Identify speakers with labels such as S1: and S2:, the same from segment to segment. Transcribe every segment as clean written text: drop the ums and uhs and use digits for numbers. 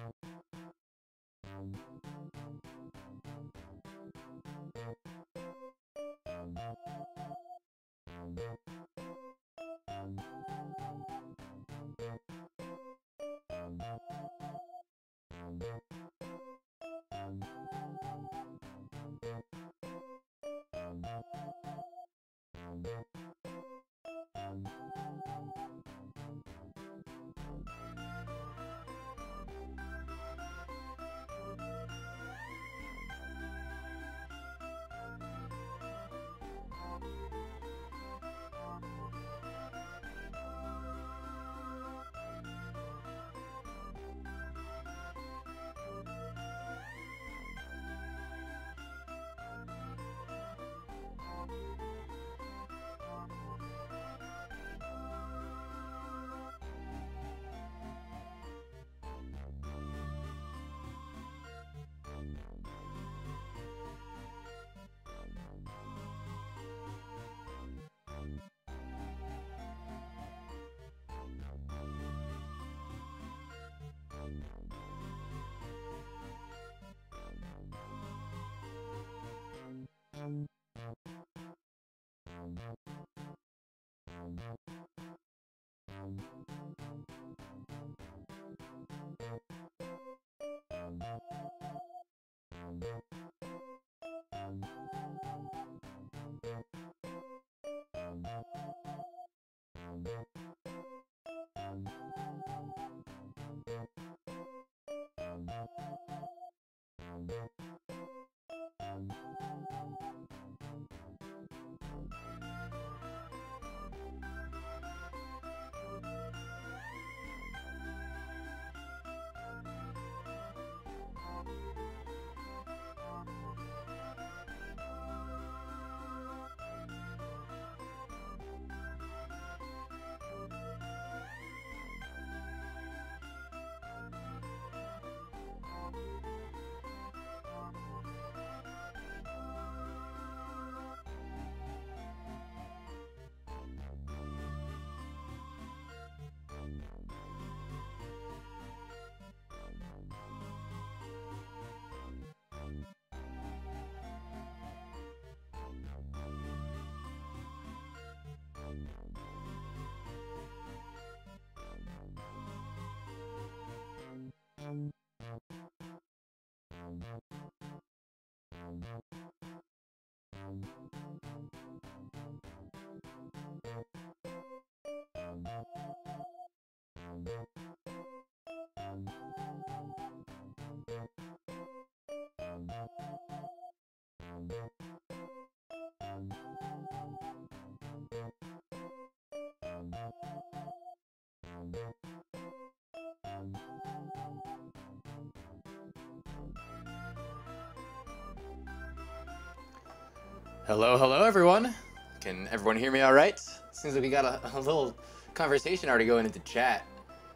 S1: Hello, hello, everyone. Can everyone hear me all right? Seems like we got a little conversation already going into chat.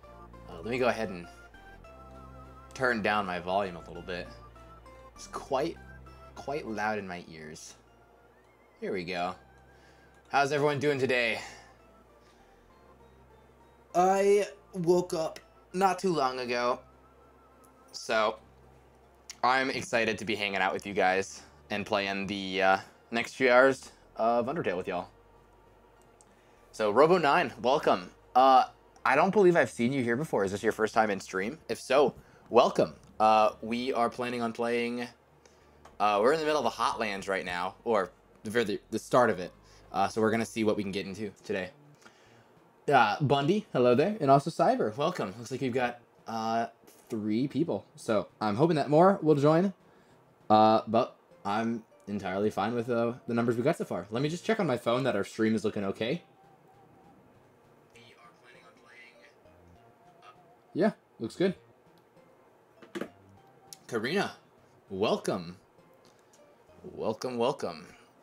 S1: Let me go ahead and turn down my volume a little bit. It's quite loud in my ears. Here we go. How's everyone doing today? I woke up not too long ago, so I'm excited to be hanging out with you guys and playing the next few hours of Undertale with y'all. So Robo9, welcome. I don't believe I've seen you here before. Is this your first time in stream? If so, welcome. We are planning on playing. We're in the middle of the Hotlands right now, or the start of it. So we're gonna see what we can get into today. Bundy, hello there, and also Cyber, welcome. Looks like we've got 3 people. So I'm hoping that more will join. But I'm entirely fine with the numbers we got so far. Let me just check on my phone that our stream is looking okay. We are planning on playing. Yeah, looks good. Karina, welcome. Welcome.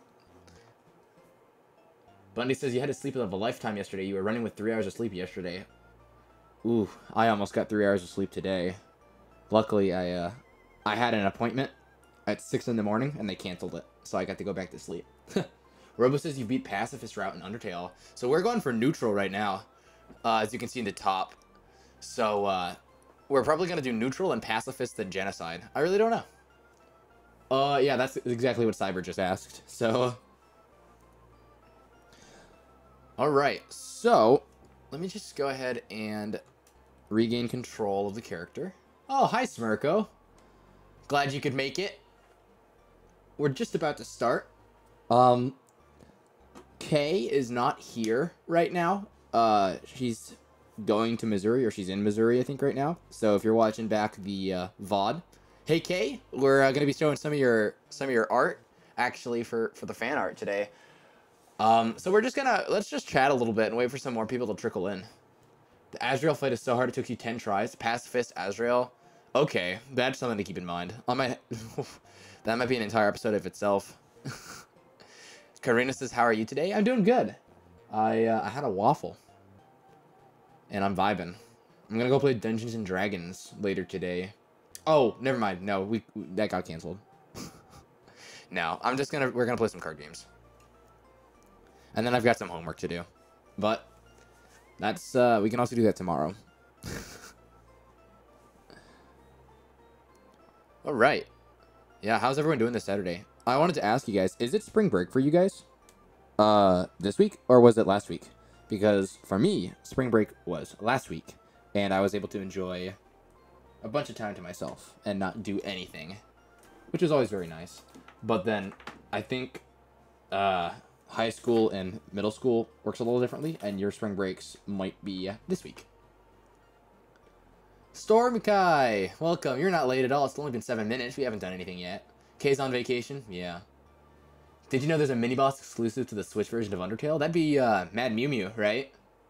S1: Bundy says you had to sleep of a lifetime yesterday. You were running with 3 hours of sleep yesterday. Ooh, I almost got 3 hours of sleep today. Luckily, I had an appointment at 6 in the morning, and they canceled it, so I got to go back to sleep. Robo says you beat Pacifist Route in Undertale. So we're going for neutral right now, as you can see in the top. So we're probably gonna do neutral and pacifist then genocide. I really don't know. Yeah, that's exactly what Cyber just asked. So, all right. So, let me just go ahead and regain control of the character. Oh, hi, Smirko. Glad you could make it. We're just about to start. Kay is not here right now. She's going to Missouri, or she's in Missouri, I think, right now. So if you're watching back the VOD, hey Kay, we're gonna be showing some of your art actually for the fan art today. So we're just let's just chat a little bit and wait for some more people to trickle in. The Azrael fight is so hard it took you 10 tries. Pacifist Azrael. Okay, that's something to keep in mind. That might be an entire episode of itself. Karina says, how are you today? I'm doing good. I had a waffle. And I'm vibing. I'm gonna go play Dungeons and Dragons later today. Oh, never mind. No, that got canceled. No, we're gonna play some card games. And then I've got some homework to do. But that's we can also do that tomorrow. All right. Yeah, how's everyone doing this Saturday? I wanted to ask you guys, is it spring break for you guys? This week, or was it last week? Because for me, spring break was last week, and I was able to enjoy a bunch of time to myself and not do anything, which was always very nice. But then I think high school and middle school works a little differently, and your spring breaks might be this week. Storm Kai, welcome. You're not late at all. It's only been 7 minutes. We haven't done anything yet. Kay's on vacation? Yeah. Did you know there's a mini-boss exclusive to the Switch version of Undertale? That'd be Mad Mew Mew, right?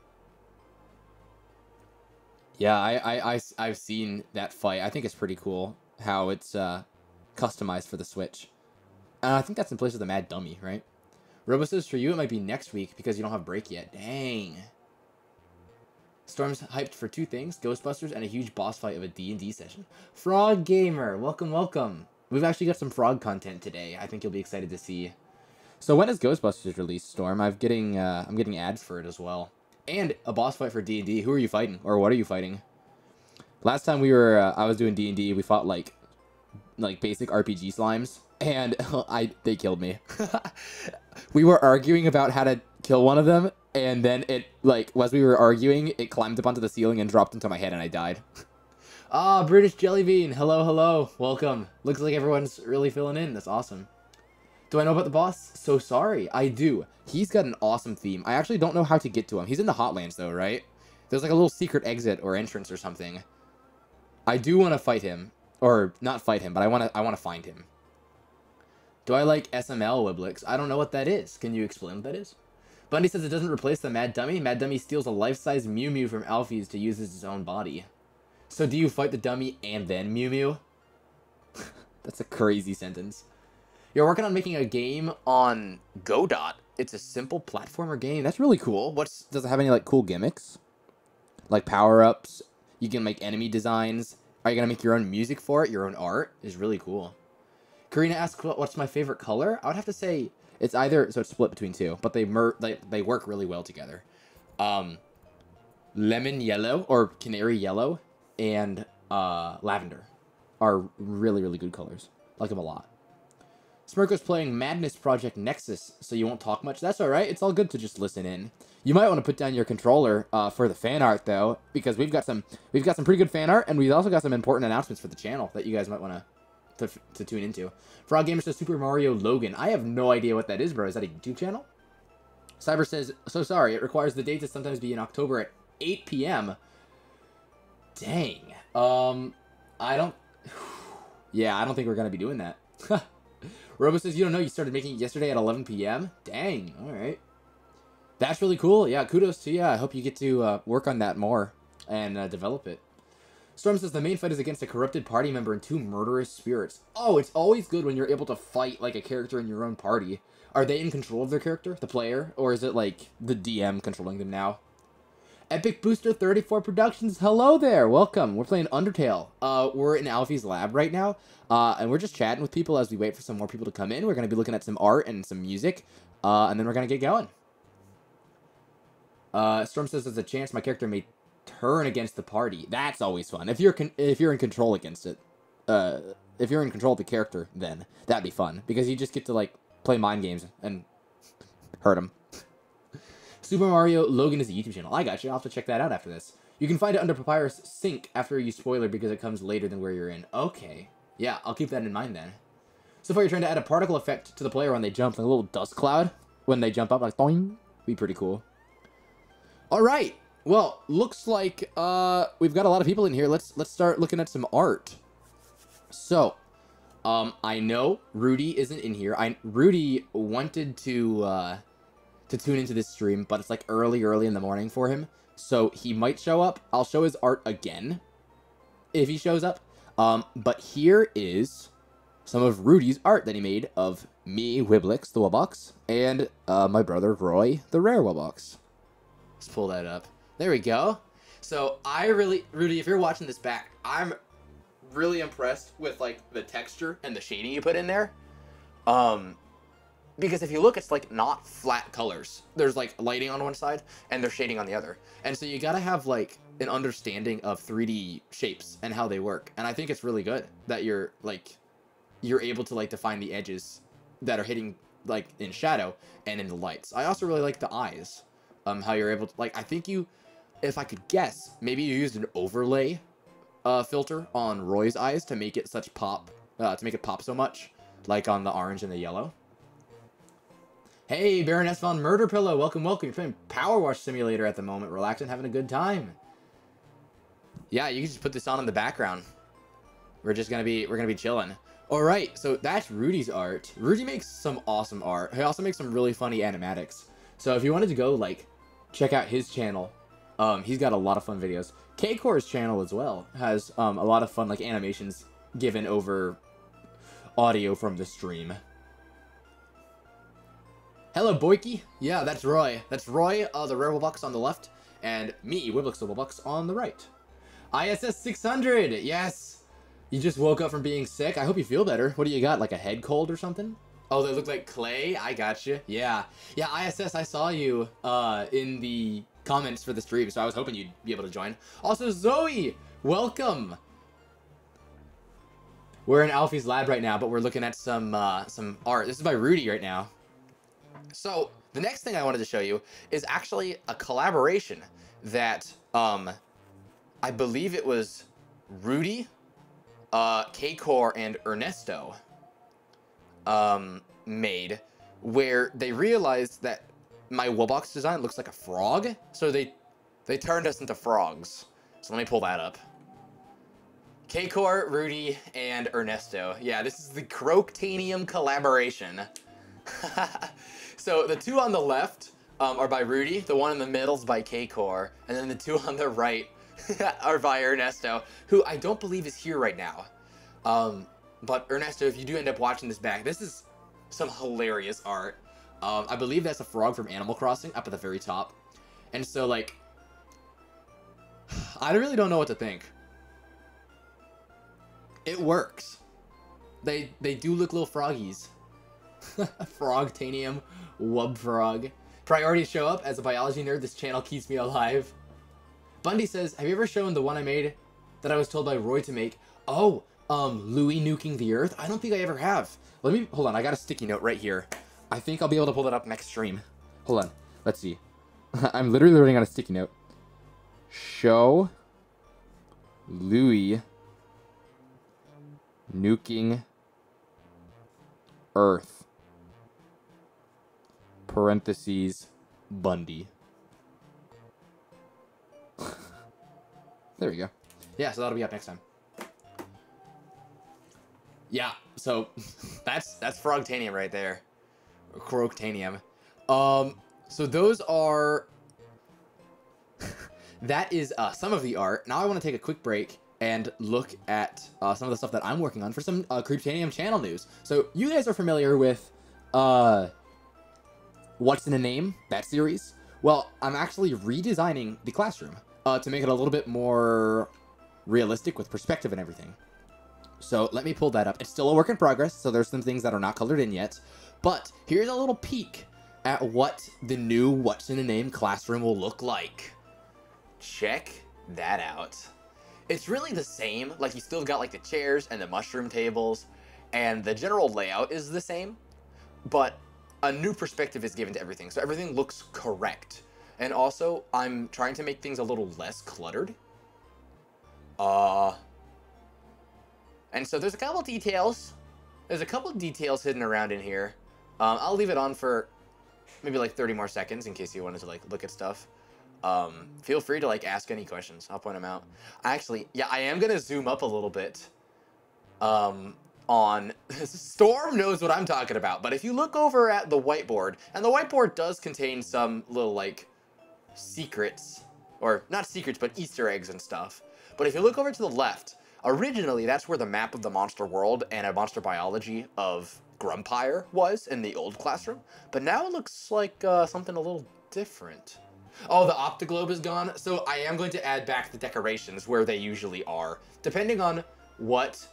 S1: Yeah, I've seen that fight. I think it's pretty cool how it's customized for the Switch. I think that's in place of the Mad Dummy, right? Robo says for you it might be next week because you don't have break yet. Dang. Storm's hyped for 2 things, Ghostbusters and a huge boss fight of a D&D session. Frog Gamer, welcome, welcome. We've actually got some Frog content today. I think you'll be excited to see. So when is Ghostbusters released, Storm? I'm getting ads for it as well. And a boss fight for D&D. Who are you fighting? Or what are you fighting? Last time I was doing D&D, we fought like basic RPG slimes. And they killed me. We were arguing about how to kill one of them. And then as we were arguing, it climbed up onto the ceiling and dropped into my head and I died. Ah, British Jellybean. Hello, hello. Welcome. Looks like everyone's really filling in. That's awesome. Do I know about the boss? So sorry. I do. He's got an awesome theme. I actually don't know how to get to him. He's in the Hotlands though, right? There's like a little secret exit or entrance or something. I do want to fight him. Or not fight him, but I want to find him. Do I like SML, Wiblix? I don't know what that is. Can you explain what that is? Bundy says it doesn't replace the Mad Dummy. Mad Dummy steals a life-size Mew Mew from Alfie's to use as his own body. So do you fight the dummy and then Mew Mew? That's a crazy sentence. You're working on making a game on Godot. It's a simple platformer game. That's really cool. Does it have any like cool gimmicks? Like power-ups? You can make enemy designs. Are you gonna make your own music for it? Your own art? Is really cool. Karina asks, what's my favorite color? I would have to say it's either, so it's split between 2, but they work really well together. Lemon yellow or canary yellow and lavender are really, really good colors. Like them a lot. Smirko's playing Madness Project Nexus, so you won't talk much. That's alright. It's all good to just listen in. You might want to put down your controller for the fan art, though, because we've got some pretty good fan art, and we've also got some important announcements for the channel that you guys might want to tune into. Frog Gamer says Super Mario Logan. I have no idea what that is, bro. Is that a YouTube channel? Cyber says, so sorry, it requires the date to sometimes be in October at 8 p.m. Dang. I don't... Yeah, I don't think we're going to be doing that. Robo says, you don't know, you started making it yesterday at 11 p.m.? Dang, alright. That's really cool. Yeah, kudos to you. I hope you get to work on that more and develop it. Storm says, the main fight is against a corrupted party member and 2 murderous spirits. Oh, it's always good when you're able to fight like a character in your own party. Are they in control of their character, the player? Or is it like the DM controlling them now? Epic Booster 34 Productions, hello there, welcome. We're playing Undertale. We're in Alfie's lab right now, and we're just chatting with people as we wait for some more people to come in. We're going to be looking at some art and some music, and then we're going to get going. Storm says there's a chance my character may
S2: turn against the party. That's always fun. If you're in control against it, if you're in control of the character, then that'd be fun because you just get to like play mind games and hurt them. Super Mario Logan is a YouTube channel. I got you. I'll have to check that out after this. You can find it under Papyrus Sync after you spoiler because it comes later than where you're in. Okay. Yeah, I'll keep that in mind then. So far, you're trying to add a particle effect to the player when they jump, like a little dust cloud when they jump up, like boing. Be pretty cool. All right. Well, looks like we've got a lot of people in here. Let's start looking at some art. So, I know Rudy isn't in here. Rudy wanted to tune into this stream, but it's like early in the morning for him. So he might show up. I'll show his art again if he shows up. But here is some of Rudy's art that he made of me, Wiblix, the Wubbox, and my brother, Roy, the Rare Wubbox. Let's pull that up. There we go. So Rudy, if you're watching this back, I'm really impressed with like the texture and the shading you put in there. Because if you look, it's like not flat colors. There's like lighting on one side and there's shading on the other. And so you gotta have like an understanding of 3D shapes and how they work. And I think it's really good that you're able to like define the edges that are hitting like in shadow and in the lights. I also really like the eyes. How you're able to, like, I think you, if I could guess, maybe you used an overlay filter on Roy's eyes to make it such pop, to make it pop so much, like on the orange and the yellow. Hey, Baroness Von Murder Pillow, welcome. You're playing Power Wash Simulator at the moment, relaxing, having a good time. Yeah, you can just put this on in the background. We're gonna be chilling. All right, so that's Rudy's art. Rudy makes some awesome art. He also makes some really funny animatics. So if you wanted to go like check out his channel, he's got a lot of fun videos. K-Core's channel as well has a lot of fun like animations given over audio from the stream. Hello, Boyky. Yeah, that's Roy. That's Roy, the Rare Wubbox on the left, and me, Wiblix the Wubbox, on the right. ISS 600. Yes. You just woke up from being sick. I hope you feel better. What do you got? Like a head cold or something? Oh, they look like clay? I got you. Yeah. Yeah, ISS, I saw you in the comments for the stream, so I was hoping you'd be able to join. Also, Zoe, welcome. We're in Alfie's lab right now, but we're looking at some art. This is by Rudy right now. So, the next thing I wanted to show you is actually a collaboration that, I believe it was Rudy, K-Core, and Ernesto made, where they realized that my Wubbox design looks like a frog, so they turned us into frogs. So let me pull that up. K-Core, Rudy, and Ernesto. Yeah, this is the Croctanium collaboration. So the two on the left are by Rudy, the one in the middle is by K-Core, and then the two on the right are by Ernesto, who I don't believe is here right now. But Ernesto, if you do end up watching this back, this is some hilarious art. I believe that's a frog from Animal Crossing up at the very top. And so, like, I really don't know what to think. It works. They do look little froggies. Frogtanium, Wub Frog. Priorities show up. As a biology nerd, this channel keeps me alive. Bundy says, have you ever shown the one I made that I was told by Roy to make? Oh, Louis nuking the Earth? I don't think I ever have. Hold on, I got a sticky note right here. I think I'll be able to pull that up next stream. Hold on, let's see. I'm literally writing on a sticky note. Show Louis nuking Earth. Parentheses, Bundy. There we go. Yeah, so that'll be up next time. Yeah, so that's Frogtanium right there. Or Croctanium. So those are... that is some of the art. Now I want to take a quick break and look at some of the stuff that I'm working on for some Creeptanium channel news. So you guys are familiar with What's in a Name, that series? Well, I'm actually redesigning the classroom to make it a little bit more realistic with perspective and everything. So let me pull that up. It's still a work in progress, so there's some things that are not colored in yet. But here's a little peek at what the new What's in a Name classroom will look like. Check
S1: that out. It's really the same. Like, you still got like the chairs and the mushroom tables, and the general layout is the same, but a new perspective is given to everything. So everything looks correct. And also, I'm trying to make things a little less cluttered. And so there's a couple details. There's a couple details hidden around in here. I'll leave it on for maybe like 30 more seconds in case you wanted to like look at stuff. Feel free to like ask any questions. I'll point them out. Actually, yeah, I am gonna zoom up a little bit. On Storm knows what I'm talking about, but if you look over at the whiteboard, and the whiteboard does contain some little like secrets, or not secrets, but Easter eggs and stuff. But if you look over to the left, originally that's where the map of the monster world and a monster biology of Grumpire was in the old classroom, but now it looks like something a little different. Oh, the Optiglobe is gone, so I am going to add back the decorations where they usually are, depending on what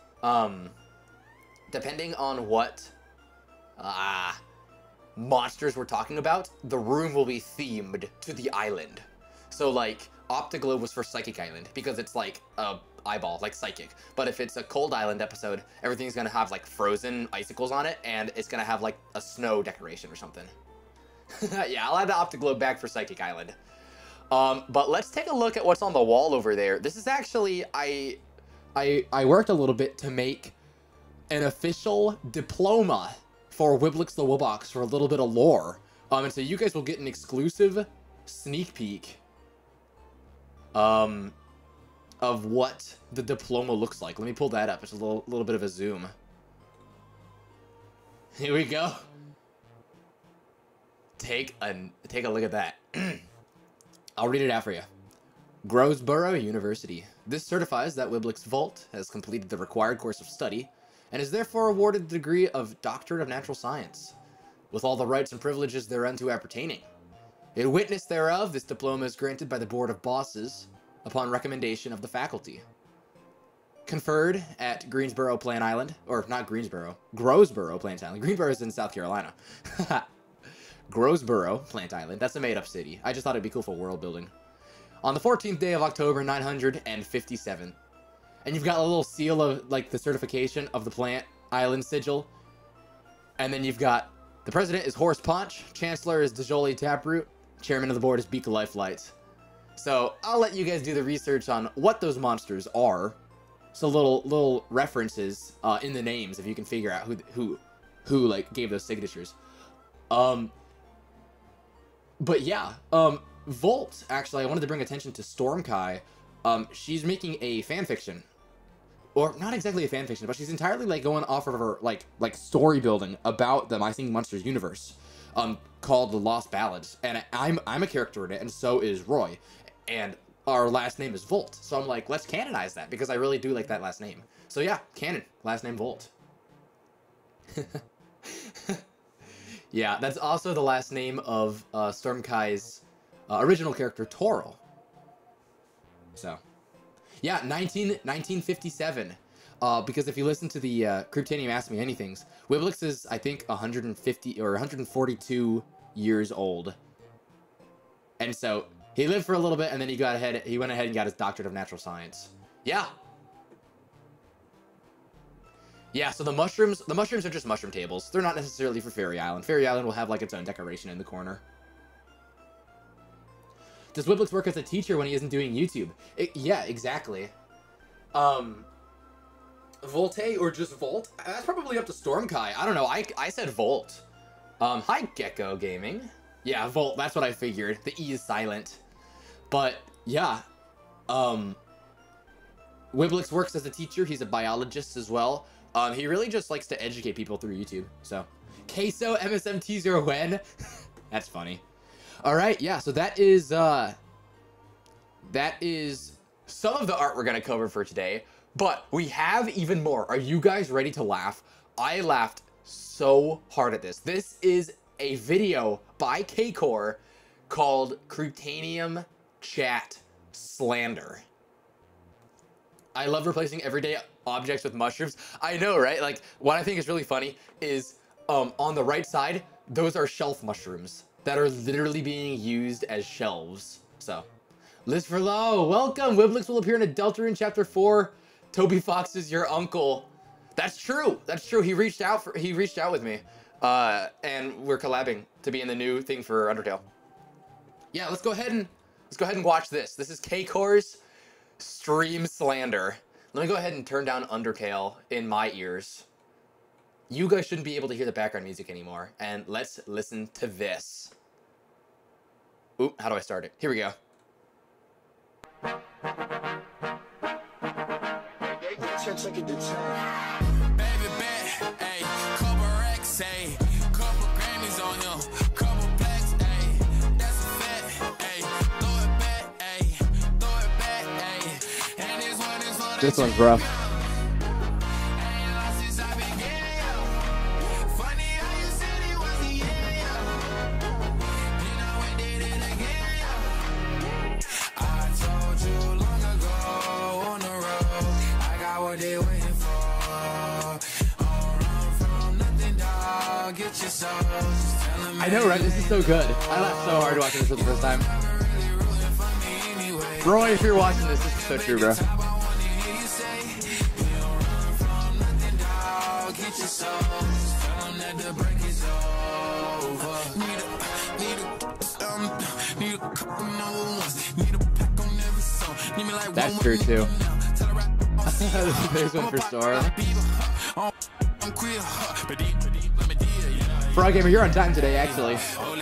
S1: monsters we're talking about. The room will be themed to the island. So like Optiglobe was for Psychic Island because it's like a eyeball, like Psychic. But if it's a Cold Island episode, everything's gonna have like frozen icicles on it, and it's gonna have like a snow decoration or something. Yeah, I'll add the Optiglobe back for Psychic Island. But let's take a look at what's on the wall over there. This is actually, I worked a little bit to make an official diploma for Wiblix the Wobox for a little bit of lore. And so you guys will get an exclusive sneak peek of what the diploma looks like. Let me pull that up. It's a little bit of a zoom. Here we go. Take a look at that. I'll read it out for you. Grosborough University. This certifies that Wiblix Vault has completed the required course of study and is therefore awarded the degree of Doctorate of Natural Science, with all the rights and privileges thereunto appertaining. In witness thereof, this diploma is granted by the Board of Bosses upon recommendation of the faculty. Conferred at Greensboro Plant Island, or not Greensboro, Grosboro Plant Island. Greensboro is in South Carolina. Grosboro Plant Island. That's a made-up city. I just thought it'd be cool for world building. On the 14th day of October, 957. And you've got a little seal of, like, the certification of the Plant Island sigil. And then you've got, the president is Horace Ponch, chancellor is Dejoli Taproot, chairman of the board is Beak of Life Lights. So, I'll let you guys do the research on what those monsters are. So little references in the names, if you can figure out who like, gave those signatures. But yeah, Volt, actually, I wanted to bring attention to Stormkai. She's making a fanfiction. Or, not exactly a fanfiction, but she's entirely, like, going off of her, like story building about the My Singing Monsters universe, called The Lost Ballads. And I'm a character in it, and so is Roy. And our last name is Volt. So I'm like, let's canonize that, because I really do like that last name. So yeah, canon. Last name Volt. Yeah, that's also the last name of Stormkai's original character, Toro. So, yeah, 1957. Because if you listen to the Cryptanium Ask Me Anythings, Wiblix is, I think, 150 or 142 years old. And so, he lived for a little bit, and then he went ahead and got his Doctorate of Natural Science. Yeah. Yeah, so the mushrooms are just mushroom tables. They're not necessarily for Fairy Island. Fairy Island will have, like, its own decoration in the corner. Does Wiblix work as a teacher when he isn't doing YouTube? Yeah, exactly. Volte or just Volt? That's probably up to Stormkai. I don't know. I said Volt. Hi, Gecko Gaming. Yeah, Volt. That's what I figured. The E is silent. But, yeah. Wiblix works as a teacher. He's a biologist as well. He really just likes to educate people through YouTube. So, Queso MSMT0N. That's funny. All right, yeah. So that is some of the art we're gonna cover for today. But we have even more. Are you guys ready to laugh? I laughed so hard at this. This is a video by Kcore called Cryptanium Chat Slander. I love replacing everyday objects with mushrooms. I know, right? Like, what I think is really funny is on the right side, those are shelf mushrooms that are literally being used as shelves. So, Liz Furlow, welcome. Wiblix will appear in a Deltarune Chapter 4. Toby Fox is your uncle. That's true. That's true. He reached out with me. And we're collabing to be in the new thing for Undertale. Yeah, let's go ahead and watch this. This is K-Core's Stream Slander. Let me go ahead and turn down Undertale in my ears. You guys shouldn't be able to hear the background music anymore. And let's listen to this. Ooh, how do I start it? Here we go.
S3: Baby bet, ayy, couple racks, ayy, couple Grammys on him, couple plaques, ayy, that's a fact, ayy, throw it back, ayy, throw it back, ayy, and this one is for the
S2: This one's rough.
S1: I know, right? This is so good. I laughed so hard watching this for the first time. Roy, if you're watching this is so true, bro. That's true, too. There's one for Star. Frog Gamer, you're on time today, actually.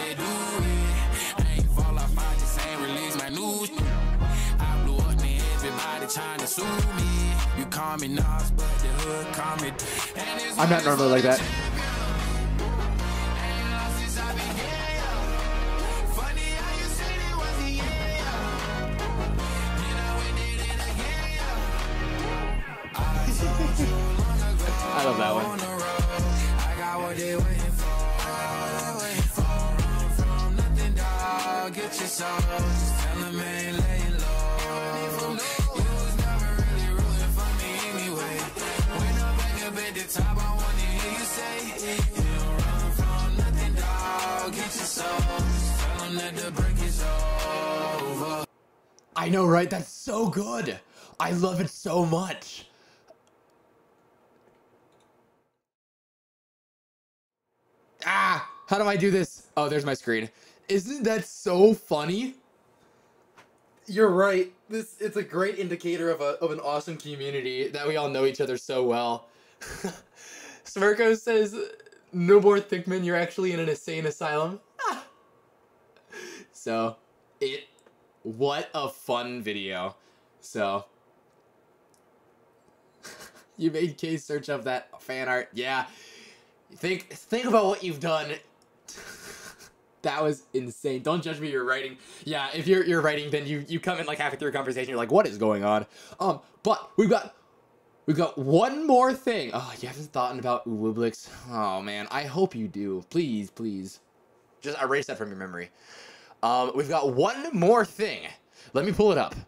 S1: I'm not normally like that. I love that one. I know, right? That's so good. I love it so much. Ah, how do I do this? Oh, there's my screen. Isn't that so funny? You're right. It's a great indicator of an awesome community that we all know each other so well. Smirko says, "No more Thickman, you're actually in an insane asylum." Ah. So, what a fun video. So, you made K's search of that fan art. Yeah. Think about what you've done. That was insane. Don't judge me, you're writing. Yeah, if you're writing, then you come in like halfway through a conversation, you're like, what is going on? But we've got one more thing. Oh, you haven't thought about Wiblix? Oh man, I hope you do. Please, please. Just erase that from your memory. We've got one more thing. Let me pull it up.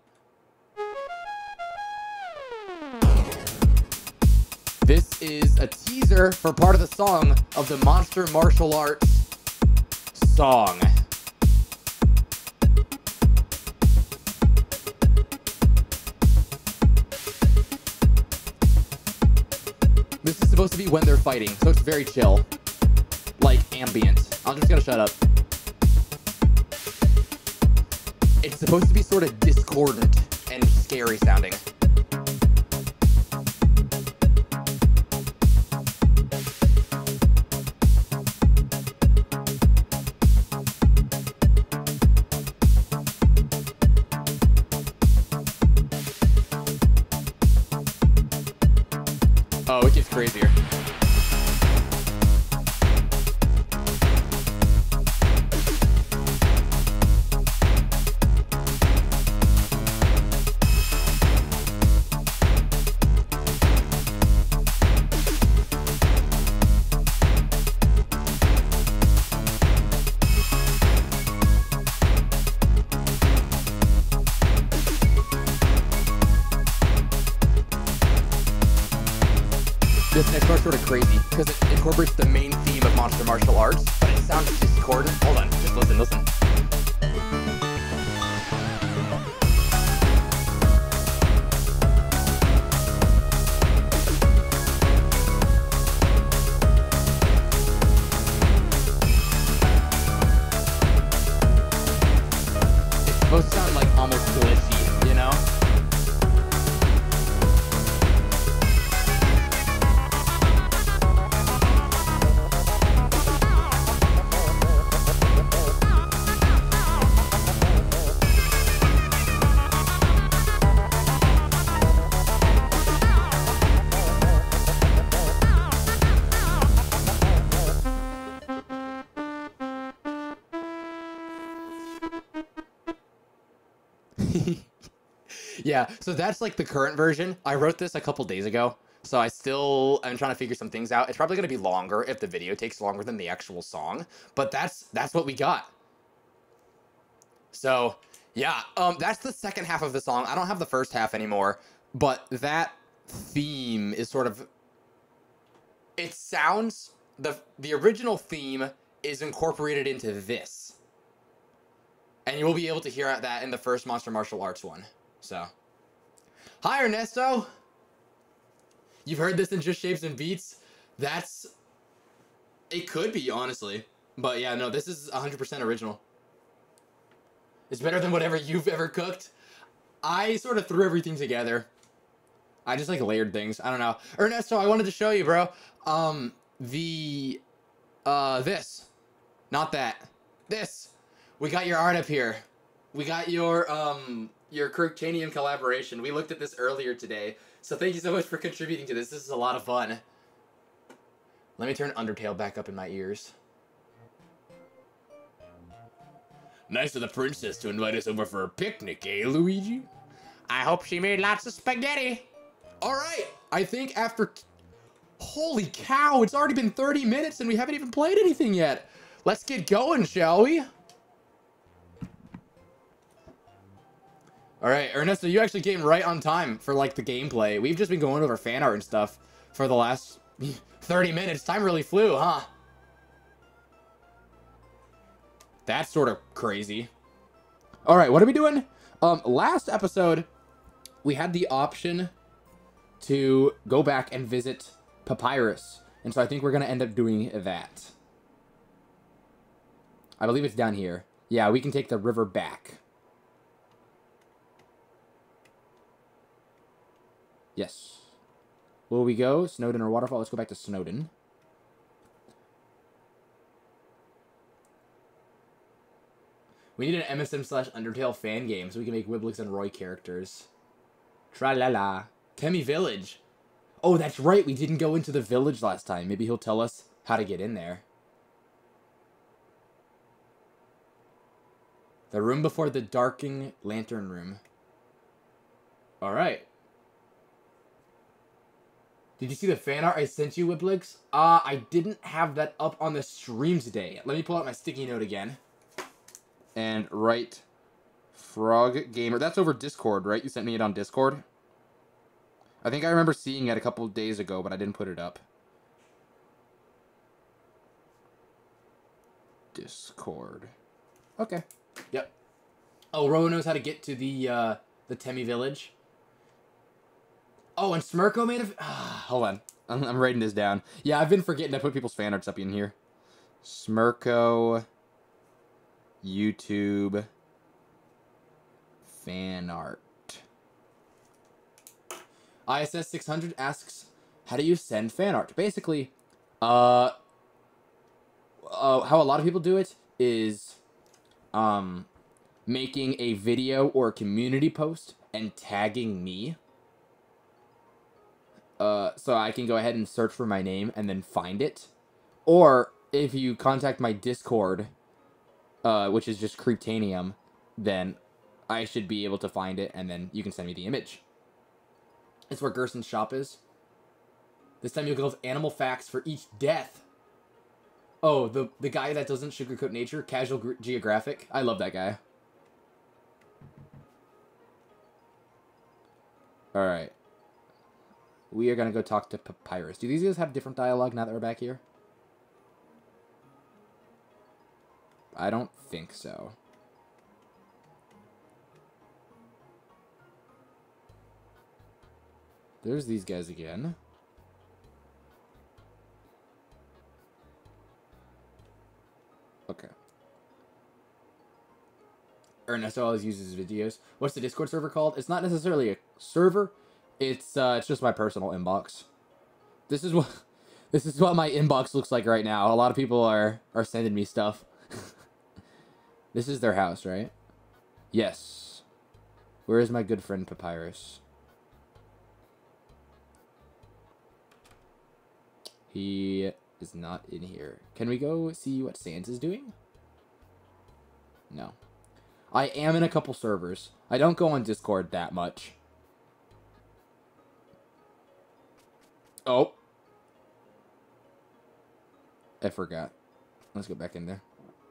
S1: This is a teaser for part of the song of the Monster Martial Arts song. This is supposed to be when they're fighting, so it's very chill. Like, ambient. I'm just gonna shut up. It's supposed to be sort of discordant and scary sounding. Oh, it gets crazier. This next part's sort of crazy, because it incorporates the main theme of Monster Martial Arts, but it sounds discordant. Hold on, just listen. Yeah, so that's like the current version. I wrote this a couple days ago, so I'm trying to figure some things out. It's probably going to be longer if the video takes longer than the actual song, but that's what we got. So, yeah, that's the second half of the song. I don't have the first half anymore, but that theme is sort of, it sounds, the original theme is incorporated into this. And you will be able to hear that in the first Monster Martial Arts one. So, hi Ernesto! You've heard this in Just Shapes and Beats? It could be, honestly. But yeah, no, this is 100% original. It's better than whatever you've ever cooked. I sort of threw everything together. I just like layered things. I don't know. Ernesto, I wanted to show you, bro. This. Not that. This. We got your art up here. We got your Croctanium collaboration. We looked at this earlier today. So thank you so much for contributing to this. This is a lot of fun. Let me turn Undertale back up in my ears. Nice of the princess to invite us over for a picnic, eh, Luigi? I hope she made lots of spaghetti. All right, I think after... Holy cow, it's already been 30 minutes and we haven't even played anything yet. Let's get going, shall we? All right, Ernesto, you actually came right on time for, like, the gameplay. We've just been going over fan art and stuff for the last 30 minutes. Time really flew, huh? That's sort of crazy. All right, what are we doing? Last episode, we had the option to go back and visit Papyrus. And so I think we're going to end up doing that. I believe it's down here. Yeah, we can take the river back. Yes. Will we go? Snowdin or Waterfall? Let's go back to Snowdin. We need an MSM/Undertale fan game so we can make Wiblix and Roy characters. Tra-la-la. Temmie Village. Oh, that's right. We didn't go into the village last time. Maybe he'll tell us how to get in there. The room before the darkening lantern room. All right. Did you see the fan art I sent you, Wiblix? I didn't have that up on the stream today. Let me pull out my sticky note again. And write Frog Gamer. That's over Discord, right? You sent me it on Discord? I think I remember seeing it a couple of days ago, but I didn't put it up. Discord. Okay. Yep. Oh, Ro knows how to get to the Temmie Village. Oh, and Smirko made a... hold on. I'm writing this down. Yeah, I've been forgetting to put people's fan arts up in here. Smirko... YouTube fan art. ISS 600 asks, how do you send fan art? Basically, how a lot of people do it is making a video or a community post and tagging me. So I can go ahead and search for my name and then find it. Or if you contact my Discord, which is just Croctanium, then I should be able to find it, and then you can send me the image. It's where Gerson's shop is. This time you'll go with animal facts for each death. Oh, the guy that doesn't sugarcoat nature, Casual Geographic. I love that guy. Alright. We are going to go talk to Papyrus. Do these guys have different dialogue now that we're back here? I don't think so. There's these guys again. Okay. Ernesto always uses videos. What's the Discord server called? It's not necessarily a server. It's just my personal inbox. This is what my inbox looks like right now. A lot of people are sending me stuff. This is their house, right? Yes. Where is my good friend Papyrus? He is not in here. Can we go see what Sans is doing? No.
S2: I am in a couple servers. I don't go on Discord that much. Oh. I forgot. Let's go back in there.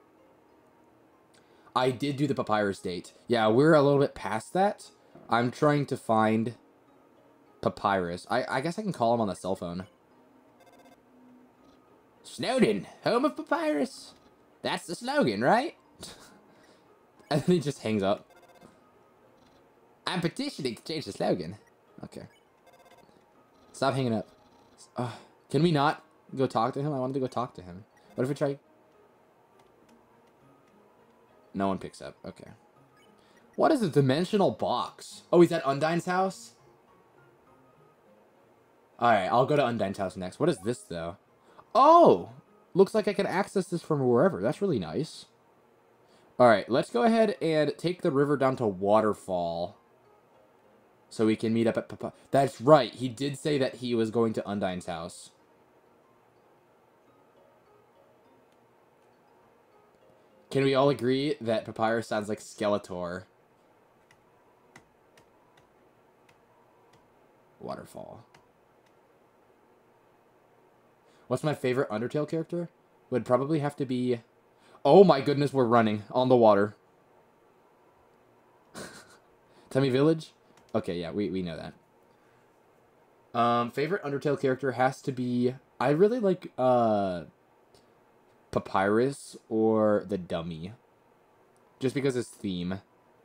S2: I did do the Papyrus date. Yeah, we're a little bit past that. I'm trying to find Papyrus. I guess I can call him on the cell phone. Snowdin, home of Papyrus. That's the slogan, right? And then he just hangs up. I'm petitioning to change the slogan. Okay. Stop hanging up. Can we not go talk to him? I wanted to go talk to him. What if we try... No one picks up. Okay. What is a dimensional box? Oh, he's at Undyne's house? Alright, I'll go to Undyne's house next. What is this, though? Oh! Looks like I can access this from wherever. That's really nice. Alright, let's go ahead and take the river down to Waterfall. So we can meet up at That's right. He did say that he was going to Undyne's house. Can we all agree that Papyrus sounds like Skeletor? Waterfall. What's my favorite Undertale character? Would probably have to be... Oh my goodness, we're running on the water. Temmie Village? Okay, yeah, we know that. Favorite Undertale character has to be... I really like, Papyrus or the Dummy. Just because his theme.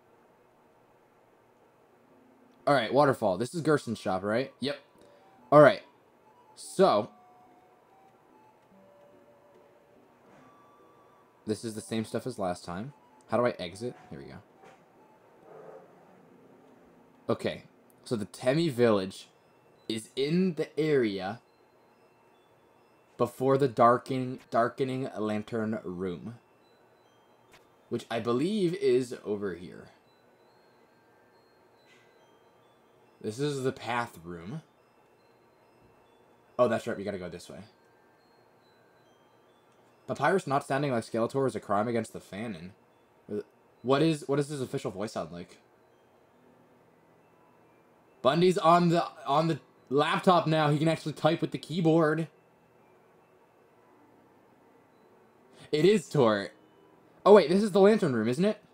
S2: Alright, Waterfall. This is Gerson's shop, right? Yep. Alright. So. This is the same stuff as last time. How do I exit? Here we go. Okay. So the Temmie Village is in the area before the darkening lantern room, which I believe is over here. This is the path room. Oh, that's right. We gotta go this way. Papyrus not sounding like Skeletor is a crime against the fanon. What does his official voice sound like? Bundy's on the laptop now. He can actually type with the keyboard. It is Tort. Oh wait, this is the lantern room, isn't it?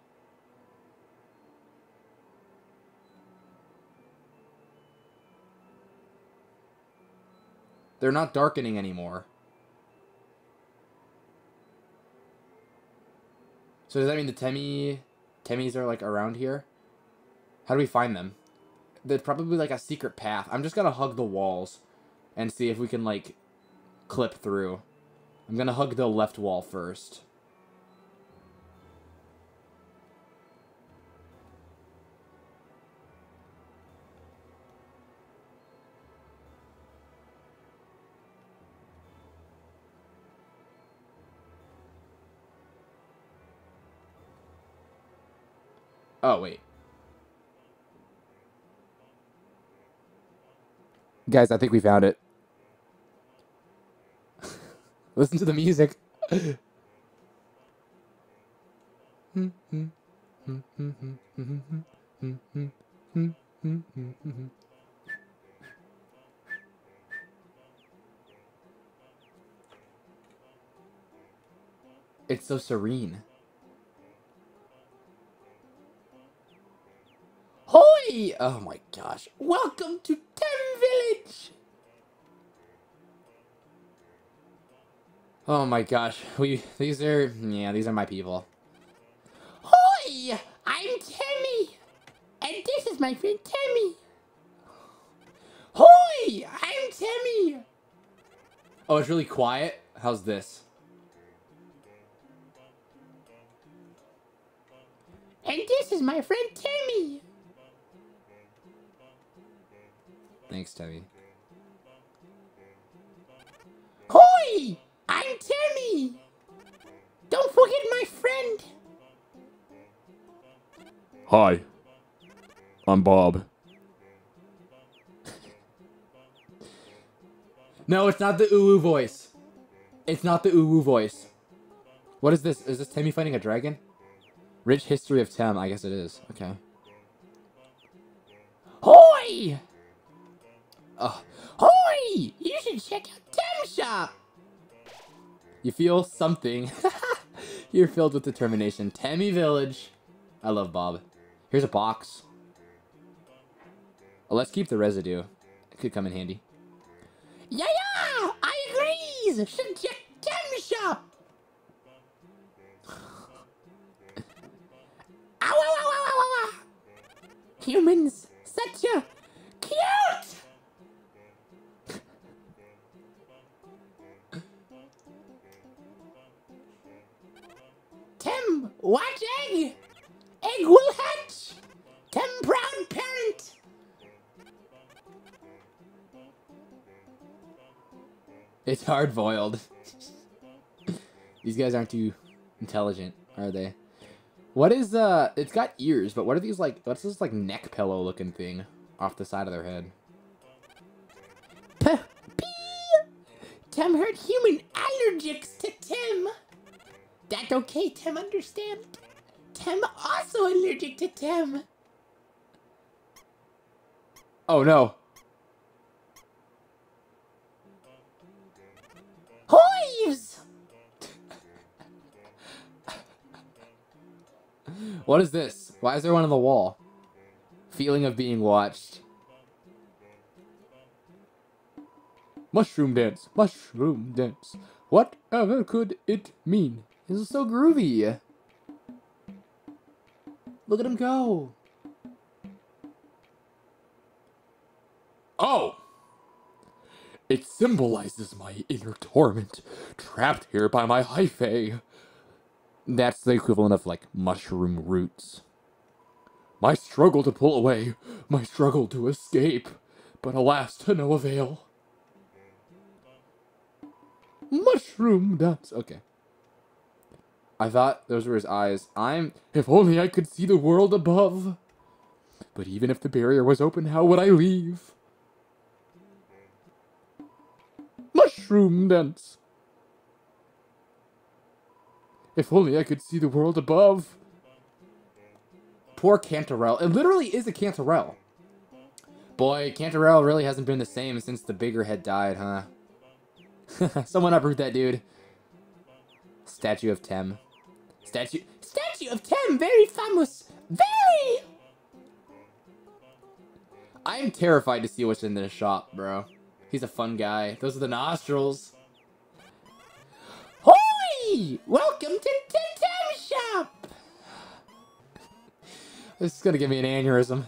S2: They're not darkening anymore. So does that mean the Temmies are like around here? How do we find them? There's probably like a secret path. I'm just gonna hug the walls and see if we can like clip through. I'm gonna hug the left wall first. Oh, wait. Guys, I think we found it. Listen to the music. It's so serene. Hoi! Oh my gosh. Welcome to Temmie Village! Oh my gosh. These are my people. Hoi! I'm Temmie! And this is my friend Temmie! Hoi! I'm Temmie! Oh, it's really quiet? How's this? And this is my friend Temmie! Thanks, Temmie. Hoi! I'm Temmie! Don't forget my friend!
S4: Hi. I'm Bob.
S2: No, it's not the uwu voice. It's not the uwu voice. What is this? Is this Temmie fighting a dragon? Rich history of Tem. I guess it is. Okay. Hoi! Hoi! You should check out Tem Shop! You feel something. You're filled with determination. Temmie Village. I love Bob. Here's a box. Oh, let's keep the residue. It could come in handy. Yeah, I agree! Should check Tem Shop! Ow, ow, ow, ow, ow, ow. Humans, such a cute! Tem, watch egg! Egg will hatch! Tem proud parent! It's hard-boiled. These guys aren't too intelligent, are they? What is, it's got ears, but what are these, like, what's this, like, neck pillow looking thing off the side of their head? Tem heard human allergics to Tem. That okay, Tem understand. Tem also allergic to Tem. Oh no. Hives! What is this? Why is there one on the wall? Feeling of being watched. Mushroom dance. Mushroom dance. Whatever could it mean? This is so groovy. Look at him go.
S4: Oh! It symbolizes my inner torment, trapped here by my hyphae.
S2: That's the equivalent of, like, mushroom roots.
S4: My struggle to pull away, my struggle to escape, but alas, to no avail.
S2: Mushroom dance. Okay. I thought those were his eyes.
S4: If only I could see the world above. But even if the barrier was open, how would I leave? Mushroom dance. If only I could see the world above.
S2: Poor Cantarell. It literally is a Cantarell. Boy, Cantarell really hasn't been the same since the bigger head died, huh? Someone uproot that dude. Statue of Tem. Statue of Tem, very famous. Very! I'm terrified to see what's in this shop, bro. He's a fun guy. Those are the nostrils. Hoi! Welcome to the Tem Shop! This is gonna give me an aneurysm.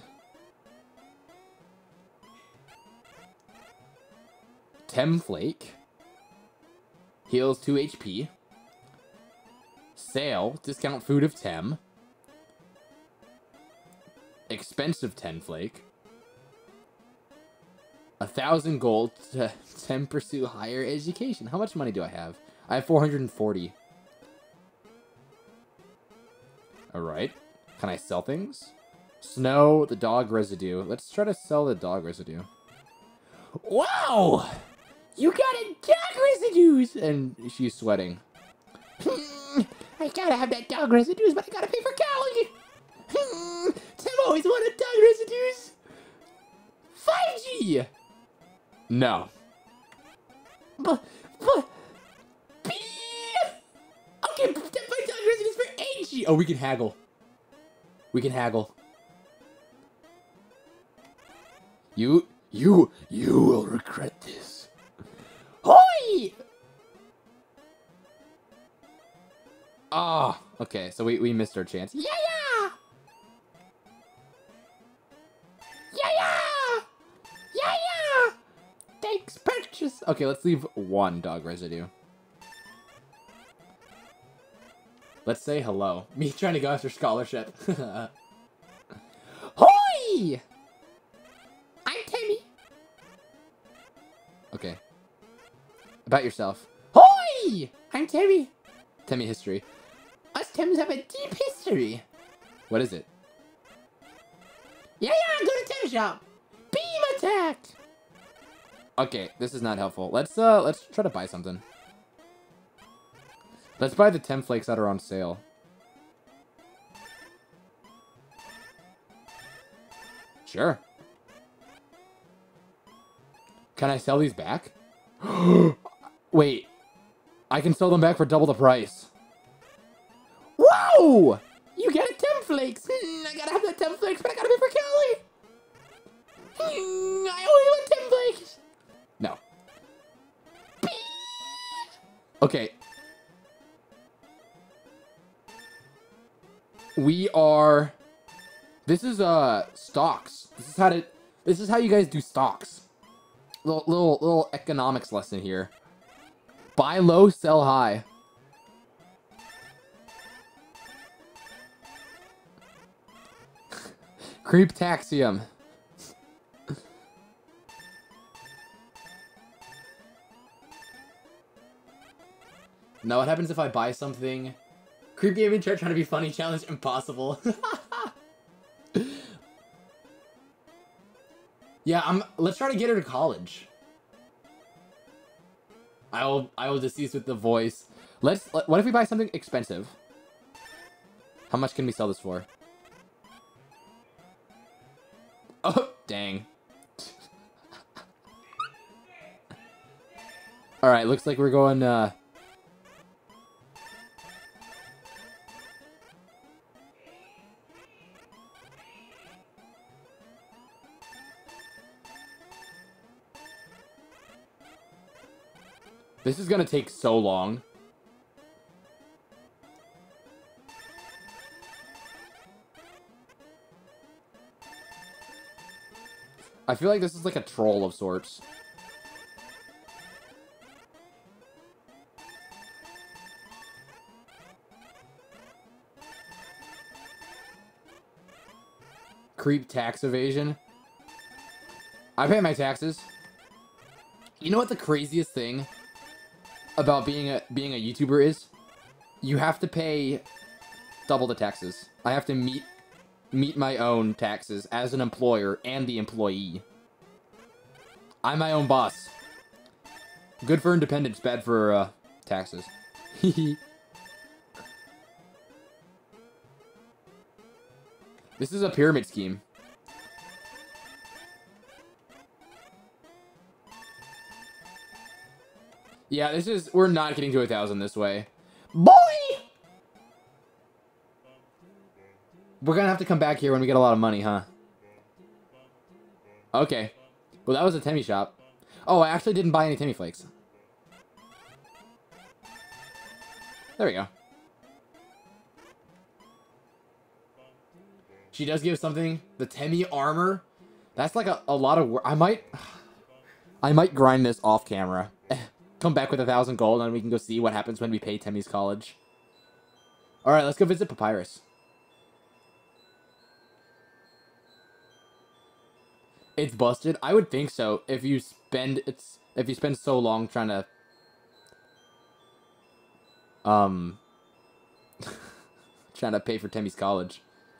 S2: Tem Flake. Heals 2 HP. Sale. Discount food of Tem. Expensive Tem Flake. 1,000 gold to Tem pursue higher education. How much money do I have? I have 440. Alright. Can I sell things? Snow, the dog residue. Let's try to sell the dog residue. Wow! You got a dog residues! And she's sweating. I gotta have that dog residues, but I gotta pay for Callie! Tem always wanted dog residues! 5G! No. Okay, my dog residues for 8G! Oh, we can haggle. We can haggle. You will regret this. Hoi! Ah, oh, okay, so we missed our chance. Yeah! Thanks, purchase! Okay, let's leave 1 dog residue. Let's say hello. Me trying to go after scholarship. Hoi! I'm Temmie. Okay. About yourself. Hoi! I'm Temmie. Temmie history. Us Tems have a deep history. What is it? Yeah, go to Tem Shop. Beam attack. Okay, this is not helpful. Let's try to buy something. Let's buy the Tem Flakes that are on sale. Sure. Can I sell these back? Wait. I can sell them back for double the price. Whoa! You get a Temflakes. I gotta have that Temflakes, but I gotta be for Kelly. I only want Temflakes. No. Okay. We are... This is, stocks. This is how you guys do stocks. Little economics lesson here. Buy low, sell high. Creeptaxium. Now what happens if I buy something? Creep Gaming Chat trying to be funny, challenge impossible. Yeah, let's try to get her to college. I will decease with the voice. What if we buy something expensive? How much can we sell this for? Oh, dang. Alright, looks like we're going, This is gonna take so long. I feel like this is like a troll of sorts. Creep tax evasion. I pay my taxes. You know what the craziest thing about being a YouTuber is? You have to pay double the taxes. I have to meet my own taxes as an employer and the employee. I'm my own boss. Good for independence, bad for taxes. This is a pyramid scheme. Yeah, we're not getting to 1,000 this way. Boy! We're gonna have to come back here when we get a lot of money, huh? Okay. Well, that was a Temmie shop. Oh, I actually didn't buy any Temmie Flakes. There we go. She does give something. The Temmie armor. That's like a lot of work. I might grind this off camera. Come back with 1,000 gold and we can go see what happens when we pay Temmie's college. Alright, let's go visit Papyrus. It's busted? I would think so if you spend so long trying to trying to pay for Temmie's college.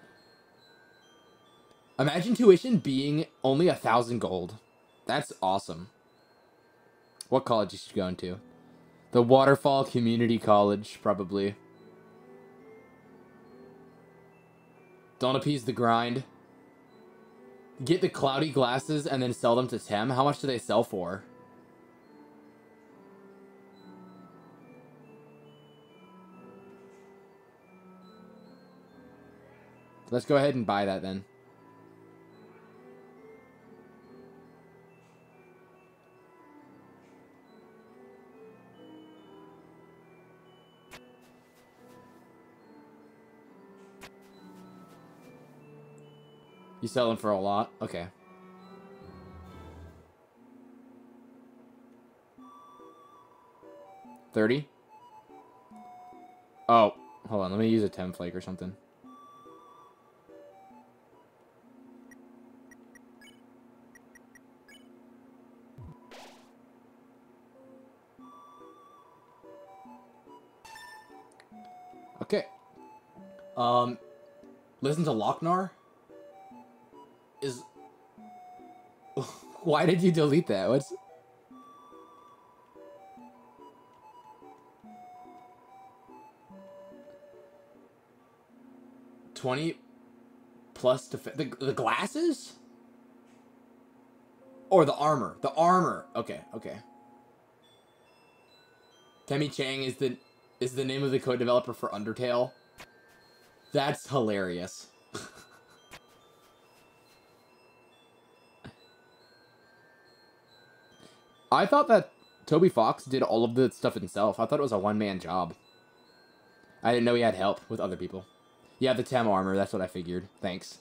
S2: Imagine tuition being only 1,000 gold. That's awesome. What college is she going to? The Waterfall Community College, probably. Don't appease the grind. Get the cloudy glasses and then sell them to Tem. How much do they sell for? Let's go ahead and buy that then. You sell them for a lot? Okay. $30? Oh, hold on. Let me use a Temflake or something. Okay. Listen to Lochnar? Why did you delete that? What's... $20 plus the glasses? Or the armor. The armor. Okay, okay. Temmie Chang is the name of the code developer for Undertale. That's hilarious. I thought that Toby Fox did all of the stuff himself. I thought it was a one-man job. I didn't know he had help with other people. Yeah, the Tem armor. That's what I figured. Thanks.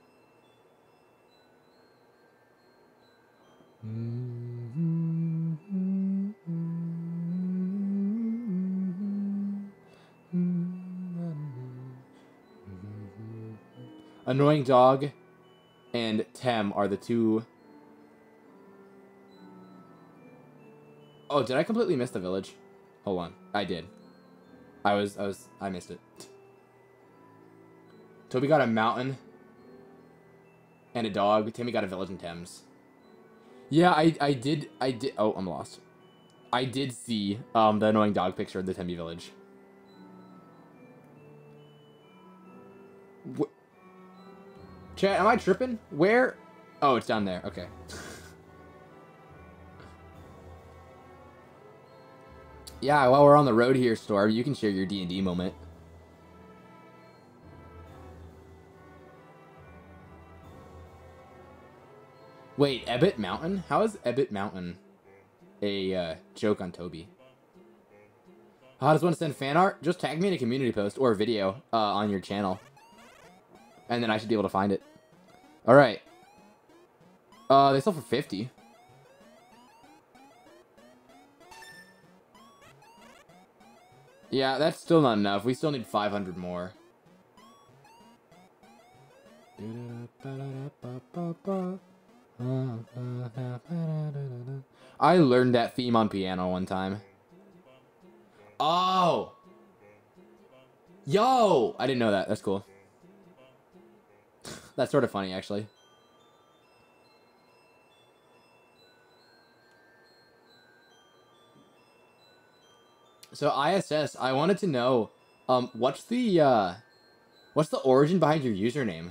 S2: Annoying Dog and Tem are the two. Oh, did I completely miss the village? Hold on. I did. I missed it. Toby got a mountain and a dog. Timmy got a village in Thames. Yeah, I did. Oh, I'm lost. I did see the annoying dog picture of the Temmie village. Chat, am I tripping? Where? Oh, it's down there. Okay. Yeah, while we're on the road here, Storm, you can share your D&D moment. Wait, Ebbet Mountain? How is Ebbet Mountain a joke on Toby? How does one send fan art? Just tag me in a community post or a video on your channel. And then I should be able to find it. Alright. They sell for 50. Yeah, that's still not enough. We still need 500 more. I learned that theme on piano one time. Oh! Yo! I didn't know that. That's cool. That's sort of funny, actually. So ISS, I wanted to know, what's the origin behind your username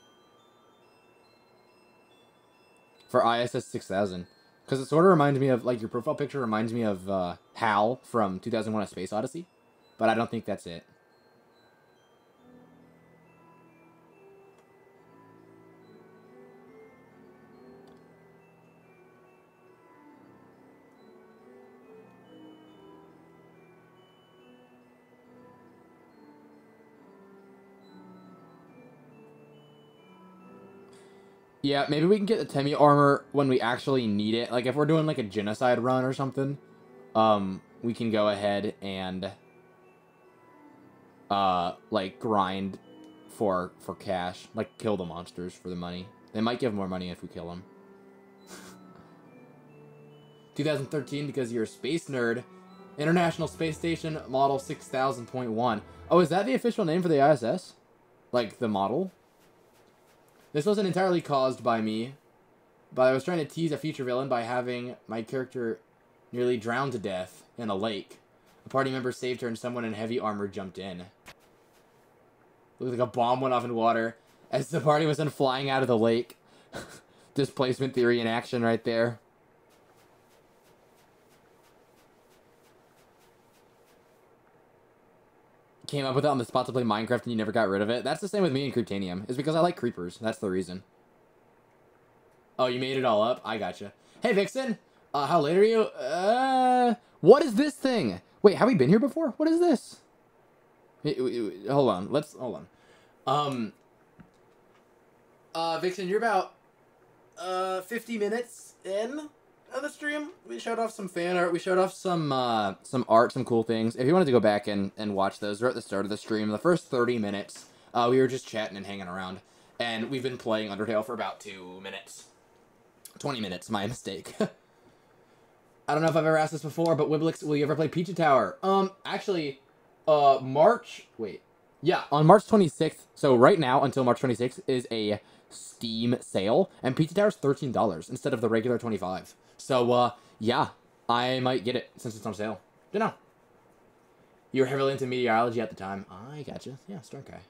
S2: for ISS 6000? Because it sort of reminds me of, like, your profile picture reminds me of Hal from 2001: A Space Odyssey, but I don't think that's it. Yeah, maybe we can get the Temmie armor when we actually need it. Like, if we're doing, like, a genocide run or something, we can go ahead and, like, grind for cash. Like, kill the monsters for the money. They might give more money if we kill them. 2013, because you're a space nerd. International Space Station Model 6000.1. Oh, is that the official name for the ISS? Like, the model? This wasn't entirely caused by me, but I was trying to tease a future villain by having my character nearly drowned to death in a lake. A party member saved her and someone in heavy armor jumped in. Looked like a bomb went off in water as the party was then flying out of the lake. Displacement theory in action right there. Came up with it on the spot to play Minecraft and you never got rid of it. That's the same with me and Cryptanium. It's because I like creepers. That's the reason. Oh, you made it all up? I gotcha. Hey, Vixen! How late are you? What is this thing? Wait, have we been here before? What is this? Hold on. Hold on. Vixen, you're about, 50 minutes in of the stream. We showed off some fan art. We showed off some art, some cool things. If you wanted to go back and watch those, they're at the start of the stream. The first 30 minutes, we were just chatting and hanging around. And we've been playing Undertale for about 2 minutes. 20 minutes, my mistake. I don't know if I've ever asked this before, but Wiblix, will you ever play Pizza Tower? Actually, March 26th, so right now, until March 26th, is a Steam sale, and Pizza Tower's $13 instead of the regular $25. So, yeah, I might get it since it's on sale. Don't know. You were heavily into meteorology at the time. I gotcha. Yeah, Storm Guy.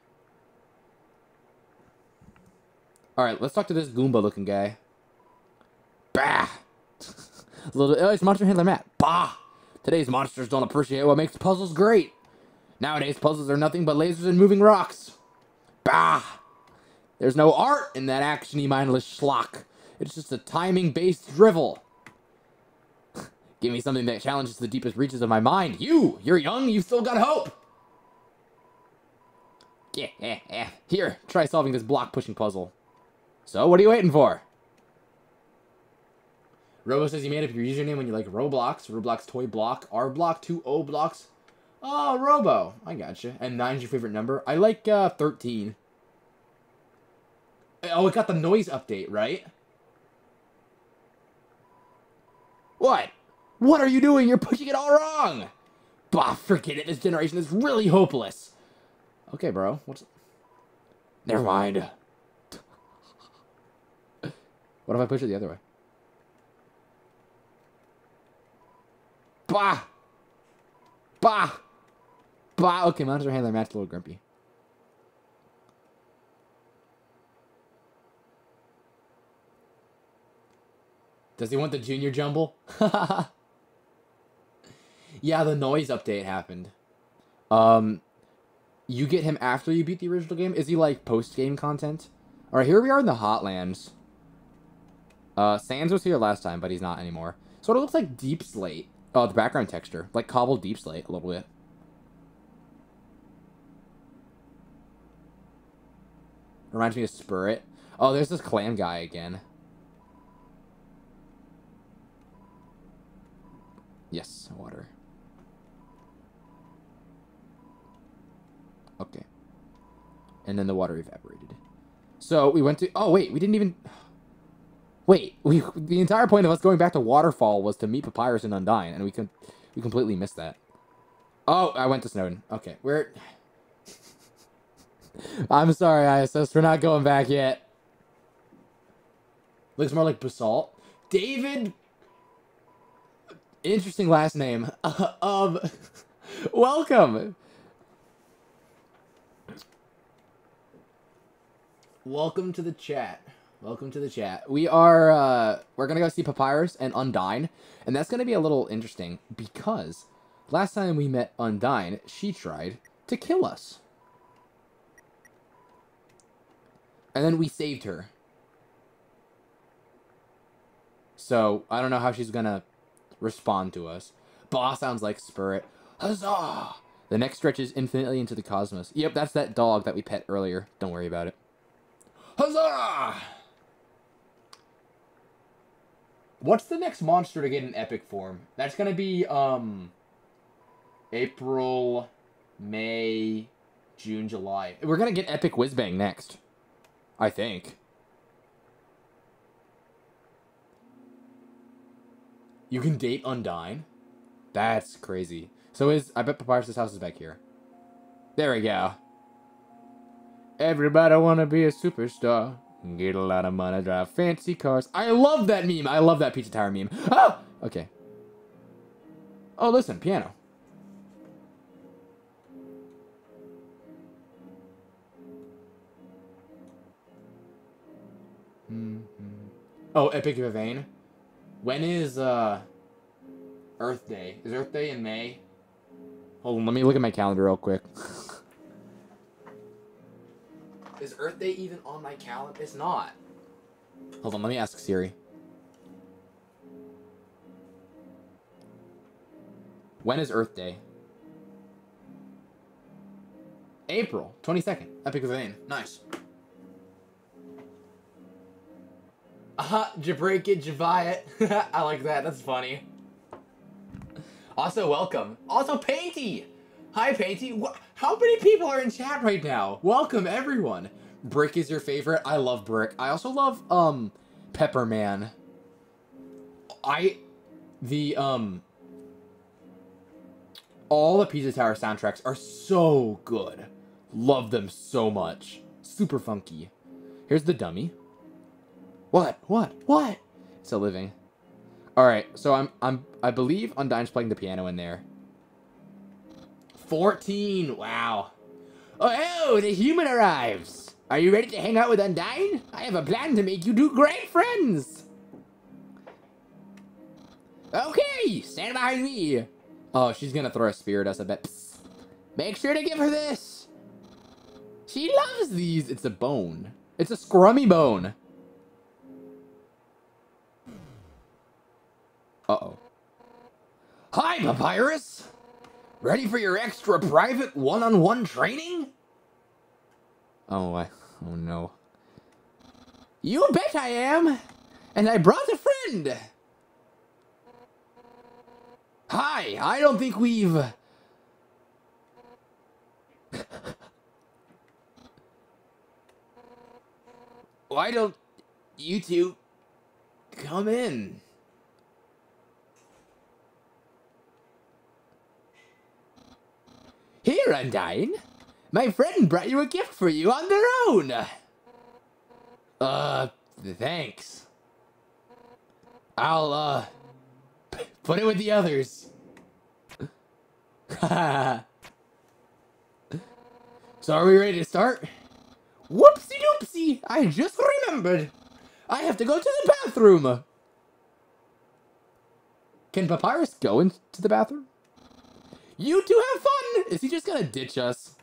S2: Alright, let's talk to this Goomba-looking guy. Bah! Oh, it's Monster Handler Matt. Bah! Today's monsters don't appreciate what makes puzzles great. Nowadays, puzzles are nothing but lasers and moving rocks. Bah! There's no art in that actiony, mindless schlock. It's just a timing-based drivel. Give me something that challenges the deepest reaches of my mind. You're young, you've still got hope. Yeah. Here, try solving this block-pushing puzzle. So, what are you waiting for? Robo says you made up your username when you like Roblox, Roblox Toy Block, R-Block, 2O Blocks. Oh, Robo. I gotcha. And 9's your favorite number? I like 13. Oh, it got the noise update, right? What? What are you doing? You're pushing it all wrong! Bah, forget it. This generation is really hopeless. Okay, bro. Never mind. What if I push it the other way? Bah! Bah! Bah! Okay, Monster Handler Matt's a little grumpy. Does he want the Junior Jumble? Yeah, the noise update happened. You get him after you beat the original game? Is he like post-game content? Alright, here we are in the Hotlands. Sans was here last time, but he's not anymore. Sort of looks like Deep Slate. Oh, the background texture. Like cobbled Deep Slate a little bit. Reminds me of Spirit. Oh, there's this clam guy again. Yes, water. Okay. And then the water evaporated. So we went to... Oh, wait, we didn't even... Wait, the entire point of us going back to Waterfall was to meet Papyrus and Undyne, and we completely missed that. Oh, I went to Snowden. Okay, we're... I'm sorry, ISS, we're not going back yet. Looks more like Basalt. David... Interesting last name. Welcome! Welcome to the chat. Welcome to the chat. We are, we're gonna go see Papyrus and Undyne, and that's gonna be a little interesting, because last time we met Undyne, she tried to kill us. And then we saved her. So, I don't know how she's gonna respond to us. Boss sounds like Spirit. Huzzah! The next stretches infinitely into the cosmos. Yep, that's that dog that we pet earlier. Don't worry about it. Huzzah! What's the next monster to get in epic form? That's gonna be, April, May, June, July. We're gonna get Epic Whizbang next. I think. You can date Undyne? That's crazy. So I bet Papyrus' house is back here. There we go. Everybody wanna be a superstar. Get a lot of money, drive fancy cars. I love that meme. I love that Pizza Tower meme. Oh! Okay. Oh, listen. Piano. Oh, Epic Vivane. When is, Earth Day? Is Earth Day in May? Hold on, let me look at my calendar real quick. Is Earth Day even on my calendar? It's not. Hold on, let me ask Siri. When is Earth Day? April 22nd. Epic Vivane. Nice. Jabreak it, Javai it. I like that. That's funny. Also, welcome. Also, Painty. Hi, Painty. How many people are in chat right now? Welcome, everyone. Brick is your favorite. I love Brick. I also love, Pepperman. All the Pizza Tower soundtracks are so good. Love them so much. Super funky. Here's the dummy. What? It's a living. Alright, so I believe Undyne's playing the piano in there. 14! Wow. Oh, the human arrives! Are you ready to hang out with Undyne? I have a plan to make you two great friends! Okay, stand behind me. Oh, she's gonna throw a spear at us, I bet. Psst. Make sure to give her this. She loves these. It's a bone. It's a scrummy bone. Uh-oh. Hi, Papyrus. Ready for your extra private one-on-one training? Oh no. You bet I am. And I brought a friend. Hi, I don't think we've... Why don't you two come in? Here, Undyne. My friend brought you a gift for you on their own. Thanks. I'll, put it with the others. So are we ready to start? Whoopsie doopsie! I just remembered. I have to go to the bathroom. Can Papyrus go into the bathroom? You two have fun! Is he just gonna ditch us?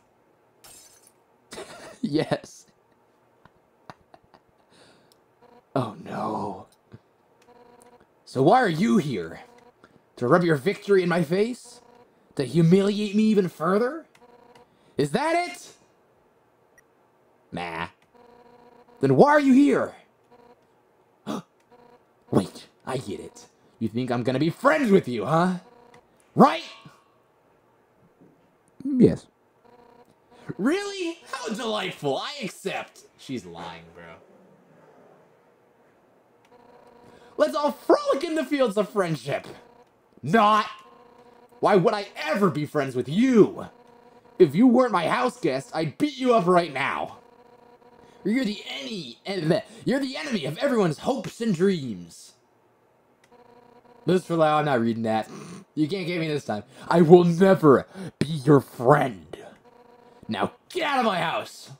S2: Yes. Oh no. So why are you here? To rub your victory in my face? To humiliate me even further? Is that it? Nah. Then why are you here? Wait, I get it. You think I'm gonna be friends with you, huh? Right? Yes. Really? How delightful. I accept. She's lying, bro. Let's all frolic in the fields of friendship. Not. Why would I ever be friends with you? If you weren't my house guest, I'd beat you up right now. You're the enemy of everyone's hopes and dreams. This for loud, I'm not reading that. You can't get me this time. I will never be your friend. Now get out of my house.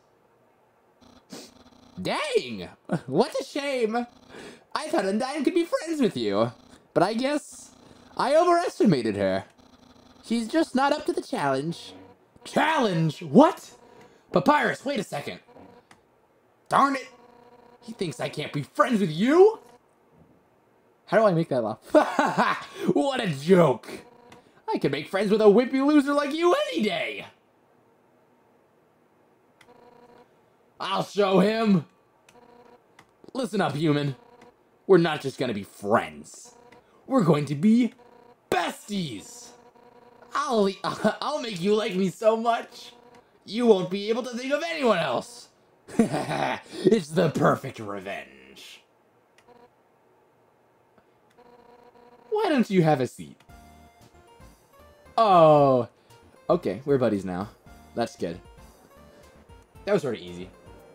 S2: Dang, what a shame. I thought Undyne could be friends with you, but I guess I overestimated her. She's just not up to the challenge. Challenge? What? Papyrus, wait a second. Darn it! He thinks I can't be friends with you? How do I make that laugh? What a joke! I can make friends with a wimpy loser like you any day! I'll show him! Listen up, human. We're not just gonna be friends. We're going to be besties! I'll make you like me so much, you won't be able to think of anyone else! It's the perfect revenge. Why don't you have a seat? Oh, okay, we're buddies now. That's good. That was sort of easy.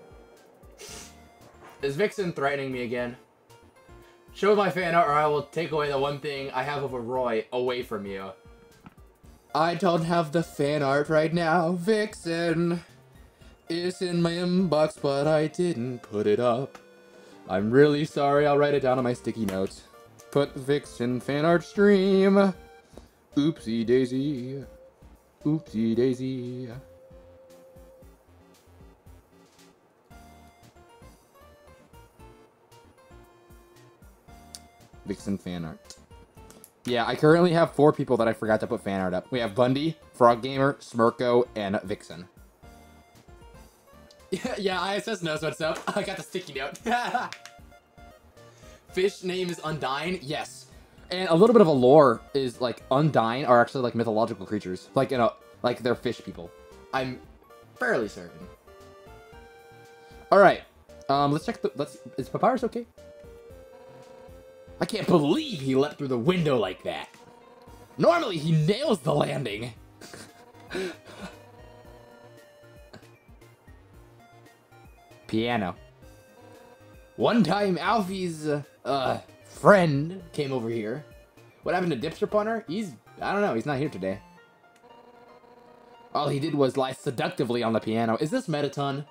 S2: Is Vixen threatening me again? Show my fan art or I will take away the one thing I have of a Roy away from you. I don't have the fan art right now, Vixen. It's in my inbox, but I didn't put it up. I'm really sorry, I'll write it down on my sticky notes. Put Vixen fan art stream. Oopsie daisy. Oopsie daisy. Vixen fan art. Yeah, I currently have 4 people that I forgot to put fan art up. We have Bundy, Frog Gamer, Smirko, and Vixen. Yeah, ISS knows what's up. I got the sticky note. Fish name is Undyne? Yes. And a little bit of a lore is, like, Undyne are actually, like, mythological creatures. Like, you know, like, they're fish people. I'm fairly certain. Alright. Let's check the... Is Papyrus okay? I can't believe he leapt through the window like that. Normally, he nails the landing. Piano. One time, Alfie's, friend came over here. What happened to Dipster Punter? I don't know, he's not here today. All he did was lie seductively on the piano. Is this Mettaton?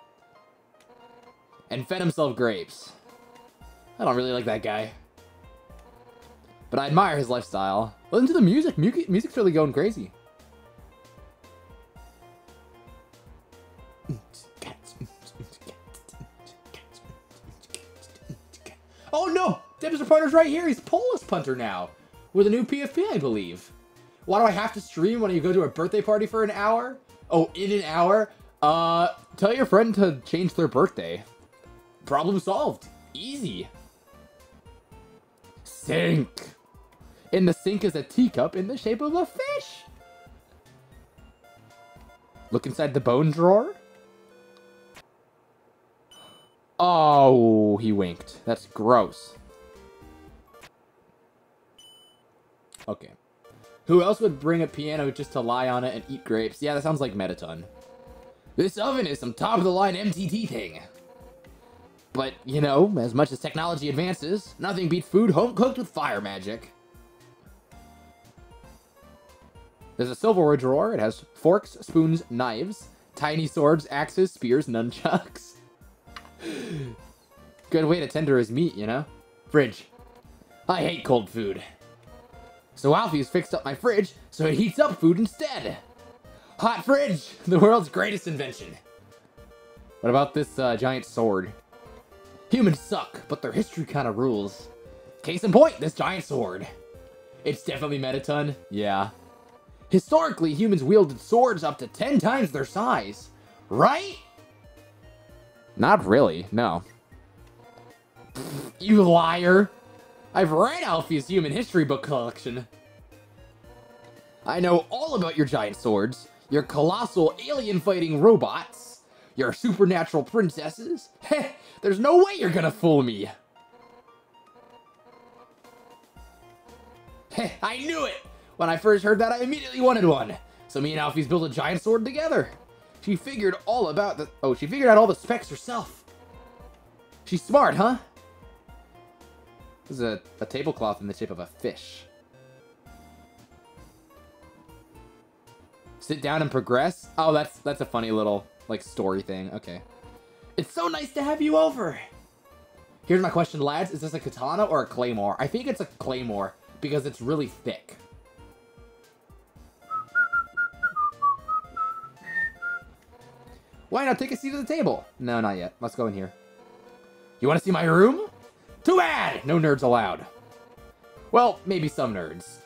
S2: And fed himself grapes. I don't really like that guy. But I admire his lifestyle. Listen to the music. Music's really going crazy. Oh no! Dipster Punter's right here. He's Polus Punter now. With a new PFP, I believe. Why do I have to stream when you go to a birthday party for an hour? Oh, in an hour? Tell your friend to change their birthday. Problem solved. Easy. Sink. In the sink is a teacup in the shape of a fish. Look inside the bone drawer. Oh, he winked. That's gross. Okay. Who else would bring a piano just to lie on it and eat grapes? Yeah, that sounds like Mettaton. This oven is some top-of-the-line MTT thing. But, you know, as much as technology advances, nothing beats food home-cooked with fire magic. There's a silverware drawer. It has forks, spoons, knives, tiny swords, axes, spears, nunchucks. Good way to tender his meat, you know? Fridge. I hate cold food. So Alfie's fixed up my fridge so it heats up food instead. Hot fridge, the world's greatest invention. What about this giant sword? Humans suck, but their history kind of rules. Case in point, this giant sword. It's definitely Mettaton. Yeah. Historically, humans wielded swords up to 10 times their size. Right? Not really, no. You liar. I've read Alfie's human history book collection. I know all about your giant swords, your colossal alien-fighting robots, your supernatural princesses. Heh, there's no way you're gonna fool me. Heh, I knew it! When I first heard that, I immediately wanted one. So me and Alfie's built a giant sword together. She figured all about the... Oh, she figured out all the specs herself. She's smart, huh? This is a tablecloth in the shape of a fish. Sit down and progress? Oh, that's a funny little, like, story thing. Okay. It's so nice to have you over. Here's my question, lads. Is this a katana or a claymore? I think it's a claymore because it's really thick. Why not take a seat at the table? No, not yet. Let's go in here. You want to see my room? Too bad! No nerds allowed. Well, maybe some nerds.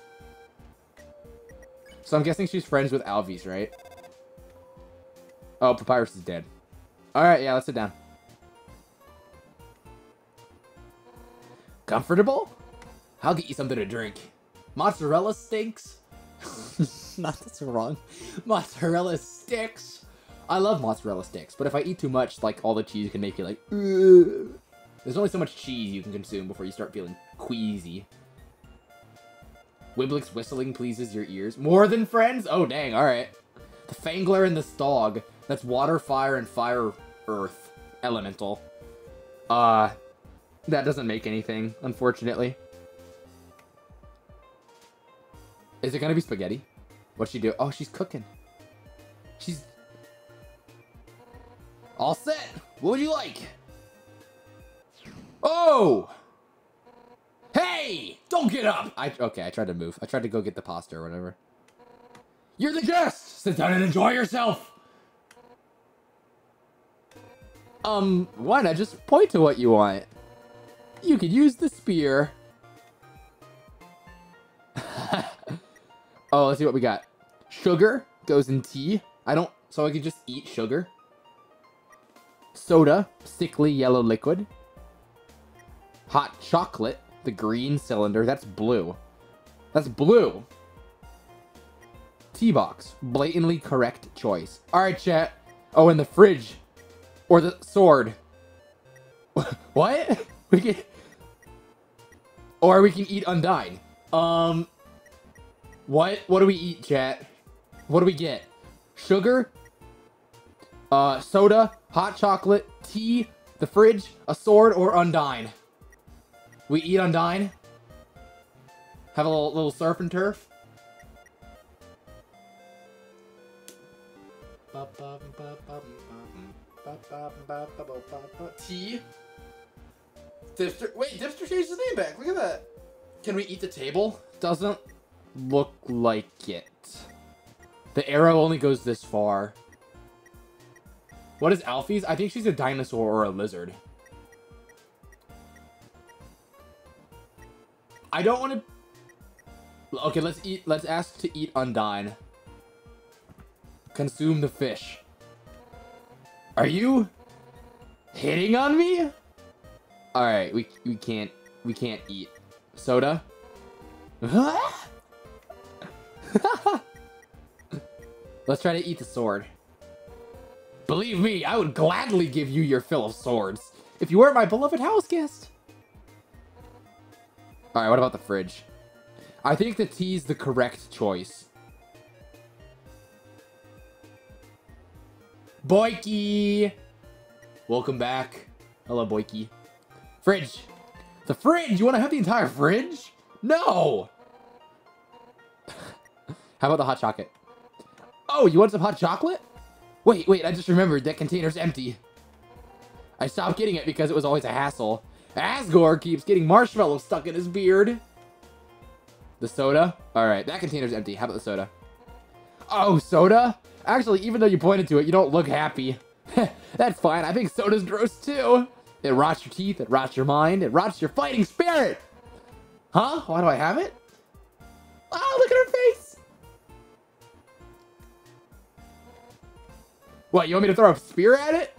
S2: So I'm guessing she's friends with Alvies, right? Oh, Papyrus is dead. Alright, yeah, let's sit down. Comfortable? I'll get you something to drink. Mozzarella stinks? Not that's wrong. Mozzarella sticks. I love mozzarella sticks, but if I eat too much, like, all the cheese can make you like, ugh. There's only so much cheese you can consume before you start feeling queasy. Wiblick's whistling pleases your ears. More than friends? Oh, dang, alright. The Fangler and the Stog. That's water, fire, and fire, earth. Elemental. That doesn't make anything, unfortunately. Is it gonna be spaghetti? What's she do? Oh, she's cooking. She's... all set! What would you like? Oh! Hey! Don't get up! Okay, I tried to move. I tried to go get the pasta or whatever. You're the guest! Sit down and enjoy yourself! Why not just point to what you want? You could use the spear. Oh, let's see what we got. Sugar goes in tea. So I could just eat sugar. Soda, sickly yellow liquid. Hot chocolate, the green cylinder. That's blue. That's blue. Tea box, blatantly correct choice. Alright, chat. Oh, and the fridge. Or the sword. What? We can... Or we can eat Undyne. What? What do we eat, chat? What do we get? Sugar? Soda? Hot chocolate? Tea? The fridge? A sword? Or Undyne? We eat Undyne? Have a little surf and turf? Tea? Dipster... Wait, Dipster changed his name back. Look at that. Can we eat the table? Doesn't look like it. The arrow only goes this far. What is Alfie's? I think she's a dinosaur or a lizard. I don't want to... Okay, let's eat. Let's ask to eat Undyne. Consume the fish. Are you hitting on me? All right, we can't eat soda. Let's try to eat the sword. Believe me, I would gladly give you your fill of swords if you weren't my beloved house guest. All right, what about the fridge? I think the tea's the correct choice. Boyki! Welcome back. Hello, Boyki. Fridge. The fridge? You want to have the entire fridge? No! How about the hot chocolate? Oh, you want some hot chocolate? Wait, I just remembered that container's empty. I stopped getting it because it was always a hassle. Asgore keeps getting marshmallows stuck in his beard. The soda? Alright, that container's empty. How about the soda? Oh, soda? Actually, even though you pointed to it, you don't look happy. That's fine. I think soda's gross too. It rots your teeth, it rots your mind, it rots your fighting spirit. Huh? Why do I have it? Oh, look at her face. What, you want me to throw a spear at it?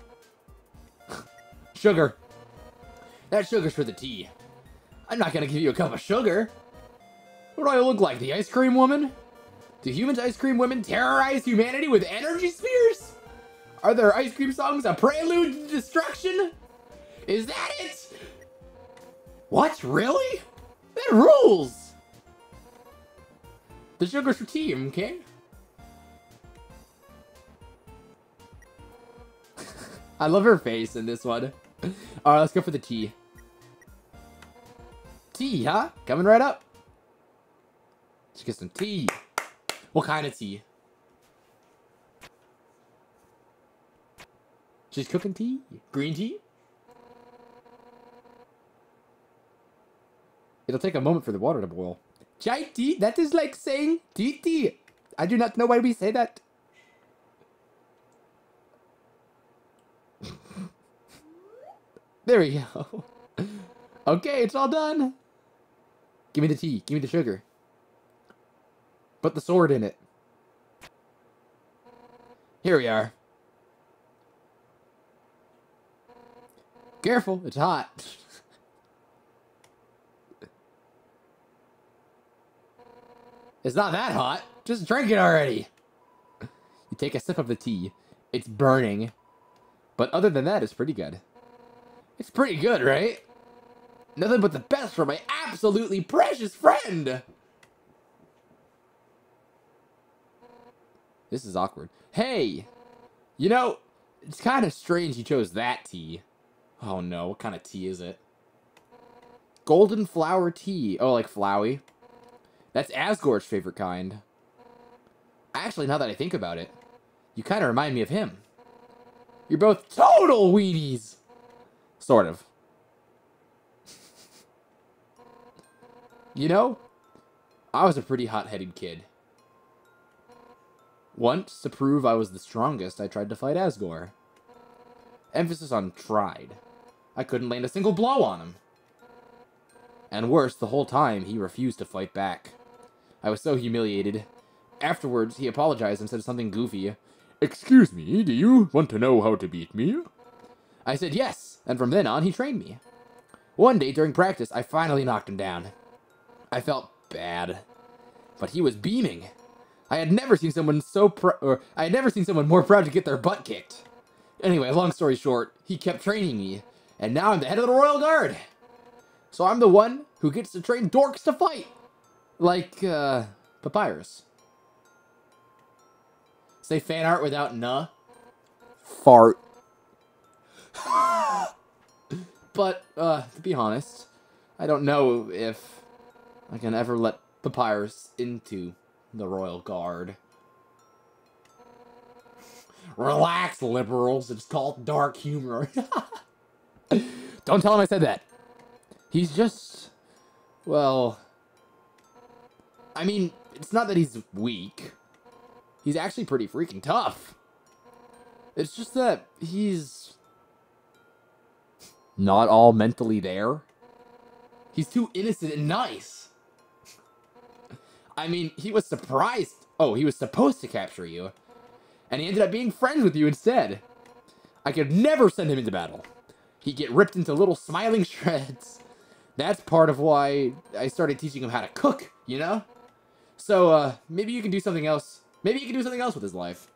S2: Sugar. That sugar's for the tea. I'm not gonna give you a cup of sugar. What do I look like, the ice cream woman? Do humans ice cream women terrorize humanity with energy spears? Are their ice cream songs a prelude to destruction? Is that it? What, really? That rules! The sugar's for tea, okay? I love her face in this one. Alright, let's go for the tea. Tea, huh? Coming right up. Let's get some tea. What kind of tea? She's cooking tea? Green tea? It'll take a moment for the water to boil. Chai tea? That is like saying tea tea. I do not know why we say that. There we go. Okay, it's all done. Give me the tea. Give me the sugar. Put the sword in it. Here we are. Careful, it's hot. It's not that hot. Just drink it already. You take a sip of the tea. It's burning. But other than that, it's pretty good. It's pretty good, right? Nothing but the best for my absolutely precious friend. This is awkward. Hey! You know, it's kind of strange you chose that tea. Oh no, what kind of tea is it? Golden flower tea. Oh, like Flowey. That's Asgore's favorite kind. Actually, now that I think about it, you kind of remind me of him. You're both total weenies! Sort of. You know, I was a pretty hot-headed kid. Once, to prove I was the strongest, I tried to fight Asgore. Emphasis on tried. I couldn't land a single blow on him. And worse, the whole time, he refused to fight back. I was so humiliated. Afterwards, he apologized and said something goofy.
S4: Excuse me, do you want to know how to beat me?
S2: I said yes, and from then on, he trained me. One day during practice, I finally knocked him down. I felt bad, but he was beaming. I had never seen someone more proud to get their butt kicked. Anyway, long story short, he kept training me, and now I'm the head of the Royal Guard. So I'm the one who gets to train dorks to fight. Like, Papyrus. Say fan art without "nuh." Fart. But, to be honest, I don't know if I can ever let Papyrus into the Royal Guard. Relax, liberals. It's called dark humor. Don't tell him I said that. He's just Well, I mean, it's not that he's weak. He's actually pretty freaking tough. It's just that he's not all mentally there. He's too innocent and nice. I mean, he was surprised. Oh, he was supposed to capture you. And he ended up being friends with you instead. I could never send him into battle. He'd get ripped into little smiling shreds. That's part of why I started teaching him how to cook, you know? So, maybe you can do something else. Maybe you can do something else with his life.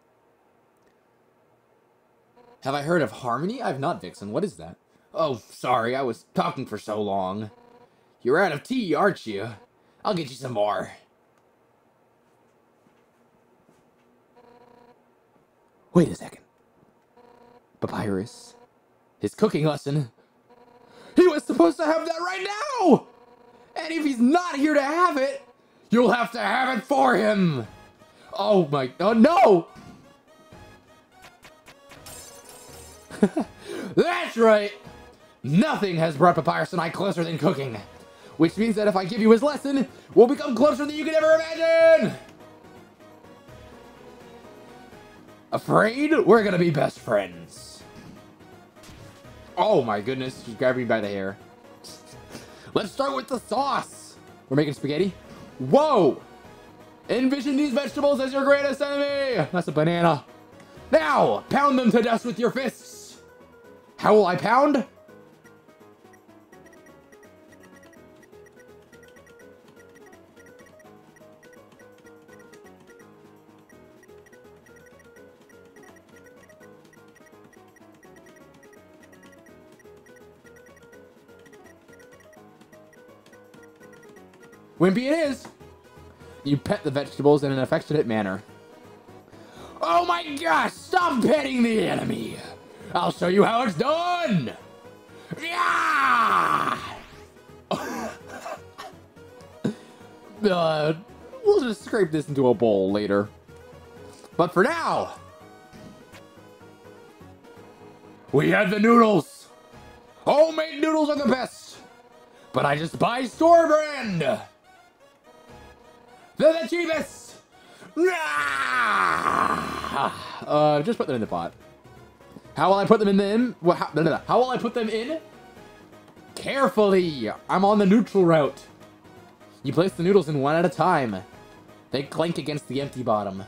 S2: Have I heard of Harmony? I've not, Vixen. What is that? Oh, sorry, I was talking for so long. You're out of tea, aren't you? I'll get you some more. Wait a second. Papyrus. His cooking lesson. He was supposed to have that right now! And if he's not here to have it, you'll have to have it for him! Oh my... Oh, no! That's right! Nothing has brought Papyrus and I closer than cooking. Which means that if I give you his lesson, we'll become closer than you could ever imagine! Afraid? We're gonna be best friends. Oh my goodness, she's grabbing me by the hair. Let's start with the sauce. We're making spaghetti. Whoa! Envision these vegetables as your greatest enemy! That's a banana. Now, pound them to dust with your fists. How will I pound? Wimpy it is! You pet the vegetables in an affectionate manner. Oh my gosh! Stop petting the enemy! I'll show you how it's done! Yeah! We'll just scrape this into a bowl later. But for now, we had the noodles! Homemade noodles are the best! But I just buy store brand! They're the cheapest! Just put them in the pot. How will I put them in how will I put them in? Carefully! I'm on the neutral route. You place the noodles in one at a time. They clank against the empty bottom.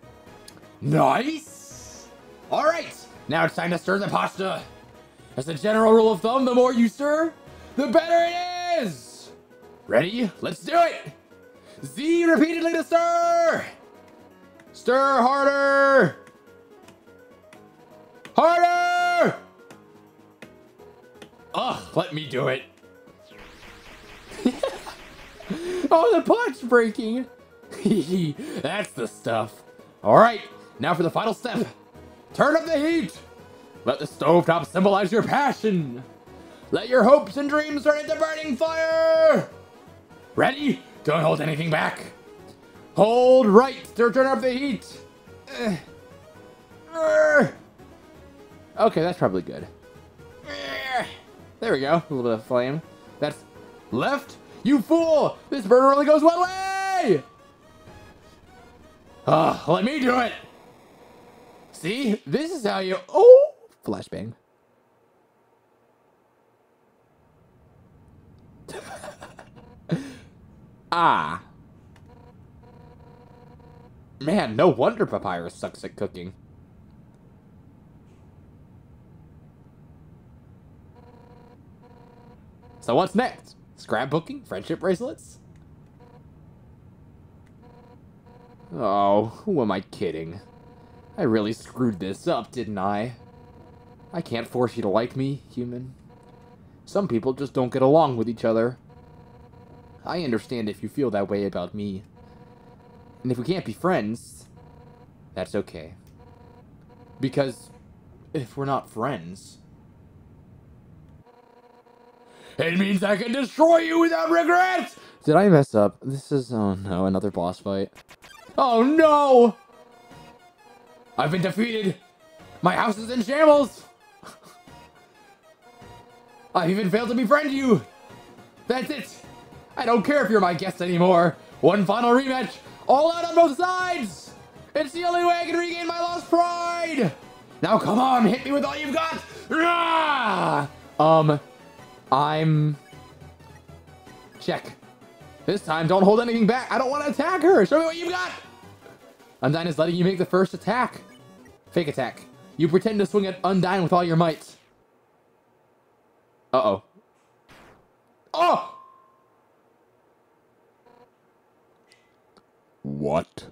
S2: Nice! Alright, now it's time to stir the pasta. As a general rule of thumb, the more you stir, the better it is! Ready? Let's do it! Z repeatedly to stir! Stir harder! Harder! Ugh, let me do it. Oh, the pot's breaking. That's the stuff. All right, now for the final step. Turn up the heat. Let the stovetop symbolize your passion. Let your hopes and dreams turn into burning fire. Ready? Don't hold anything back. Hold right to turn up the heat. Okay, that's probably good. There we go. A little bit of flame. That's left. You fool! This burner only goes one way! Let me do it. See? This is how you... Oh! Flashbang. Ah. Man, no wonder Papyrus sucks at cooking. So what's next? Scrapbooking? Friendship bracelets? Oh, who am I kidding? I really screwed this up, didn't I? I can't force you to like me, human. Some people just don't get along with each other. I understand if you feel that way about me. And if we can't be friends, that's okay. Because if we're not friends, it means I can destroy you without regret! Did I mess up? This is, oh no, another boss fight. Oh no! I've been defeated! My house is in shambles! I've even failed to befriend you! That's it! I don't care if you're my guest anymore. One final rematch. All out on both sides. It's the only way I can regain my lost pride. Now come on, hit me with all you've got. Rah! I'm... Check. This time, don't hold anything back. I don't want to attack her. Show me what you've got. Undyne is letting you make the first attack. Fake attack. You pretend to swing at Undyne with all your might. Uh-oh. Oh!
S4: What?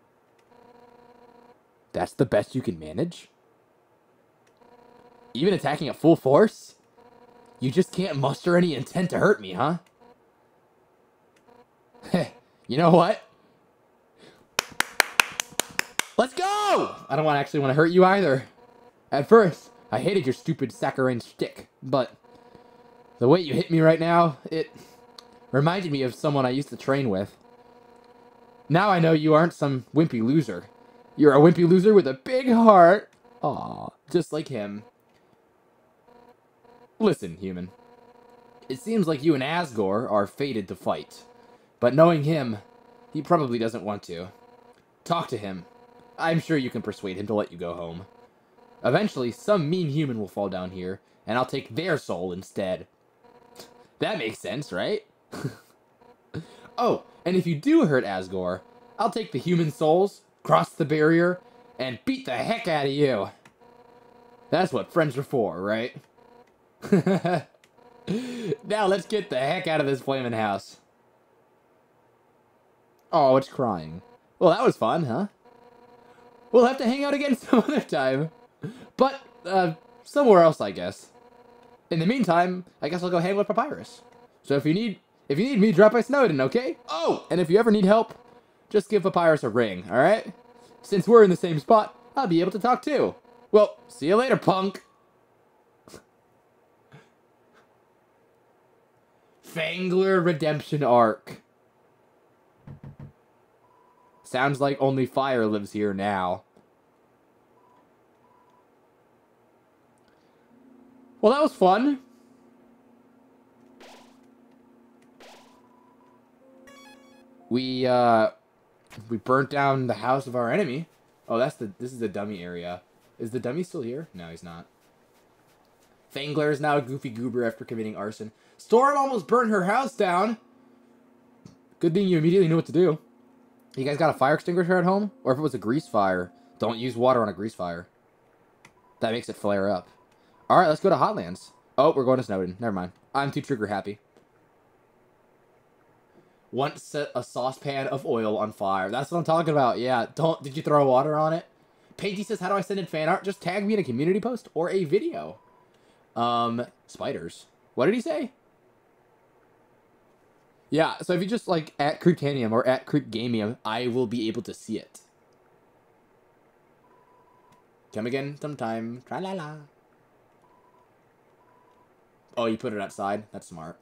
S2: That's the best you can manage? Even attacking at full force? You just can't muster any intent to hurt me, huh? Heh, you know what? Let's go! I don't actually want to hurt you either. At first, I hated your stupid saccharine shtick, but the way you hit me right now, it reminded me of someone I used to train with. Now I know you aren't some wimpy loser. You're a wimpy loser with a big heart. Aw, just like him. Listen, human. It seems like you and Asgore are fated to fight. But knowing him, he probably doesn't want to. Talk to him. I'm sure you can persuade him to let you go home. Eventually, some mean human will fall down here, and I'll take their soul instead. That makes sense, right? Oh, and if you do hurt Asgore, I'll take the human souls, cross the barrier, and beat the heck out of you. That's what friends are for, right? Now let's get the heck out of this flaming house. Oh, it's crying. Well, that was fun, huh? We'll have to hang out again some other time. But, somewhere else, I guess. In the meantime, I guess I'll go hang with Papyrus. So if you need me, drop by Snowdin, okay? Oh, and if you ever need help, just give Papyrus a ring, alright? Since we're in the same spot, I'll be able to talk too. Well, see you later, punk. Fangler Redemption Arc. Sounds like only fire lives here now. Well, that was fun. We burnt down the house of our enemy. Oh, this is the dummy area. Is the dummy still here? No, he's not. Fangler is now a goofy goober after committing arson. Storm almost burnt her house down. Good thing you immediately knew what to do. You guys got a fire extinguisher at home? Or if it was a grease fire, don't use water on a grease fire. That makes it flare up. Alright, let's go to Hotlands. Oh, we're going to Snowdin. Never mind. I'm too trigger happy. Once set a saucepan of oil on fire. That's what I'm talking about. Yeah, did you throw water on it? Painty says, how do I send in fan art? Just tag me in a community post or a video. Spiders. What did he say? Yeah, so if you just, like, at Creeptanium or at Creepgamium, I will be able to see it. Come again sometime. Tra-la-la. Oh, you put it outside? That's smart.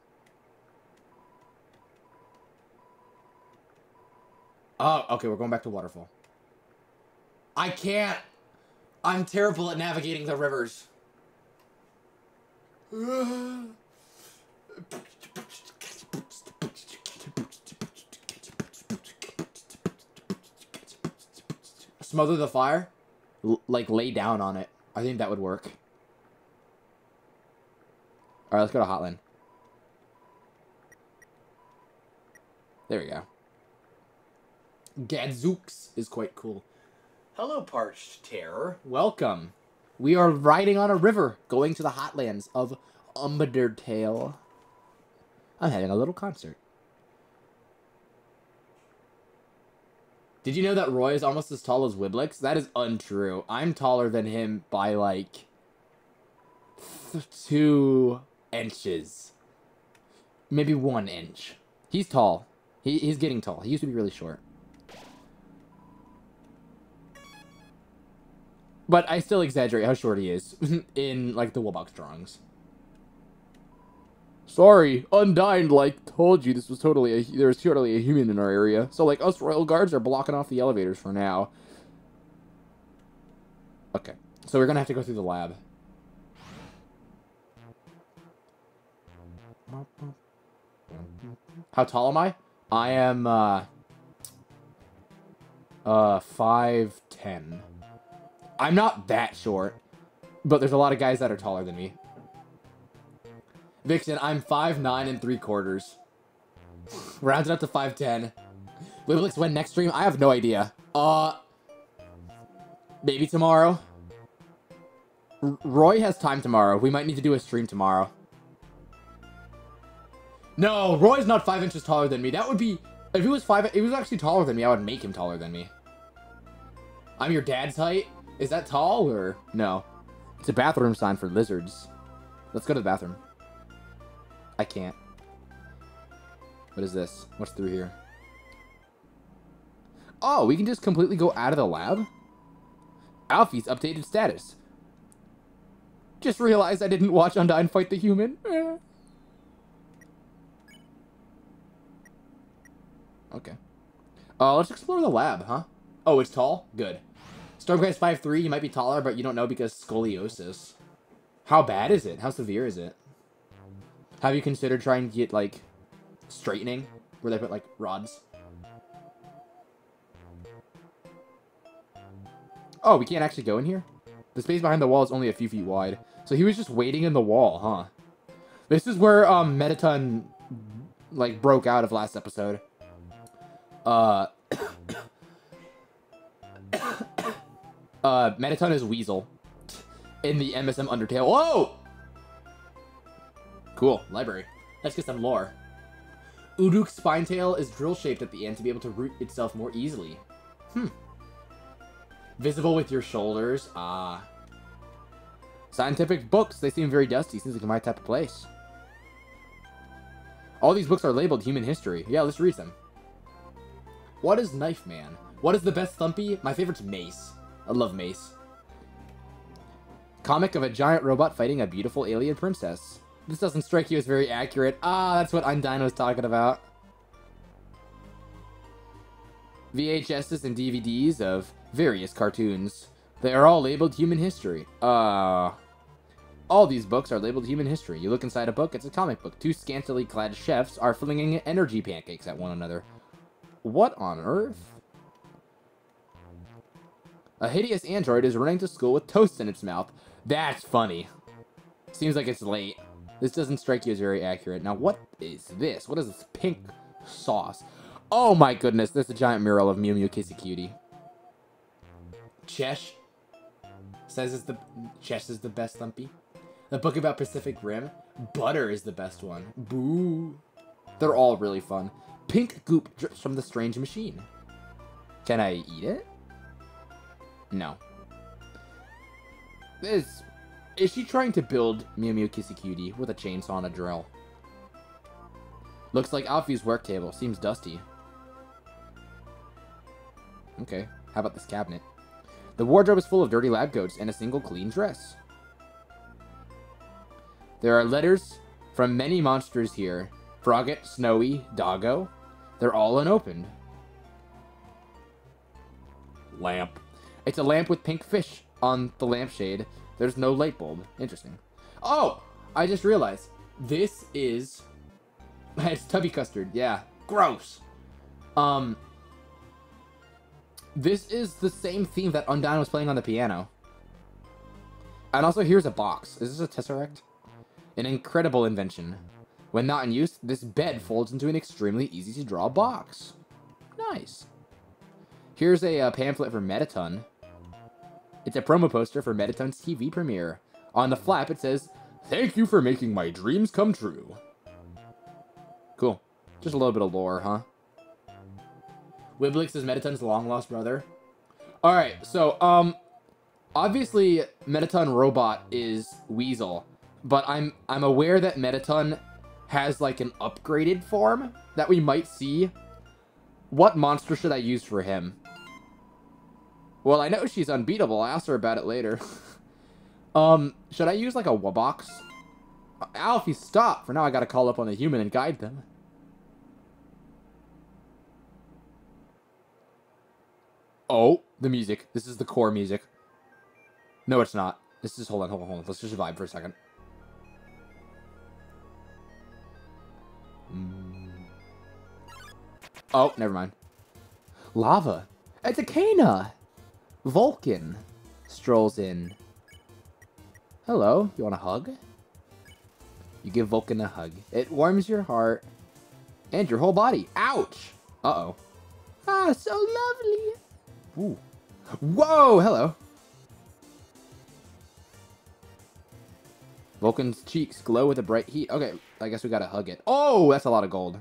S2: Oh, okay, we're going back to Waterfall. I can't! I'm terrible at navigating the rivers. Smother the fire? Like, lay down on it. I think that would work. Alright, let's go to Hotland. There we go. Gadzooks is quite cool. Hello, Parched Terror. Welcome. We are riding on a river, going to the Hotlands of Undertale. I'm having a little concert. Did you know that Roy is almost as tall as Wiblix? That is untrue. I'm taller than him by, like, 2 inches. Maybe 1 inch. He's tall. He's getting tall. He used to be really short. But I still exaggerate how short he is in, like, the Woolbox drawings. Sorry, Undyne, like, told you this was there was totally a human in our area. So, like, us royal guards are blocking off the elevators for now. Okay, so we're gonna have to go through the lab. How tall am I? I am 5'10". I'm not that short, but there's a lot of guys that are taller than me. Vixen, I'm 5'9 3/4. Rounded up to 5'10". Wiblix, when next stream? I have no idea. Maybe tomorrow. Roy has time tomorrow. We might need to do a stream tomorrow. No, Roy's not 5 inches taller than me. That would be... If he was actually taller than me, I would make him taller than me. I'm your dad's height? Is that tall, or... No. It's a bathroom sign for lizards. Let's go to the bathroom. I can't. What is this? What's through here? Oh, we can just completely go out of the lab? Alfie's updated status. Just realized I didn't watch Undyne fight the human. Okay. Let's explore the lab, huh? Oh, it's tall? Good. Stormguy's 5'3", you might be taller, but you don't know because scoliosis. How bad is it? How severe is it? Have you considered trying to get, like, straightening? Where they put, like, rods? Oh, we can't actually go in here? The space behind the wall is only a few feet wide. So he was just waiting in the wall, huh? This is where, Mettaton, like, broke out of last episode. Mettaton is Weasel in the MSM Undertale. Whoa! Cool. Library. Let's get some lore. Uduk's spinetail is drill-shaped at the end to be able to root itself more easily. Visible with your shoulders. Ah. Scientific books. They seem very dusty. Seems like my type of place. All these books are labeled human history. Yeah, let's read them. What is Knife Man? What is the best Thumpy? My favorite's Mace. I love Mace. Comic of a giant robot fighting a beautiful alien princess. This doesn't strike you as very accurate. Ah, that's what Undyne was talking about. VHSs and DVDs of various cartoons. They are all labeled human history. All these books are labeled human history. You look inside a book, it's a comic book. Two scantily clad chefs are flinging energy pancakes at one another. What on earth? A hideous android is running to school with toast in its mouth. That's funny. Seems like it's late. This doesn't strike you as very accurate. Now, what is this? What is this pink sauce? Oh my goodness, there's a giant mural of Mew Mew Kissy Cutie. Chesh says Chesh is the best Thumpy. The book about Pacific Rim. Butter is the best one. Boo. They're all really fun. Pink goop drips from the strange machine. Can I eat it? No. Is she trying to build Mew Mew Kissy Cutie with a chainsaw and a drill? Looks like Alfie's work table. Seems dusty. Okay, how about this cabinet? The wardrobe is full of dirty lab coats and a single clean dress. There are letters from many monsters here. Frogget, Snowy, Doggo. They're all unopened. Lamp. It's a lamp with pink fish on the lampshade. There's no light bulb. Interesting. Oh! I just realized. This is... It's Tubby Custard. Yeah. Gross. This is the same theme that Undyne was playing on the piano. And also, here's a box. Is this a Tesseract? An incredible invention. When not in use, this bed folds into an extremely easy-to-draw box. Nice. Here's a pamphlet for Mettaton. It's a promo poster for Mettaton's TV premiere. On the flap, it says, "Thank you for making my dreams come true." Cool. Just a little bit of lore, huh? Wiblix is Mettaton's long-lost brother. Alright, so, obviously, Mettaton Robot is Weasel, but I'm aware that Mettaton has, like, an upgraded form that we might see. What monster should I use for him? Well, I know she's unbeatable. I asked her about it later. Should I use, like, a Wabox? Alfie, stop! For now, I gotta call up on a human and guide them. Oh, the music. This is the core music. No, it's not. This is... Hold on. Let's just vibe for a second. Oh, never mind. Lava. It's a Kana. Vulcan strolls in. Hello, you want a hug? You give Vulcan a hug. It warms your heart and your whole body. Ouch! Uh-oh. Ah, so lovely. Ooh. Whoa, hello. Vulcan's cheeks glow with a bright heat. Okay, I guess we gotta hug it. Oh, that's a lot of gold.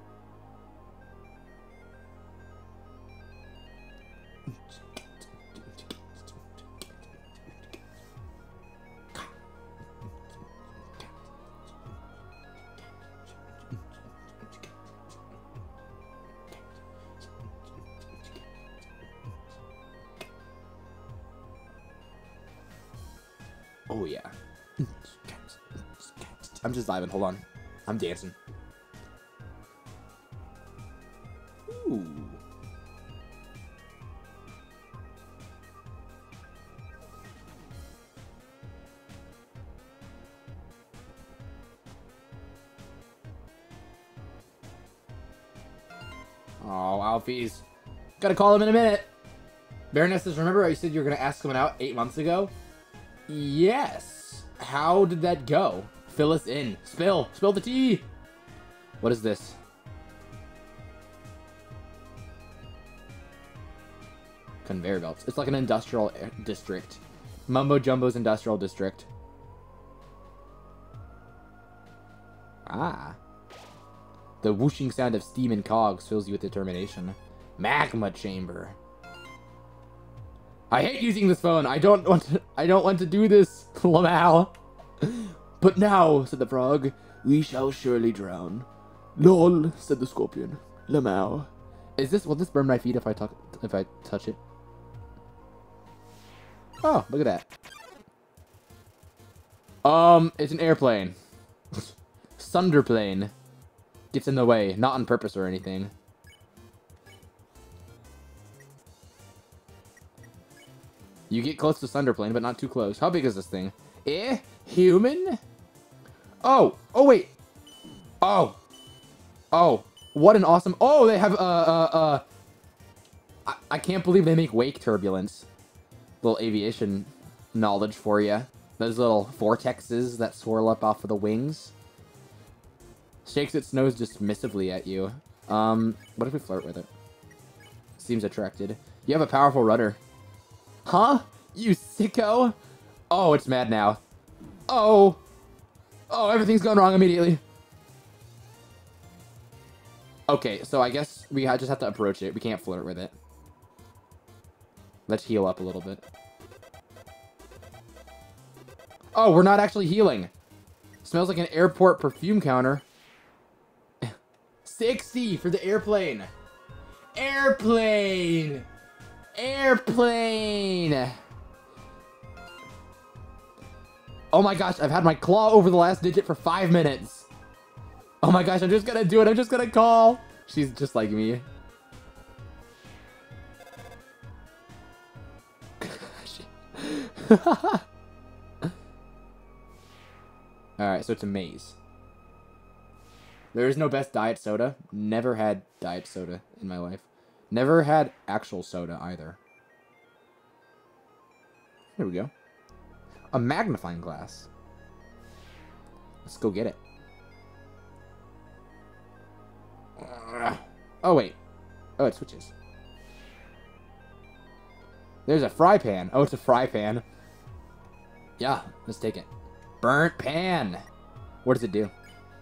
S2: Oh, yeah. I'm just vibing. Hold on. I'm dancing. Ooh. Oh, Alfie's. Gotta call him in a minute. Baroness says, remember I said you were gonna ask someone out 8 months ago? Yes. How did that go? Fill us in. Spill the tea. What is this? Conveyor belts. It's like an industrial district. Mumbo Jumbo's industrial district. Ah. The whooshing sound of steam and cogs fills you with determination. Magma chamber. I hate using this phone. I don't want to do this, Lamau. But now, said the frog, we shall surely drown. Lol, said the scorpion. Lamau. Will this burn my feet if I touch it? Oh, look at that. It's an airplane. Sunderplane. Gets in the way, not on purpose or anything. You get close to Sunderplane, but not too close. How big is this thing? Human? Oh, wait. Oh, what an awesome... Oh, they have, I can't believe they make wake turbulence. Little aviation knowledge for you. Those little vortexes that swirl up off of the wings. Shakes its nose dismissively at you. What if we flirt with it? Seems attracted. You have a powerful rudder. Huh? You sicko? Oh, it's mad now. Oh, everything's going wrong immediately. Okay, so I guess we just have to approach it. We can't flirt with it. Let's heal up a little bit. Oh, we're not actually healing. Smells like an airport perfume counter. 60 for the airplane. Airplane. Oh my gosh, I've had my claw over the last digit for 5 minutes. Oh my gosh, I'm just gonna do it. I'm just gonna call. She's just like me. Alright, so it's a maze. There is no best diet soda. Never had diet soda in my life. Never had actual soda either. Here we go. A magnifying glass. Let's go get it. Oh, wait. Oh, it switches. There's a fry pan. Oh, it's a fry pan. Yeah, let's take it. Burnt pan. What does it do?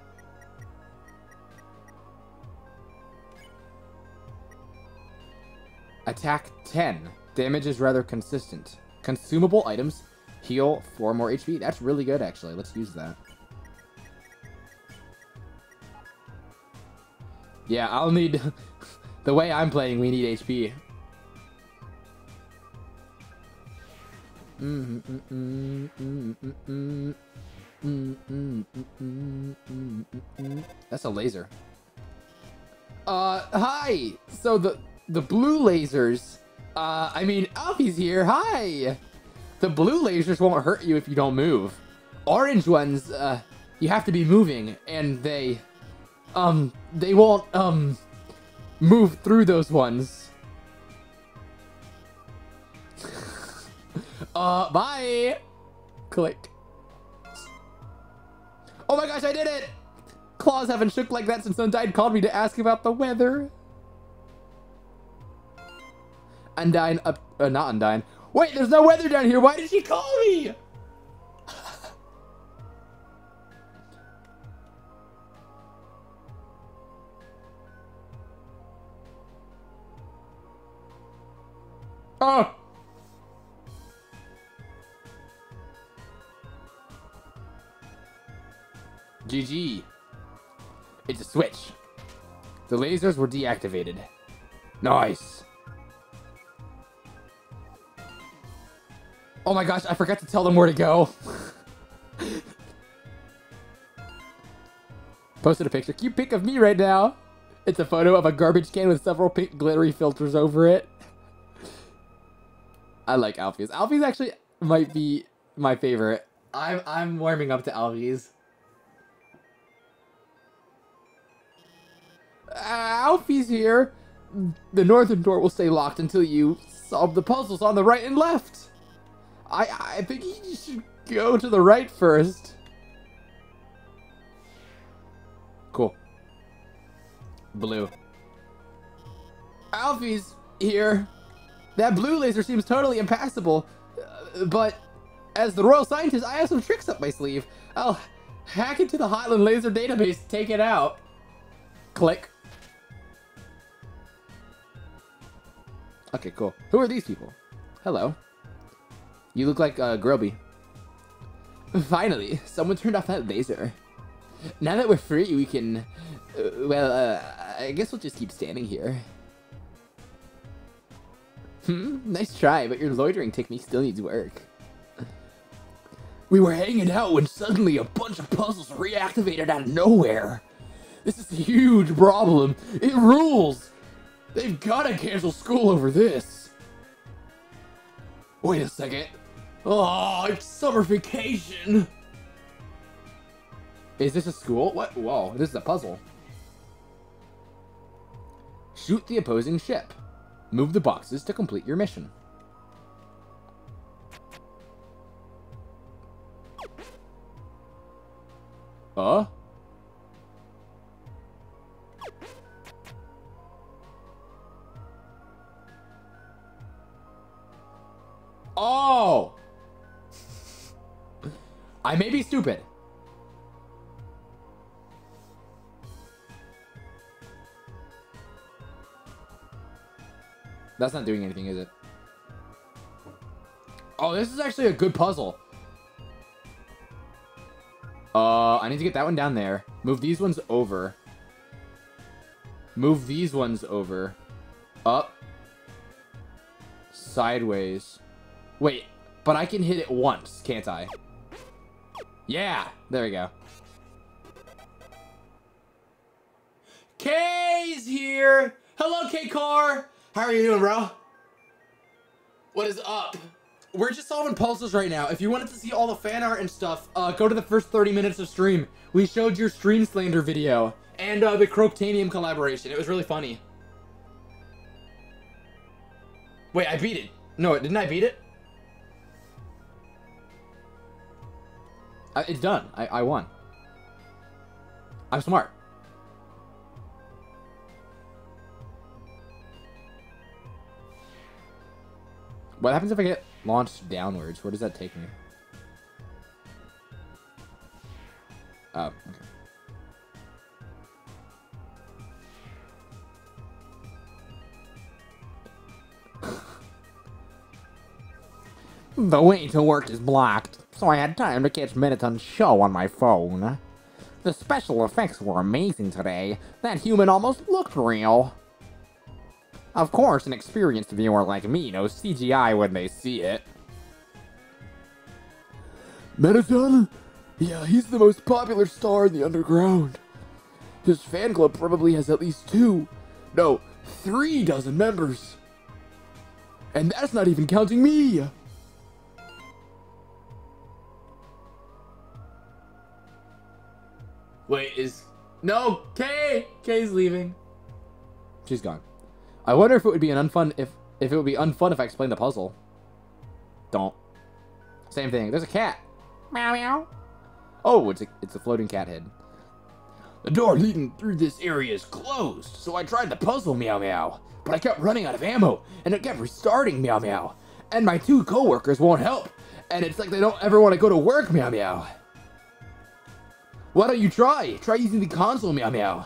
S2: Attack 10. Damage is rather consistent. Consumable items heal 4 more HP. That's really good, actually. Let's use that. Yeah, I'll need... the way I'm playing, we need HP. That's a laser. Hi! So the blue lasers... I mean, Alfie's here. Hi! The blue lasers won't hurt you if you don't move. Orange ones, you have to be moving, and they won't, move through those ones. Bye. Click. Oh my gosh, I did it! Claws haven't shook like that since Undyne called me to ask about the weather. Undyne, not Undyne. Wait, there's no weather down here. Why did she call me? Oh! GG. It's a switch. The lasers were deactivated. Nice. Oh my gosh, I forgot to tell them where to go. Posted a picture. Cute pic of me right now. It's a photo of a garbage can with several pink glittery filters over it. I like Alphys. Alphys actually might be my favorite. I'm warming up to Alphys. Alphys here. The northern door will stay locked until you solve the puzzles on the right and left. I think you should go to the right first. Cool. Blue. Alphys here. That blue laser seems totally impassable, but as the royal scientist, I have some tricks up my sleeve. I'll hack into the Hotland laser database to take it out. Click. Okay, cool. Who are these people? Hello. You look like Groby. Finally, someone turned off that laser. Now that we're free, we can... I guess we'll just keep standing here. Nice try, but your loitering technique still needs work. We were hanging out when suddenly a bunch of puzzles reactivated out of nowhere. This is a huge problem. It rules. They've gotta cancel school over this. Wait a second. Oh, it's summer vacation. Is this a school? What? Whoa, this is a puzzle. Shoot the opposing ship. Move the boxes to complete your mission. Oh, I may be stupid. That's not doing anything, is it? Oh, this is actually a good puzzle. I need to get that one down there. Move these ones over. Move these ones over. Up. Sideways. Wait, but I can hit it once, can't I? Yeah, there we go. Kay's here! Hello, K-Car! How are you doing, bro? What is up? We're just solving puzzles right now. If you wanted to see all the fan art and stuff, go to the first 30 minutes of stream. We showed your Stream Slander video and the Croctanium collaboration. It was really funny. Wait, I beat it. No, didn't I beat it? It's done. I won. I'm smart. What happens if I get launched downwards? Where does that take me? Oh, okay. The way to work is blocked, so I had time to catch Mettaton's show on my phone. The special effects were amazing today. That human almost looked real. Of course, an experienced viewer like me knows CGI when they see it.
S4: Mettaton? Yeah, he's the most popular star in the underground. His fan club probably has at least 3 dozen members. And that's not even counting me.
S2: Wait, no, Kay's leaving. She's gone. I wonder if it would be an unfun if it would be unfun if I explained the puzzle. Don't. Same thing. There's a cat. Meow meow. Oh, it's a floating cat head. The door leading through this area is closed, so I tried the puzzle, meow meow. But I kept running out of ammo, and it kept restarting, meow meow. And my 2 coworkers won't help, and it's like they don't ever want to go to work, meow meow. Why don't you try? Try using the console, meow meow.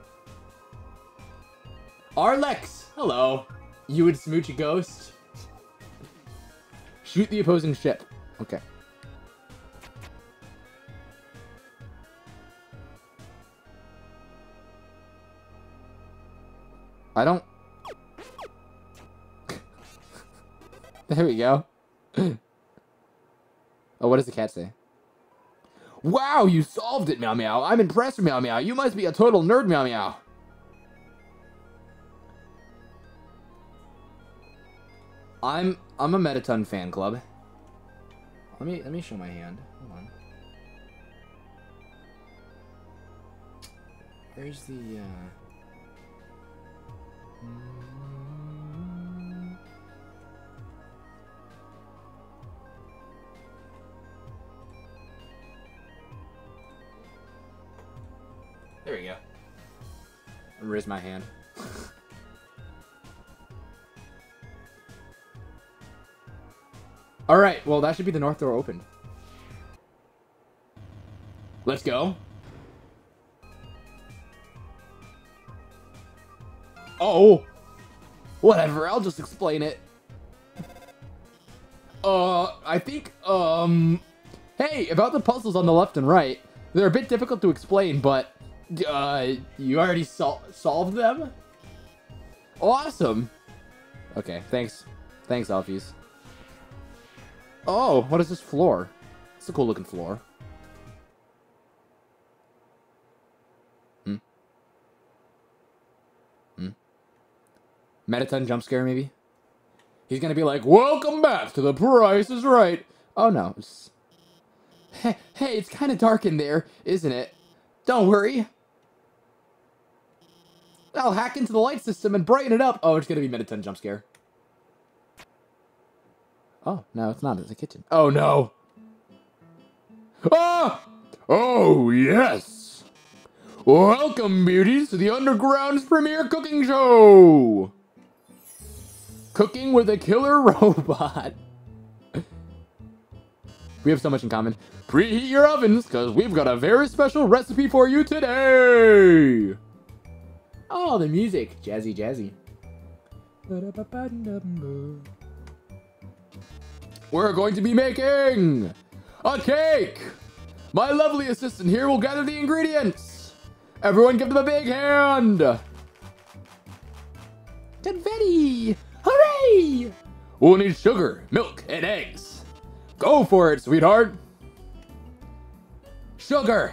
S2: Arlex, hello. You would smooch a ghost? Shoot the opposing ship. Okay. I don't... There we go. Oh, what does the cat say? Wow, you solved it, meow meow. I'm impressed, meow meow. You must be a total nerd, meow meow. I'm a Mettaton fan club. Let me show my hand. Hold on. Where's the There we go. Where's my hand? Alright, well that should be the north door open. Let's go. Oh! Whatever, I'll just explain it. I think, hey, about the puzzles on the left and right, they're a bit difficult to explain, but, you already solved them? Awesome! Okay, thanks. Thanks, Alphys. Oh, what is this floor? It's a cool looking floor. Mettaton jump scare, maybe? He's gonna be like, welcome back to The Price is Right. Oh, no. Hey, it's kind of dark in there, isn't it? Don't worry. I'll hack into the light system and brighten it up. Oh, it's gonna be Mettaton jump scare. Oh, no, it's not. It's a kitchen. Oh, no. Ah! Oh, yes. Welcome, beauties, to the Underground's premiere cooking show. Cooking with a killer robot. We have so much in common. Preheat your ovens, because we've got a very special recipe for you today. Oh, the music. Jazzy, jazzy. We're going to be making a cake. My lovely assistant here will gather the ingredients. Everyone give them a big hand. Confetti. Hooray! We'll need sugar, milk, and eggs. Go for it, sweetheart. Sugar.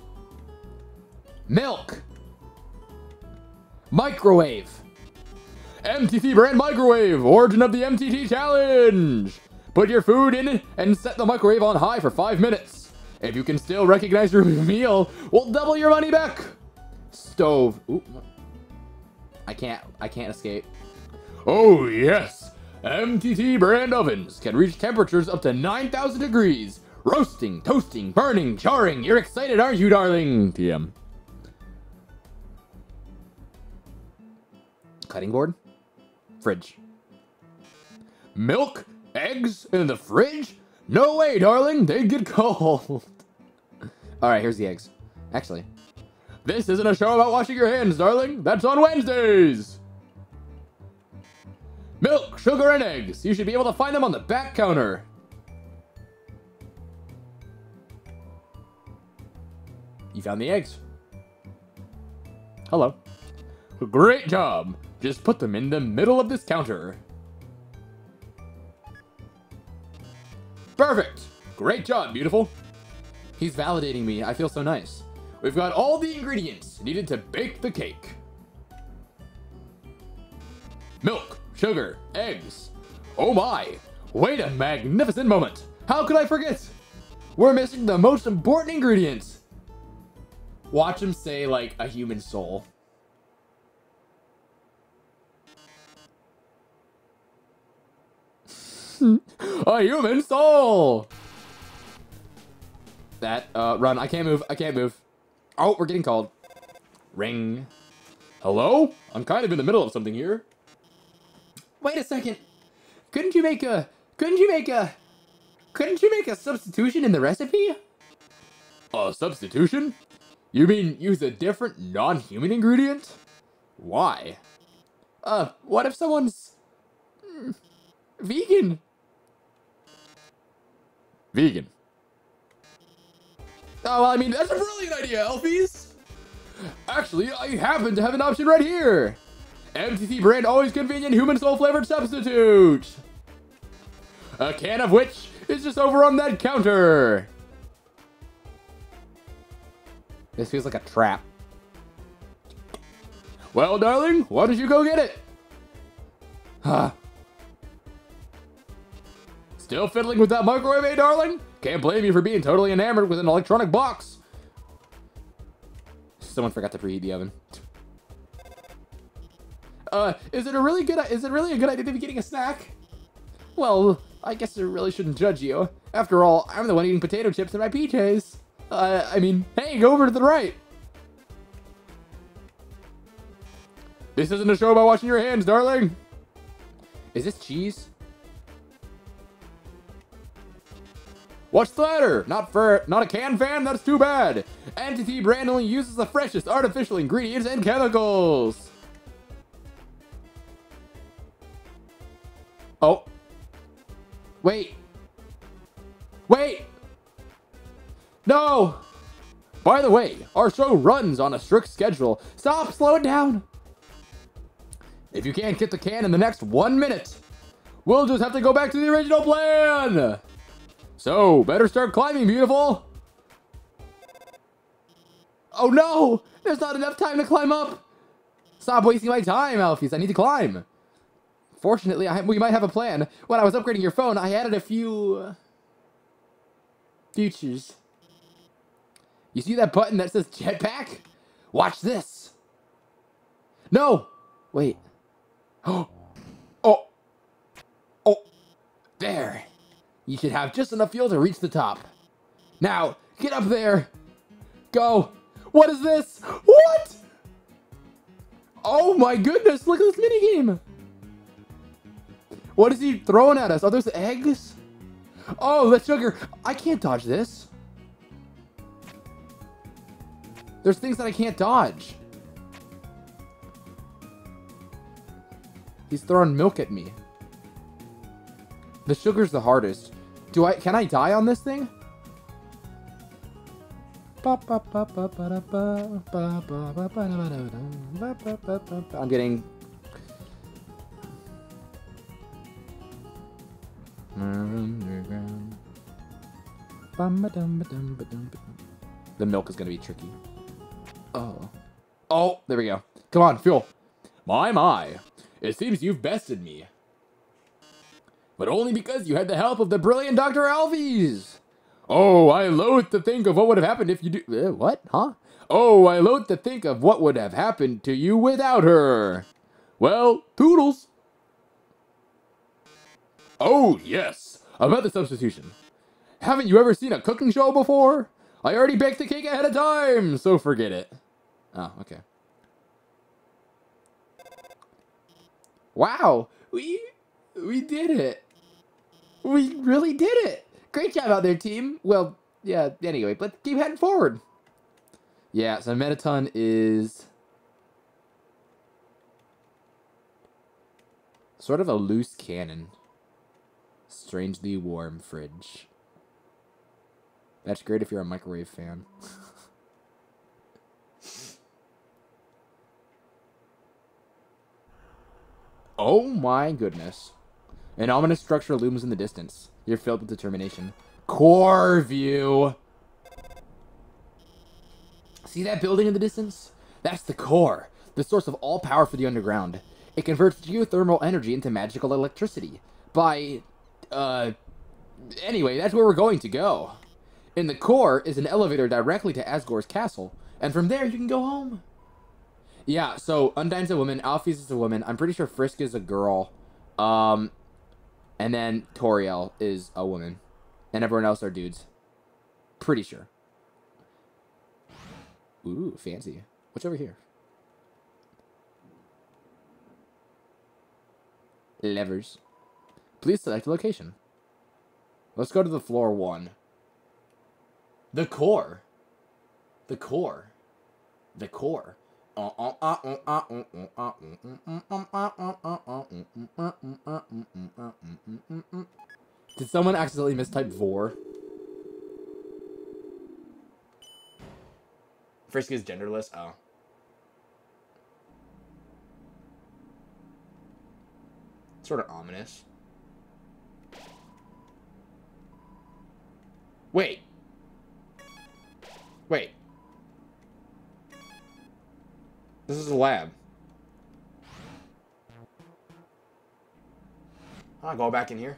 S2: Milk. Microwave. MTT brand microwave, origin of the MTT challenge. Put your food in and set the microwave on high for 5 minutes. If you can still recognize your meal, we'll double your money back. Stove. Ooh. I can't escape. Oh yes, MTT brand ovens can reach temperatures up to 9,000 degrees. Roasting, toasting, burning, charring. You're excited, aren't you, darling? TM. Cutting board. Fridge. Milk, eggs in the fridge? No way, darling. They'd get cold. All right, here's the eggs. Actually, this isn't a show about washing your hands, darling. That's on Wednesdays. Milk, sugar, and eggs. You should be able to find them on the back counter. You found the eggs. Hello. Great job. Just put them in the middle of this counter. Perfect. Great job, beautiful. He's validating me. I feel so nice. We've got all the ingredients needed to bake the cake. Milk, sugar, eggs. Oh my, wait a magnificent moment. How could I forget? We're missing the most important ingredients. Watch him say like a human soul. A human soul! That, run. I can't move. I can't move. Oh, we're getting called. Ring. Hello? I'm kind of in the middle of something here. Wait a second. Couldn't you make a substitution in the recipe? A substitution? You mean use a different non-human ingredient? Why? What if someone's vegan? Vegan. Oh, well, I mean, that's a brilliant idea, Elfies! Actually, I happen to have an option right here! MTC brand always convenient human soul flavored substitute! A can of which is just over on that counter! This feels like a trap. Well, darling, why don't you go get it? Huh. Still fiddling with that microwave, eh, darling? Can't blame you for being totally enamored with an electronic box. Someone forgot to preheat the oven. Is it really a good idea to be getting a snack? Well, I guess I really shouldn't judge you. After all, I'm the one eating potato chips in my PJs. I mean, hey, go over to the right. This isn't a show about washing your hands, darling. Is this cheese? What's the matter? Not a can fan? That's too bad. Entity brand only uses the freshest artificial ingredients and chemicals. Oh. Wait. Wait. No. By the way, our show runs on a strict schedule. Stop, slow it down. If you can't get the can in the next 1 minute, we'll just have to go back to the original plan. So, better start climbing, beautiful. Oh no, there's not enough time to climb up. Stop wasting my time, Alphys. I need to climb. Fortunately, we might have a plan. When I was upgrading your phone, I added a few features. You see that button that says jetpack? Watch this. No, wait. Oh, oh, there. You should have just enough fuel to reach the top. Now, get up there. Go. What is this? What? Oh my goodness, look at this minigame. What is he throwing at us? Oh, there's eggs? Oh, the sugar. I can't dodge this. There's things that I can't dodge. He's throwing milk at me. The sugar's the hardest. Can I die on this thing? I'm getting... The milk is gonna be tricky. Oh, there we go. Come on, fuel. My. It seems you've bested me. But only because you had the help of the brilliant Dr. Alphys. Oh, I loathe to think of what would have happened if you do... what? Huh? Oh, I loathe to think of what would have happened to you without her. Well, toodles. Oh, yes. About the substitution. Haven't you ever seen a cooking show before? I already baked the cake ahead of time, so forget it. Oh, okay. Wow, we did it. We really did it. Great job out there, team. Well, yeah, anyway, but keep heading forward. Yeah, so Mettaton is sort of a loose cannon. Strangely warm fridge. That's great if you're a microwave fan. Oh my goodness. An ominous structure looms in the distance. You're filled with determination. Core view. See that building in the distance? That's the core, the source of all power for the underground. It converts geothermal energy into magical electricity. Anyway, that's where we're going to go. In the core is an elevator directly to Asgore's castle, and from there you can go home. Yeah, so Undyne's a woman, Alphys is a woman, I'm pretty sure Frisk is a girl. And And then Toriel is a woman. And everyone else are dudes. Pretty sure. Ooh, fancy. What's over here? Levers. Please select a location. Let's go to the floor 1. The core. The core. The core. Did someone accidentally mistype vor? Frisk is genderless? Oh. Sort of ominous. Wait. Wait. This is a lab. I'll go back in here.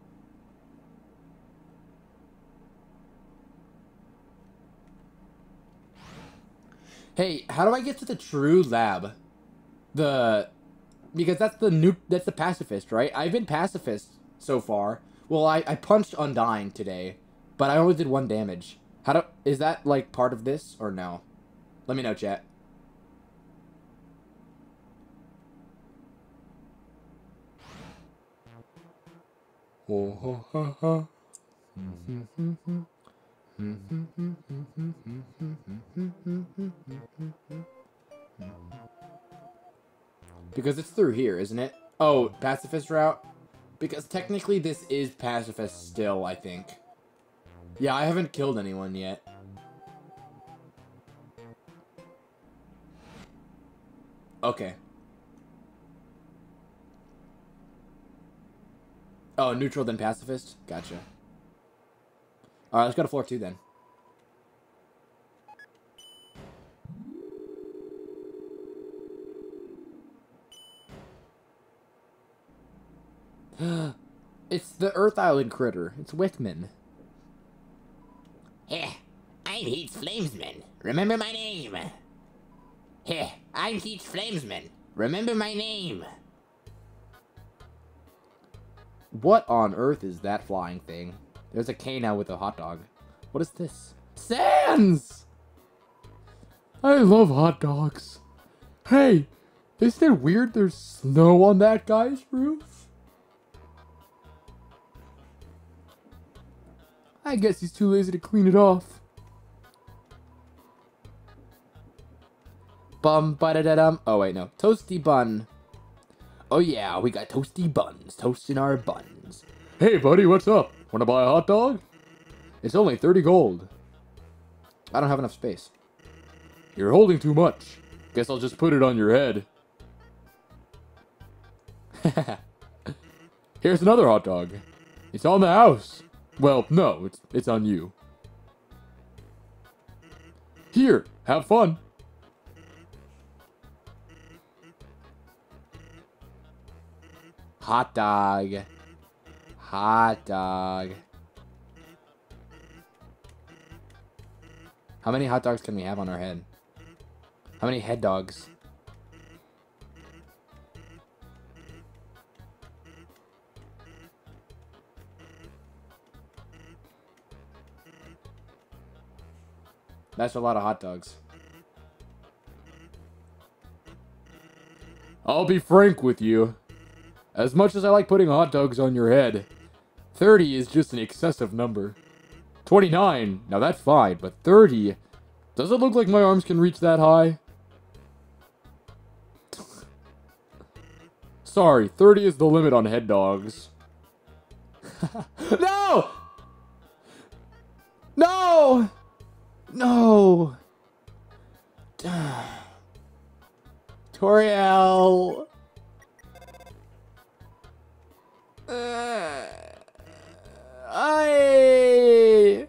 S2: Hey, how do I get to the true lab? Because that's the pacifist, right? I've been pacifist so far. Well, I punched Undyne today, but I only did 1 damage. Is that like part of this or no? Let me know, chat. Because it's through here, isn't it? Oh, pacifist route? Because technically this is pacifist still, I think. Yeah, I haven't killed anyone yet. Okay. Oh, neutral then pacifist? Gotcha. Alright, let's go to floor 2 then. It's the Earth Island critter. It's Wickman.
S5: Heh, I'm Heat Flamesman. Remember my name. Heh, I'm Heat Flamesman. Remember my name.
S2: What on earth is that flying thing? There's a K now with a hot dog. What is this? Sans!
S4: I love hot dogs. Hey, isn't it weird there's snow on that guy's roof? I guess he's too lazy to clean it off.
S2: Bum ba da da dum. Oh wait, no. Toasty bun. Oh yeah, we got toasty buns. Toasting our buns.
S4: Hey buddy, what's up? Wanna buy a hot dog?
S2: It's only 30 gold. I don't have enough space.
S4: You're holding too much. Guess I'll just put it on your head. Here's another hot dog. It's on the house. Well, no, it's on you. Here, have fun.
S2: Hot dog. Hot dog. How many hot dogs can we have on our head? How many head dogs? That's a lot of hot dogs.
S4: I'll be frank with you. As much as I like putting hot dogs on your head, 30 is just an excessive number. 29, now that's fine, but 30... Does it look like my arms can reach that high? Sorry, 30 is the limit on head dogs.
S2: No! No! No! Toriel! I...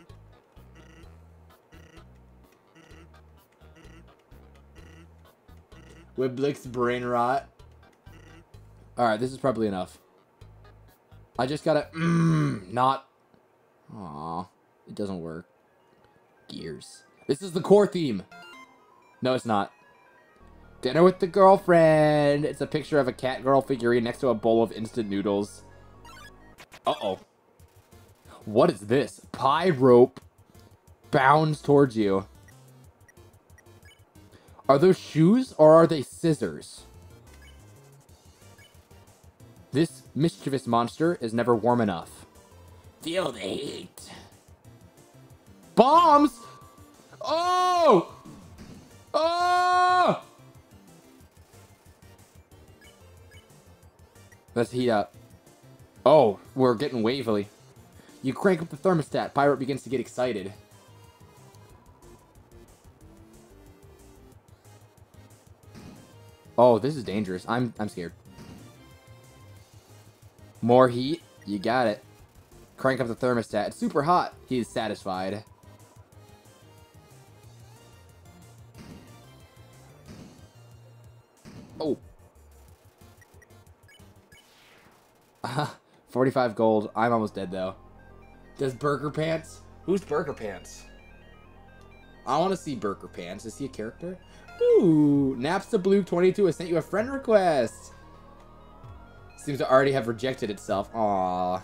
S2: Wiblick's brain rot. Alright, this is probably enough. I just gotta... not... Aw, it doesn't work. Gears. This is the core theme. No, it's not. Dinner with the girlfriend. It's a picture of a cat girl figurine next to a bowl of instant noodles. Uh-oh. What is this? Pie rope bounds towards you. Are those shoes or are they scissors? This mischievous monster is never warm enough.
S5: Feel the heat.
S2: Bombs! Oh! Oh! Let's heat up. Oh, we're getting wavily. You crank up the thermostat. Pirate begins to get excited. Oh, this is dangerous. I'm scared. More heat. You got it. Crank up the thermostat. It's super hot. He's satisfied. Oh. 45 gold. I'm almost dead, though. Does Burger Pants? Who's Burger Pants? I want to see Burger Pants. Is he a character? Ooh. Napsta Blue 22 has sent you a friend request. Seems to already have rejected itself. Aww.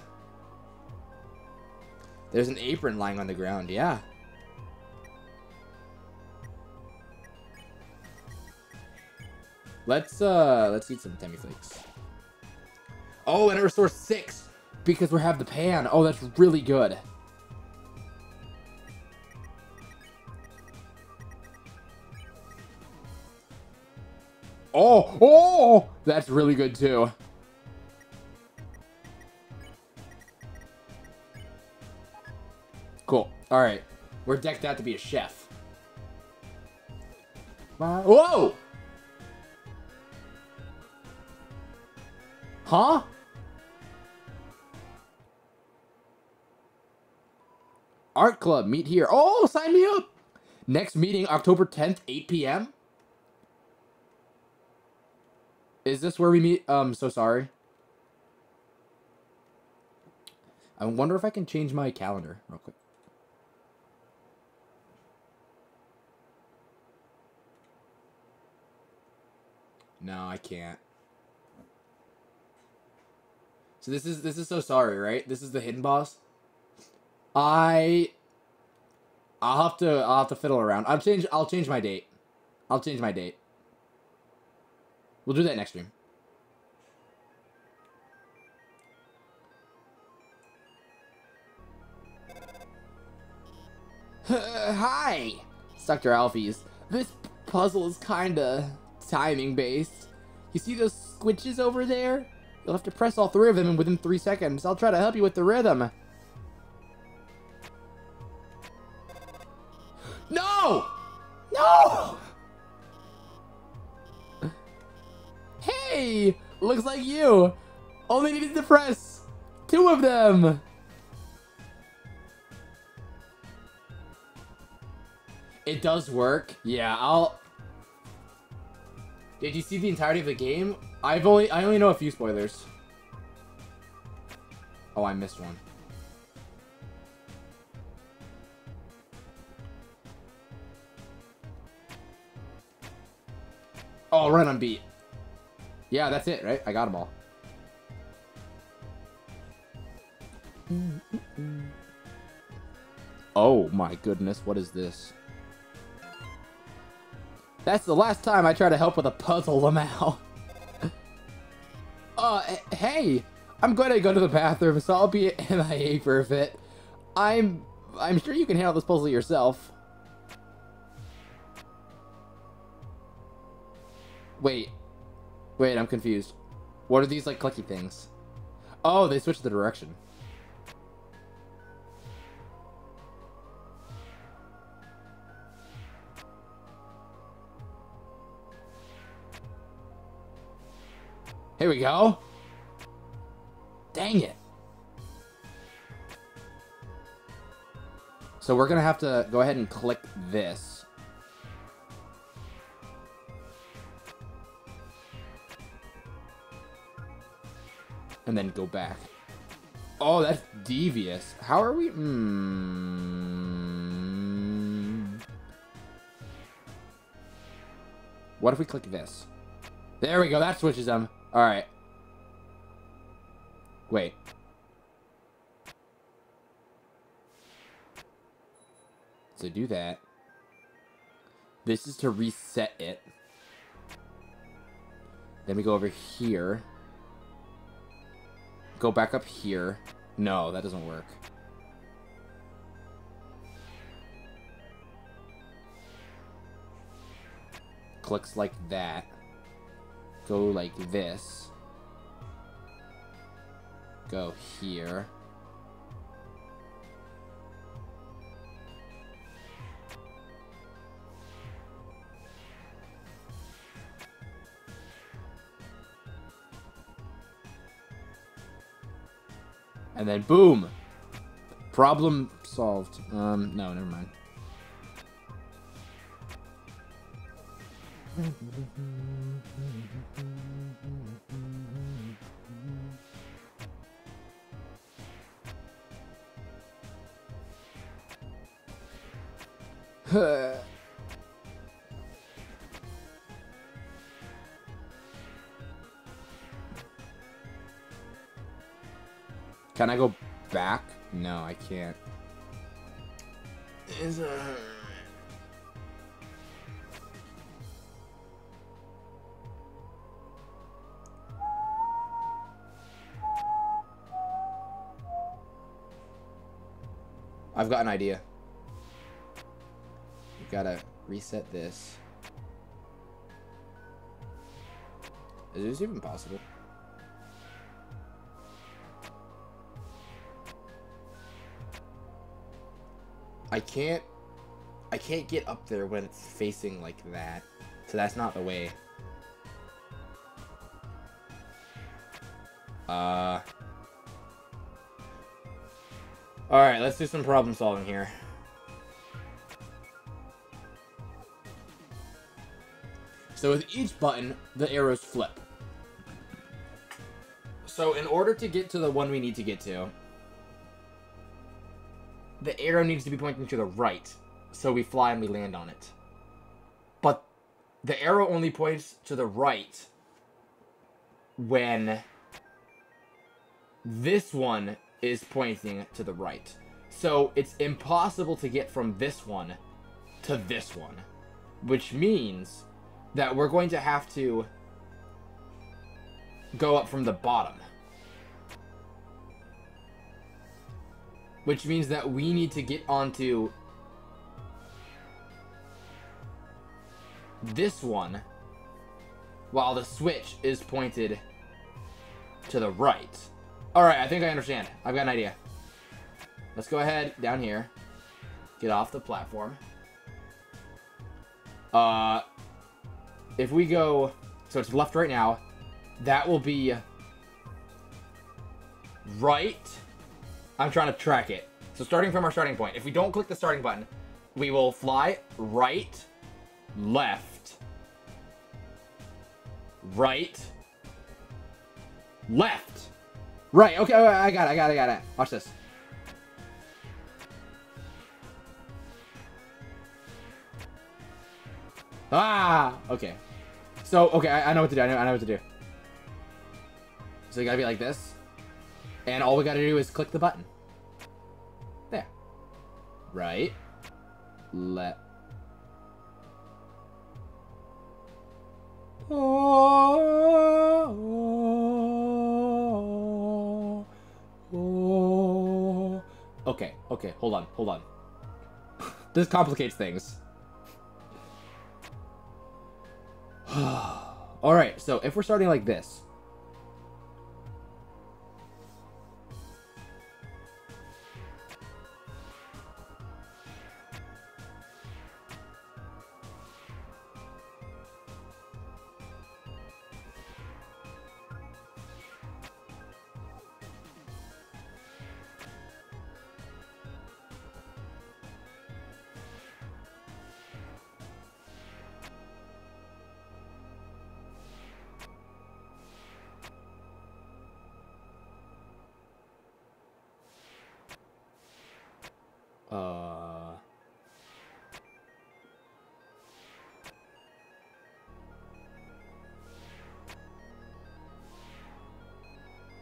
S2: There's an apron lying on the ground. Yeah. Let's eat some Demi Flakes. Oh, and it restores 6 because we have the pan. Oh, that's really good. Oh, that's really good too. Cool. All right, we're decked out to be a chef. Whoa! Huh? Art Club, meet here. Oh, sign me up! Next meeting, October 10th, 8 p.m. Is this where we meet? So sorry. I wonder if I can change my calendar real quick. No, I can't. So this is so sorry, right? This is the hidden boss. I'll have to fiddle around. I'll change my date. I'll change my date. We'll do that next stream. Hi, it's Dr. Alphys. This puzzle is kinda timing based. You see those squitches over there? You'll have to press all 3 of them within 3 seconds. I'll try to help you with the rhythm. No! No! Hey! Looks like you! Only needed to press 2 of them! It does work. Yeah, I'll... Did you see the entirety of the game? I only know a few spoilers. Oh, I missed one. Oh, right on beat. Yeah, that's it, right? I got them all. Oh my goodness, what is this? That's the last time I try to help with a puzzle, Lamau. Hey! I'm going to go to the bathroom, so I'll be MIA for a bit. I'm sure you can handle this puzzle yourself. Wait, I'm confused. What are these, like, clicky things? Oh, they switched the direction. Here we go. Dang it. So we're gonna have to go ahead and click this. And then go back. Oh, that's devious. How are we? What if we click this? There we go. That switches them. All right. Wait. to do that, this is to reset it. Then we go over here. Go back up here. No, that doesn't work. Clicks like that. Go like this. Go here. And then boom! Problem solved. No, never mind. Can I go back? No, I can't.
S1: Is
S2: I've got an idea. You gotta reset this. Is this even possible? I can't get up there when it's facing like that. So that's not the way. Alright, let's do some problem solving here. So with each button, the arrows flip. So in order to get to the one we need to get to, the arrow needs to be pointing to the right. So we fly and we land on it. But the arrow only points to the right when this one is pointing to the right. So it's impossible to get from this one to this one. Which means that we're going to have to go up from the bottom. Which means that we need to get onto this one while the switch is pointed to the right. Alright, I think I understand. I've got an idea. Let's go ahead down here. Get off the platform. If we go... So it's left right now. That will be right. I'm trying to track it. So starting from our starting point. If we don't click the starting button, we will fly right, left, right, left. Right, okay, I got it. Watch this. Ah, okay. So, okay, I know what to do. I know what to do. So you gotta be like this. And all we gotta do is click the button. There. Right. Left. Okay, hold on. This complicates things. Alright, so if we're starting like this.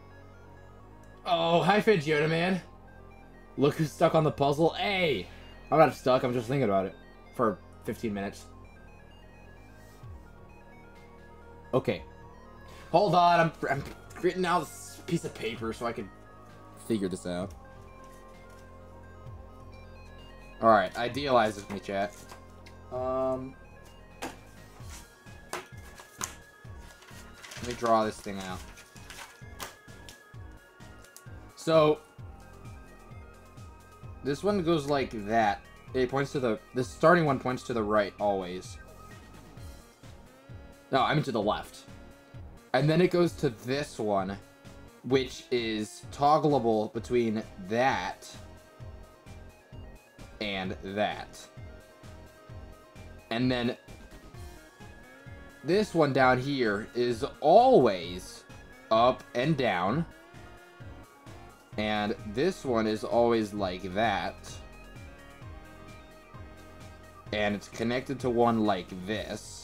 S2: Oh, hi, Fidgeotto Man. Look who's stuck on the puzzle. Hey! I'm not stuck. I'm just thinking about it for 15 minutes. Okay. Hold on. I'm writing out this piece of paper so I can figure this out. Alright. Idealize with me, chat. Let me draw this thing out. So, this one goes like that. It points to the starting one points to the right always. No, I mean to the left. And then it goes to this one, which is toggleable between that and that. And then this one down here is always up and down. And this one is always like that. And it's connected to one like this.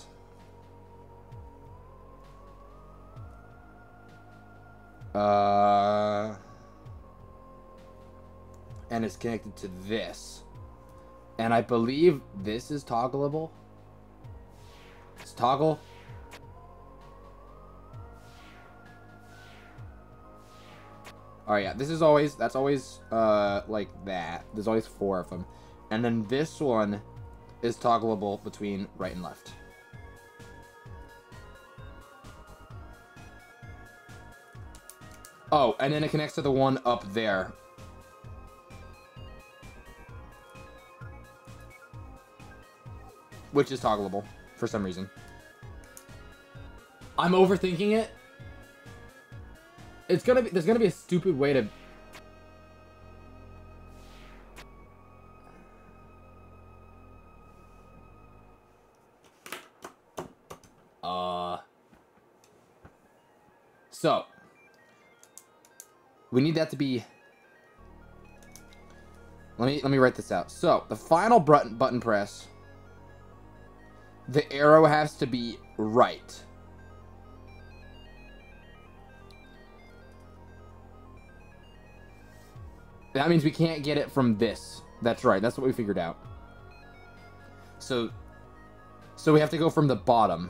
S2: And it's connected to this. And I believe this is toggleable. It's toggle. Oh yeah, this is always, that's always, like that. There's always 4 of them. And then this one is toggleable between right and left. Oh, and then it connects to the one up there. Which is toggleable, for some reason. I'm overthinking it. It's gonna be, there's gonna be a stupid way to... So, we need that to be... Let me write this out. So, the final button press, the arrow has to be right. That means we can't get it from this. That's right. That's what we figured out. So we have to go from the bottom.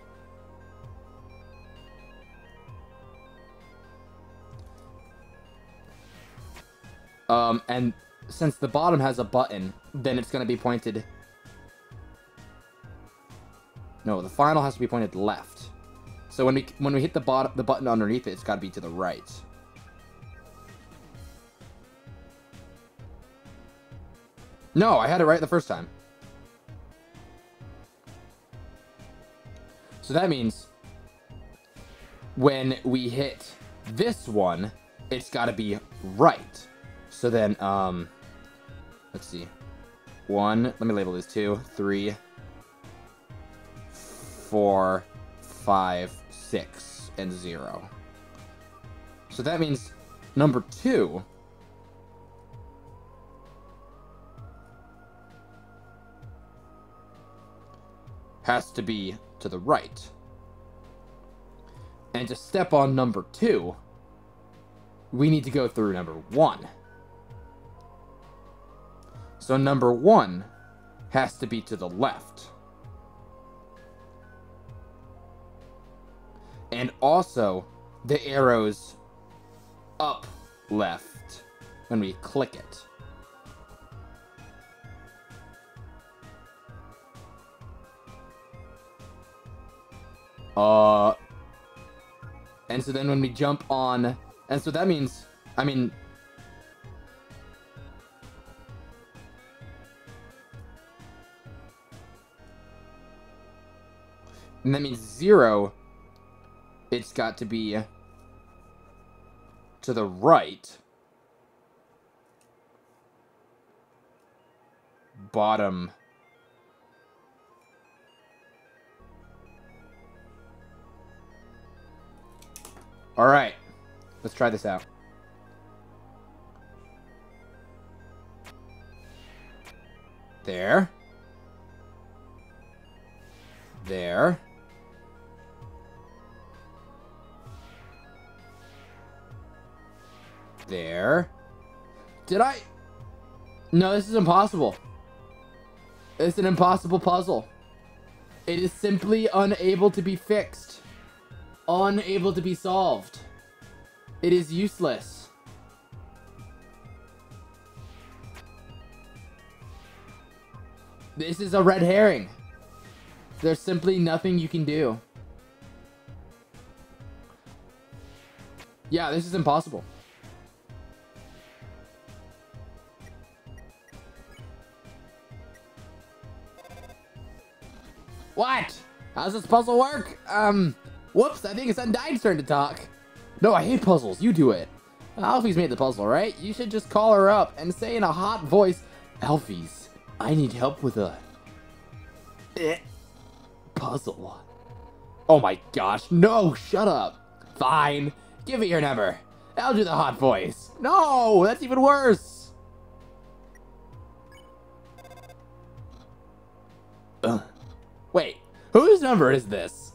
S2: And since the bottom has a button, then it's going to be pointed... No, the final has to be pointed left. So when we hit the button underneath it, it's got to be to the right. No, I had it right the first time. So that means when we hit this one, it's got to be right. So then, let's see. 1, let me label this 2, 3, 4, 5, 6, and 0. So that means number 2 has to be to the right. And to step on number 2, we need to go through number 1. So number 1 has to be to the left. And also, the arrow's up left when we click it. And so then when we jump on, and so that means, I mean, and that means 0, it's got to be to the right, bottom, all right, let's try this out. There. There. There. Did I? No, this is impossible. It's an impossible puzzle. It is simply unable to be fixed. Unable to be solved. It is useless. This is a red herring. There's simply nothing you can do. Yeah, this is impossible. What? How's this puzzle work? Whoops, I think it's Undyne's turn to talk. No, I hate puzzles. You do it. Alfie's made the puzzle, right? You should just call her up and say in a hot voice, Alfie's, I need help with a puzzle. Oh my gosh, no, shut up. Fine, give me your number. I'll do the hot voice. No, that's even worse. Wait, whose number is this?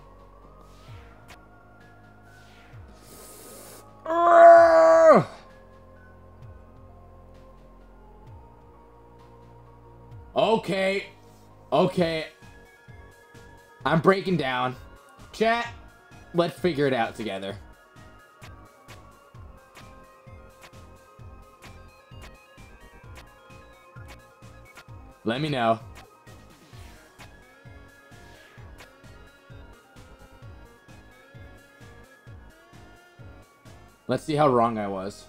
S2: Okay. Okay. I'm breaking down. Chat, let's figure it out together. Let me know. Let's see how wrong I was.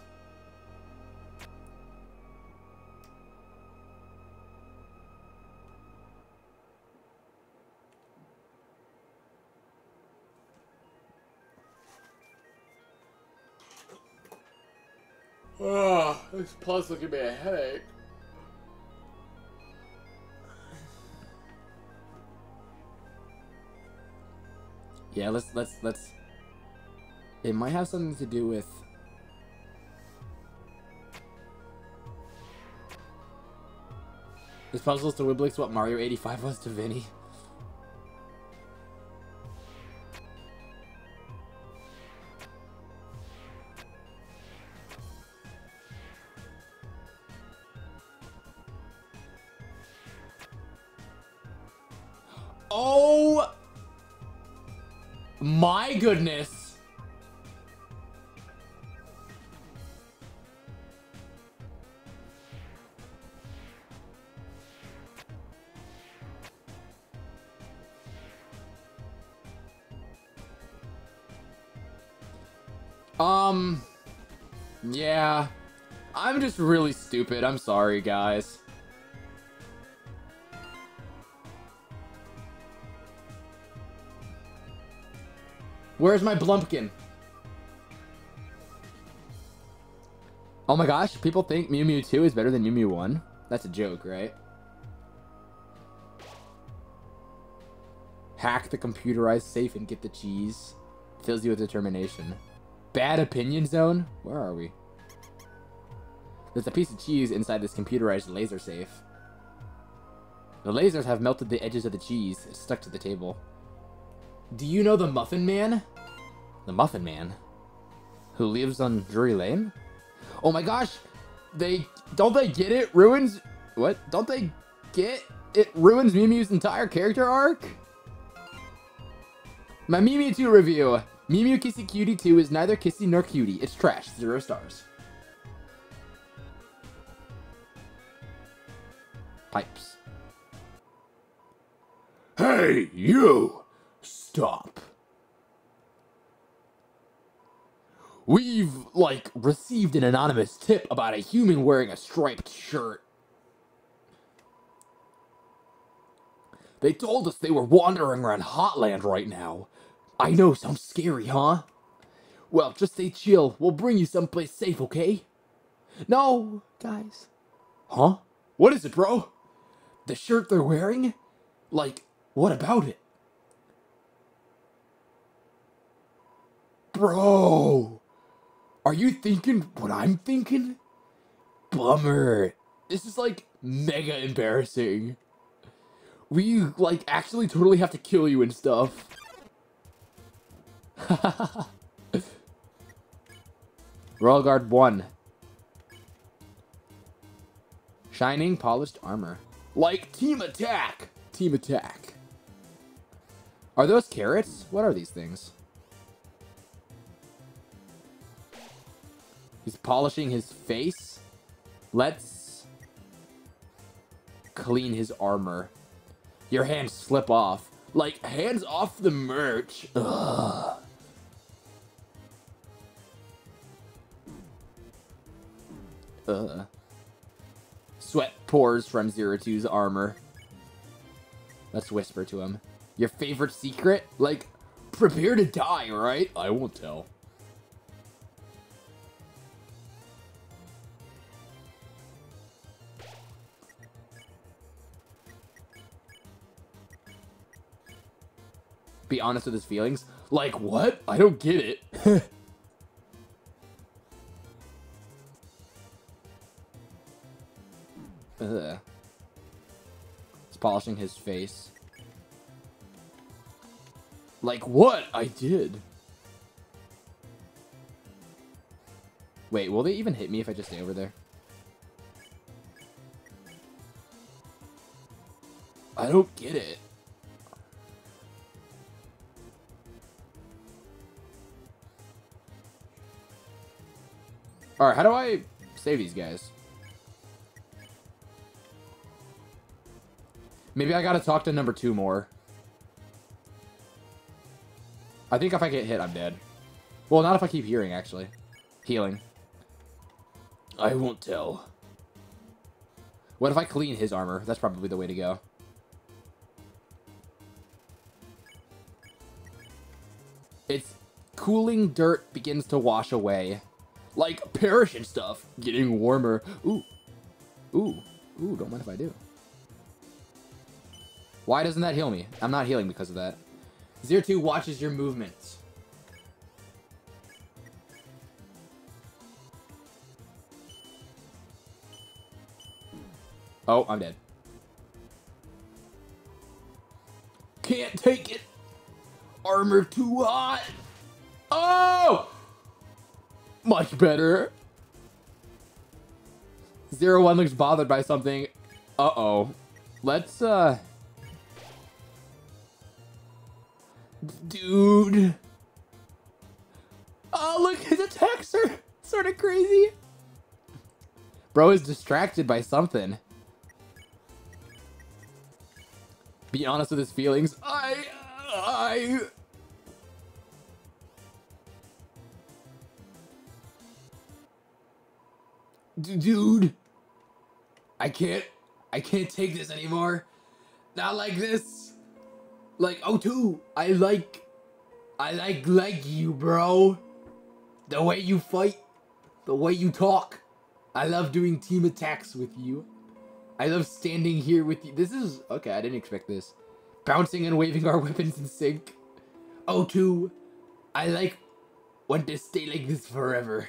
S4: Oh, this puzzle give me a headache.
S2: Yeah, let's it might have something to do with this puzzle's to Wiblix what Mario 85 was to Vinny. Oh my goodness. Yeah. I'm just really stupid. I'm sorry, guys. Where's my Blumpkin? Oh my gosh, people think Mew Mew 2 is better than Mew Mew 1? That's a joke, right? Hack the computerized safe and get the cheese. Fills you with determination. Bad opinion zone? Where are we? There's a piece of cheese inside this computerized laser safe. The lasers have melted the edges of the cheese. It's stuck to the table. Do you know the Muffin Man? The Muffin Man? Who lives on Drury Lane? Oh my gosh! Don't they get it? Ruins... What? Don't they get... It ruins Mew Mew's entire character arc? My Mew Mew 2 review. Mew Mew Kissy Cutie 2 is neither kissy nor cutie. It's trash. 0 stars. Pipes.
S4: Hey, you!
S2: Stop. We've, like, received an anonymous tip about a human wearing a striped shirt. They told us they were wandering around Hotland right now. I know, sounds scary, huh? Well, just stay chill. We'll bring you someplace safe, okay? No, guys. Huh? What is it, bro? The shirt they're wearing? Like, what about it? Bro! Are you thinking what I'm thinking? Bummer. This is, like, mega embarrassing. We, like, actually totally have to kill you and stuff. Royal Guard 1. Shining polished armor. Like team attack. Team attack. Are those carrots? What are these things? He's polishing his face. Let's clean his armor. Your hands slip off. Like, hands off the merch. Ugh. Sweat pours from Zero Two's armor. Let's whisper to him. Your favorite secret? Like, prepare to die, alright? I won't tell. Be honest with his feelings. Like, what? I don't get it. He's polishing his face. Like, what? I did. Wait, will they even hit me if I just stay over there? I don't get it. Alright, how do I save these guys? Maybe I gotta talk to number 2 more. I think if I get hit, I'm dead. Well, not if I keep hearing, actually. Healing. I won't tell. What if I clean his armor? That's probably the way to go. It's cooling dirt begins to wash away. Like parachute stuff. Getting warmer. Ooh. Ooh. Ooh, don't mind if I do. Why doesn't that heal me? I'm not healing because of that. Zero Two watches your movements. Oh, I'm dead. Can't take it. Armor too hot. Oh! Much better. 01 looks bothered by something. Uh-oh. Let's, Dude. Oh, look, his attacks are sort of crazy. Bro is distracted by something. Be honest with his feelings. Dude. I can't take this anymore. Not like this. Like, O2, I like you, bro. The way you fight, the way you talk. I love doing team attacks with you. I love standing here with you. This is, okay, I didn't expect this. Bouncing and waving our weapons in sync. O2, I want to stay like this forever.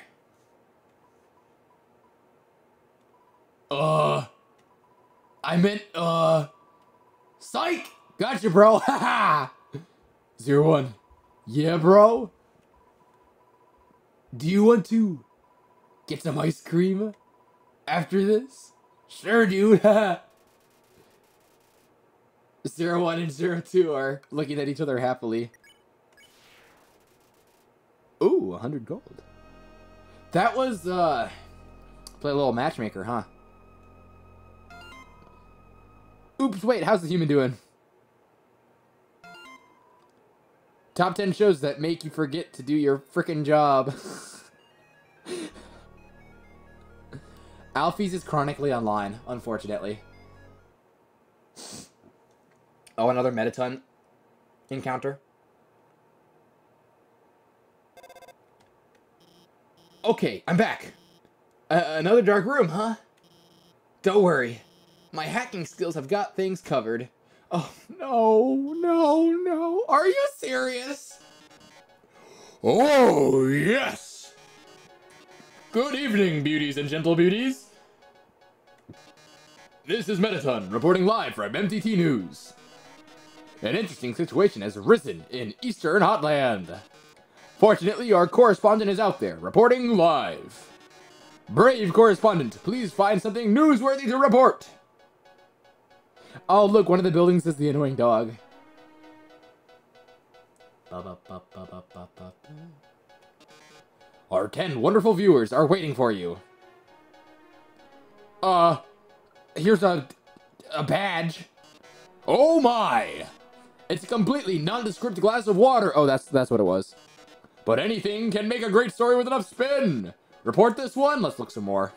S2: I meant, psych! Gotcha, bro. Haha. 01. Yeah, bro. Do you want to get some ice cream after this? Sure, dude. 01 and 02 are looking at each other happily. Ooh, 100 gold. That was, play a little matchmaker, huh? Oops, wait, how's the human doing? Top 10 shows that make you forget to do your frickin' job. Alphys is chronically online, unfortunately. Oh, another Mettaton encounter. Okay, I'm back. Another dark room, huh? Don't worry. My hacking skills have got things covered. Oh, no. Are you serious? Oh, yes. Good evening, beauties and gentle beauties. This is Mettaton, reporting live from MTT News. An interesting situation has arisen in Eastern Hotland. Fortunately, our correspondent is out there, reporting live. Brave correspondent, please find something newsworthy to report. Oh, look, one of the buildings is the annoying dog. Our 10 wonderful viewers are waiting for you. Here's a badge. Oh my! It's a completely nondescript glass of water. Oh, that's what it was. But anything can make a great story with enough spin. Report this one. Let's look some more.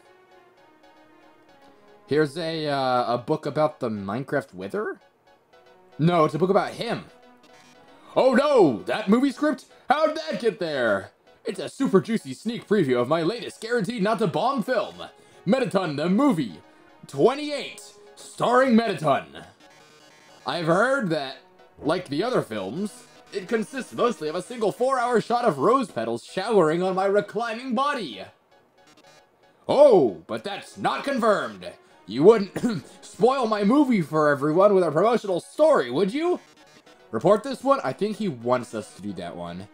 S2: Here's a book about the Minecraft Wither? No, it's a book about him. Oh no, that movie script? How'd that get there? It's a super juicy sneak preview of my latest guaranteed not to bomb film, Mettaton the Movie 28, starring Mettaton. I've heard that, like the other films, it consists mostly of a single 4-hour shot of rose petals showering on my reclining body. Oh, but that's not confirmed. You wouldn't spoil my movie for everyone with a promotional story, would you? Report this one? I think he wants us to do that one.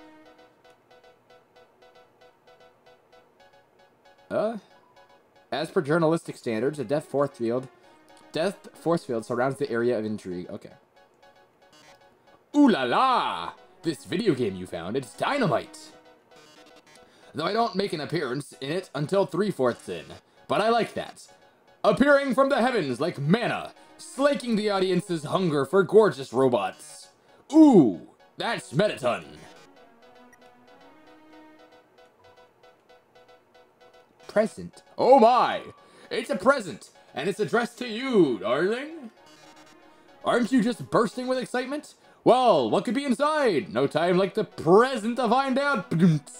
S2: As per journalistic standards, a death force field surrounds the area of intrigue. Okay. Ooh la la! This video game you found, it's dynamite! Though I don't make an appearance in it until 3/4 in, but I like that. Appearing from the heavens like manna, slaking the audience's hunger for gorgeous robots. Ooh, that's Mettaton. Present. Oh my! It's a present, and it's addressed to you, darling. Aren't you just bursting with excitement? Well, what could be inside? No time like the present to find out.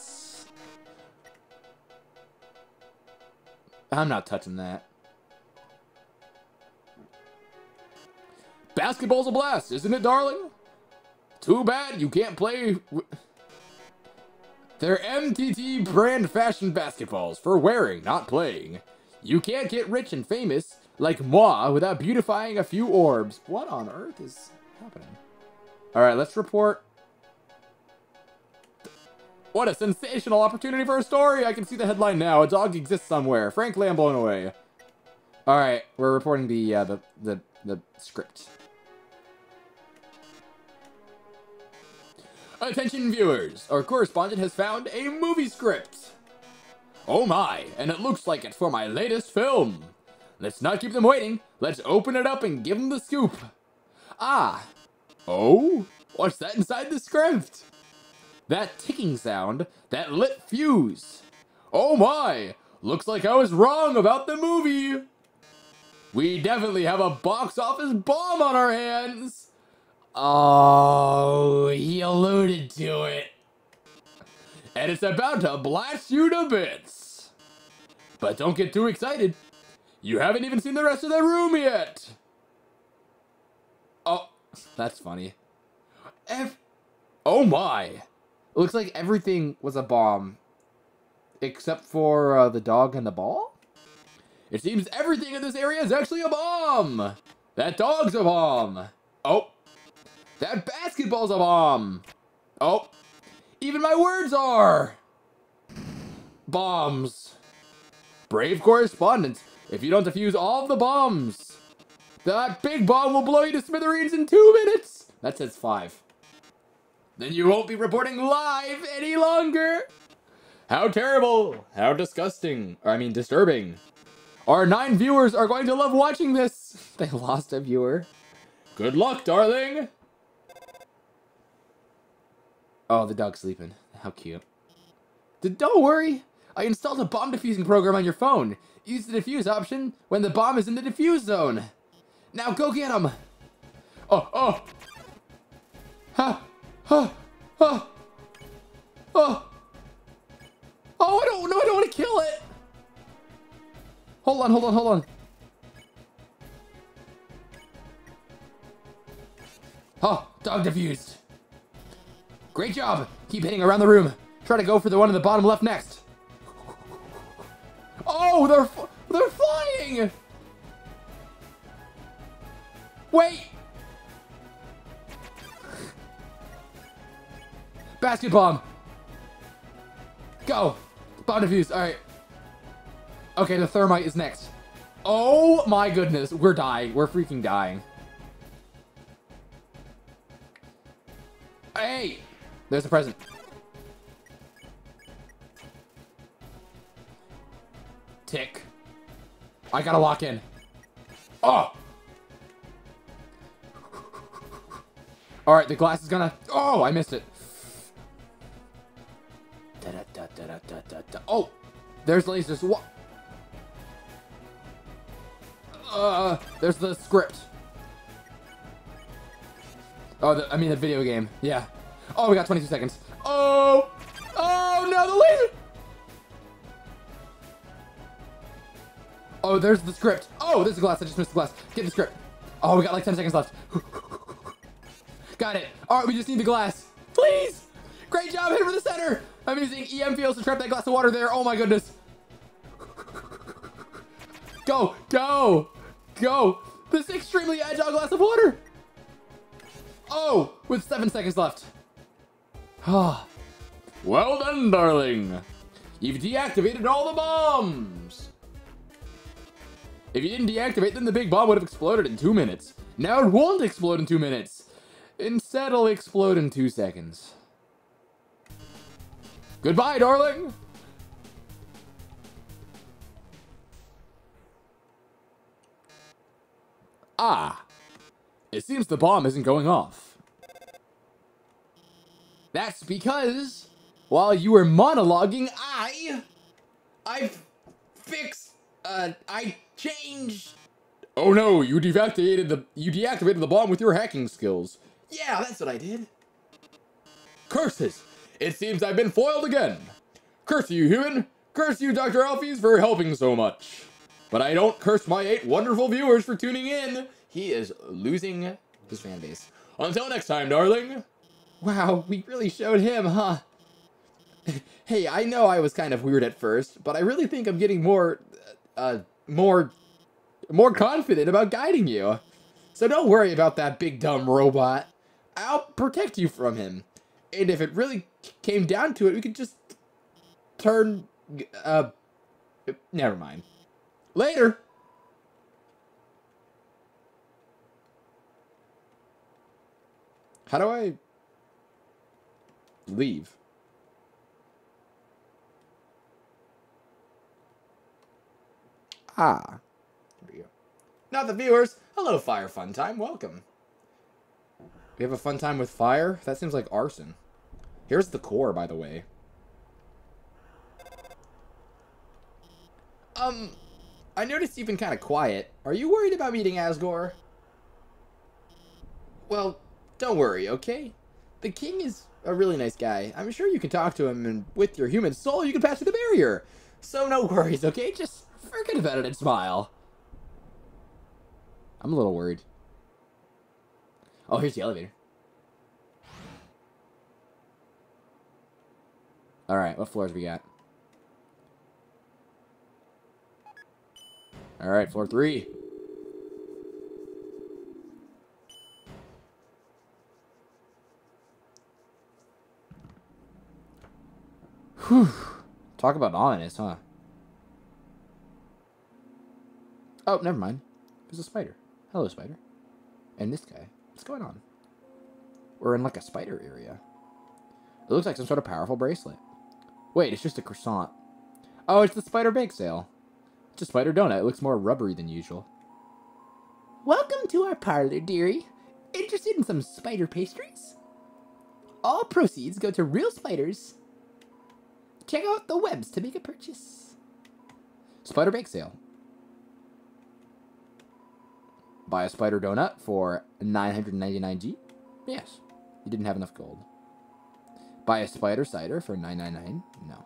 S2: I'm not touching that. Basketball's a blast, isn't it, darling? Too bad you can't play... They're MTT brand fashion basketballs for wearing, not playing. You can't get rich and famous like moi without beautifying a few orbs. What on earth is happening? Alright, let's report. What a sensational opportunity for a story! I can see the headline now. A dog exists somewhere. Frankly, I'm blown away. Alright, we're reporting the script. Attention viewers, our correspondent has found a movie script. Oh my, and it looks like it's for my latest film. Let's not keep them waiting. Let's open it up and give them the scoop. Ah. Oh? What's that inside the script? That ticking sound, that lit fuse. Oh my, looks like I was wrong about the movie. We definitely have a box office bomb on our hands. Oh, he alluded to it. And it's about to blast you to bits. But don't get too excited. You haven't even seen the rest of the room yet. Oh, that's funny. Oh my. It looks like everything was a bomb. Except for the dog and the ball? It seems everything in this area is actually a bomb. That dog's a bomb. Oh. That basketball's a bomb. Oh. Even my words are bombs. Brave correspondent. If you don't defuse all of the bombs, that big bomb will blow you to smithereens in 2 minutes. That says 5. Then you won't be reporting live any longer. How terrible. How disgusting. Or I mean disturbing. Our 9 viewers are going to love watching this. They lost a viewer. Good luck, darling. Oh, the dog's sleeping. How cute. Don't worry. I installed a bomb defusing program on your phone. Use the defuse option when the bomb is in the defuse zone. Now go get him. Oh. Ha. Ha. Ha. Oh. Oh, I don't want to kill it. Hold on. Oh, dog defused. Great job. Keep hitting around the room. Try to go for the one in the bottom left next. Oh, they're flying. Wait. Basket bomb. Go. Bomb defused. All right. Okay, the thermite is next. Oh my goodness. We're dying. We're freaking dying. Hey! There's a present. Tick. I gotta lock in. Oh! Alright, the glass is gonna... Oh, I missed it. Oh! There's lasers. What? There's the script. Oh, I mean the video game. Yeah. Oh, we got 22 seconds. Oh! Oh, no, the laser! Oh, there's the script. Oh, there's the glass. I just missed the glass. Get the script. Oh, we got like 10 seconds left. Got it. All right, we just need the glass. Please! Great job, hit it for the center! I'm using EM fields to trap that glass of water there. Oh my goodness. Go, go, go. This extremely agile glass of water. Oh, with 7 seconds left. Ah. Well done, darling. You've deactivated all the bombs. If you didn't deactivate them, the big bomb would have exploded in 2 minutes. Now it won't explode in 2 minutes. Instead, it'll explode in 2 seconds. Goodbye, darling. Ah, it seems the bomb isn't going off. That's because while you were monologuing, I changed. Oh no, you deactivated the bomb with your hacking skills.
S1: Yeah, that's what I did.
S2: Curses! It seems I've been foiled again. Curse you, human. Curse you, Dr. Alphys, for helping so much. But I don't curse my 8 wonderful viewers for tuning in.
S1: He is losing his fan base.
S2: Until next time, darling. Wow, we really showed him, huh? Hey, I know I was kind of weird at first, but I really think I'm getting more confident about guiding you. So don't worry about that big dumb robot. I'll protect you from him. And if it really came down to it, we could just turn... never mind. Later! How do I... leave? Ah. Here we go.
S1: Now the viewers, hello Fire Fun Time, welcome.
S2: We have a fun time with fire? That seems like arson. Here's the core, by the way.
S1: I noticed you've been kind of quiet. Are you worried about meeting Asgore? Well, don't worry, okay? The king is a really nice guy. I'm sure you can talk to him, and with your human soul, you can pass through the barrier. So no worries, okay? Just forget about it and smile.
S2: I'm a little worried.
S1: Oh, here's the elevator.
S2: Alright, what floors we got? Alright, floor 3. Whew. Talk about ominous, huh? Oh, never mind. There's a spider. Hello, spider. And this guy. What's going on? We're in like a spider area. It looks like some sort of powerful bracelet. Wait, it's just a croissant. Oh, it's the spider bake sale. It's a spider donut. It looks more rubbery than usual.
S5: Welcome to our parlor, dearie. Interested in some spider pastries? All proceeds go to real spiders. Check out the webs to make a purchase.
S2: Spider bake sale. Buy a spider donut for 999G? Yes. You didn't have enough gold. Buy a spider cider for 999? No.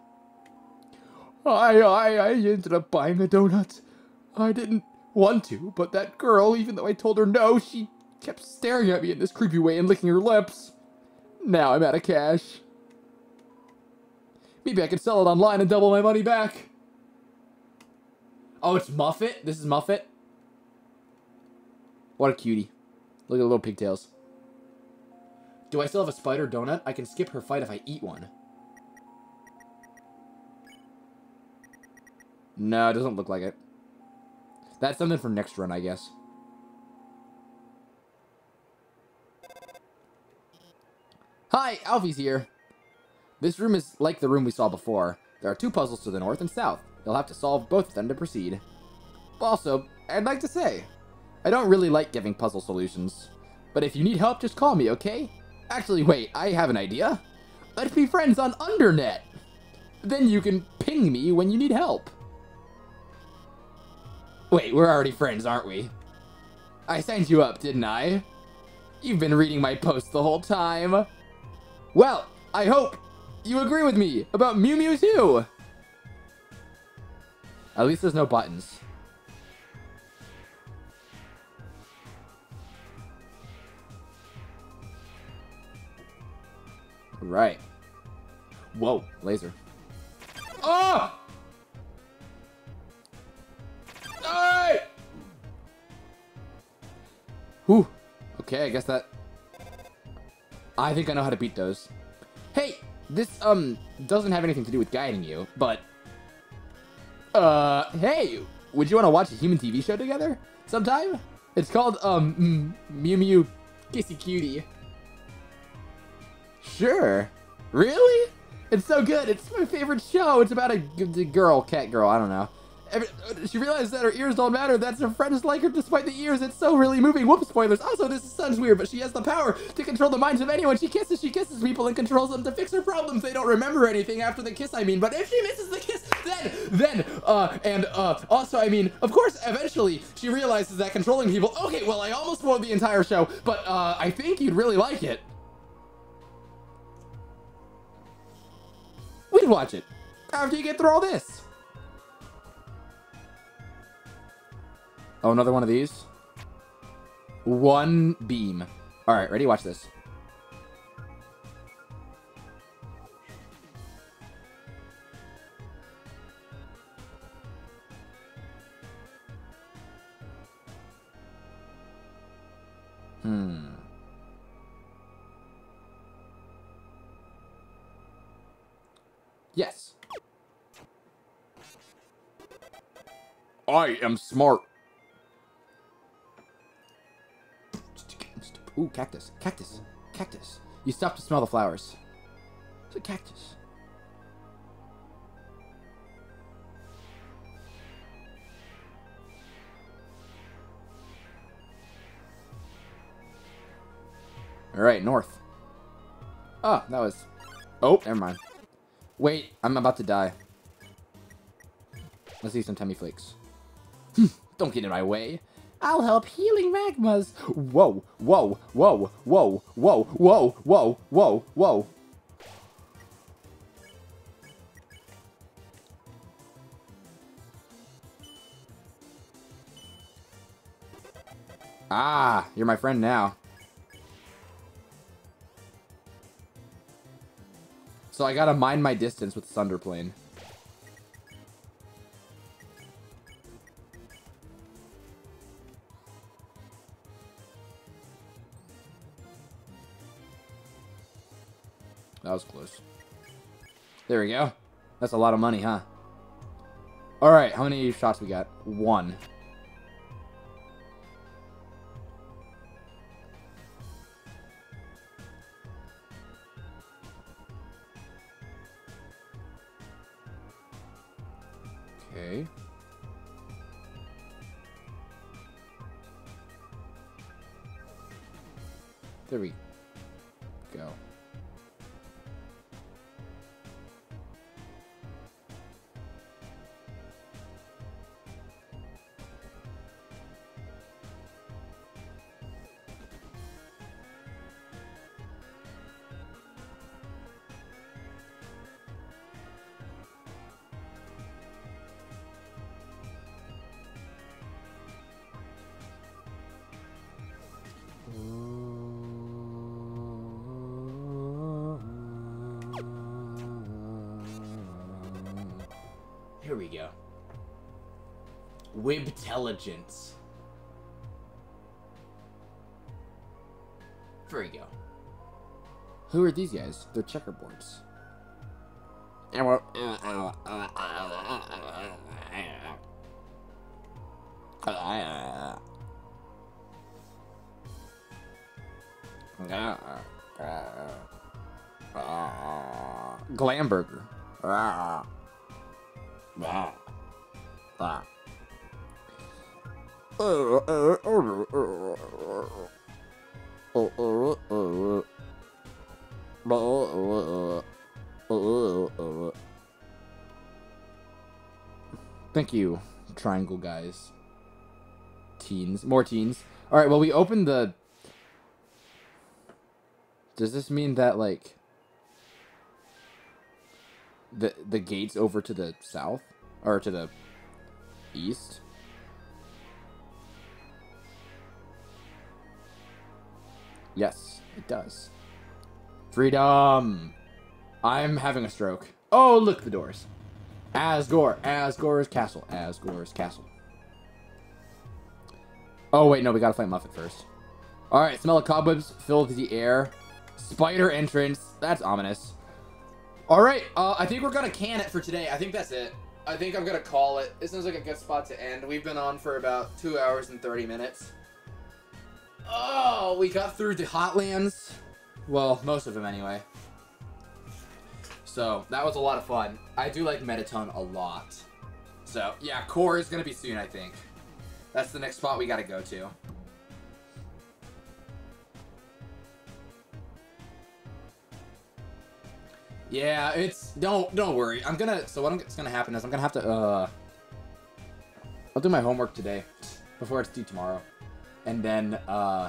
S2: I ended up buying a donut. I didn't want to, but that girl, even though I told her no, she kept staring at me in this creepy way and licking her lips. Now I'm out of cash. Maybe I could sell it online and double my money back. Oh, it's Muffet? This is Muffet? What a cutie. Look at the little pigtails. Do I still have a spider donut? I can skip her fight if I eat one. No, it doesn't look like it. That's something for next run, I guess. Hi, Alfie's here. This room is like the room we saw before. There are 2 puzzles to the north and south. You'll have to solve both of them to proceed. Also, I'd like to say, I don't really like giving puzzle solutions. But if you need help, just call me, okay? Actually, wait, I have an idea. Let's be friends on Undernet. Then you can ping me when you need help. Wait, we're already friends, aren't we? I signed you up, didn't I? You've been reading my posts the whole time. Well, I hope you agree with me about Mew Mew too. At least there's no buttons. Right. Whoa, laser. Oh! Hey! Whew. Okay, I guess that... I think I know how to beat those. Hey, this, doesn't have anything to do with guiding you, but... hey, would you want to watch a human TV show together sometime? It's called, Mew Mew Kissy Cutie. Sure. Really? It's so good. It's my favorite show. It's about a girl, cat girl, I don't know. She realizes that her ears don't matter. That's her friends like her despite the ears. It's so really moving. Whoops, spoilers. Also, this sounds weird, but she has the power to control the minds of anyone she kisses. She kisses people and controls them to fix her problems. They don't remember anything after the kiss, I mean. But if she misses the kiss, also, I mean, of course, eventually she realizes that controlling people... Okay, well, I almost spoiled the entire show, but I think you'd really like it. We'd watch it after you get through all this. Oh, another one of these. 1 beam. All right, ready? Watch this. Yes. I am smart. Ooh, cactus. Cactus. Cactus. You stop to smell the flowers. It's a cactus. Alright, north. Oh, that was... Oh, never mind. Wait, I'm about to die. Let's see some tummy flakes. Don't get in my way. I'll help healing magmas. Whoa, whoa, whoa, whoa, whoa, whoa, whoa, whoa, whoa. Ah, you're my friend now. So I gotta mind my distance with Thunderplane. That was close. There we go. That's a lot of money, huh? Alright, how many shots we got? 1. Okay. There we go. Here we go. Wibtelligence. There we go. Who are these guys? They're checkerboards. Glamburger. Ah. Ah. Ah. Thank you, triangle guys. Teens. More teens. Alright, well, we opened the... Does this mean that, like... The gates over to the south? Or to the east? Yes, it does. Freedom! I'm having a stroke. Oh, look, the doors. Asgore. Asgore's castle. Asgore's castle. Oh, wait, no, we gotta fight Muffet first. Alright, smell of cobwebs fill the air. Spider entrance. That's ominous. Alright, I think we're gonna can it for today. I think that's it. I think I'm gonna call it. It sounds like a good spot to end. We've been on for about 2 hours and 30 minutes. Oh, we got through the Hotlands. Well, most of them anyway. So, that was a lot of fun. I do like Mettaton a lot. So, yeah, Core is gonna be soon, I think. That's the next spot we gotta go to. Yeah, it's... Don't worry. So what's gonna happen is I'm gonna have to, I'll do my homework today. Before it's due tomorrow. And then, we'll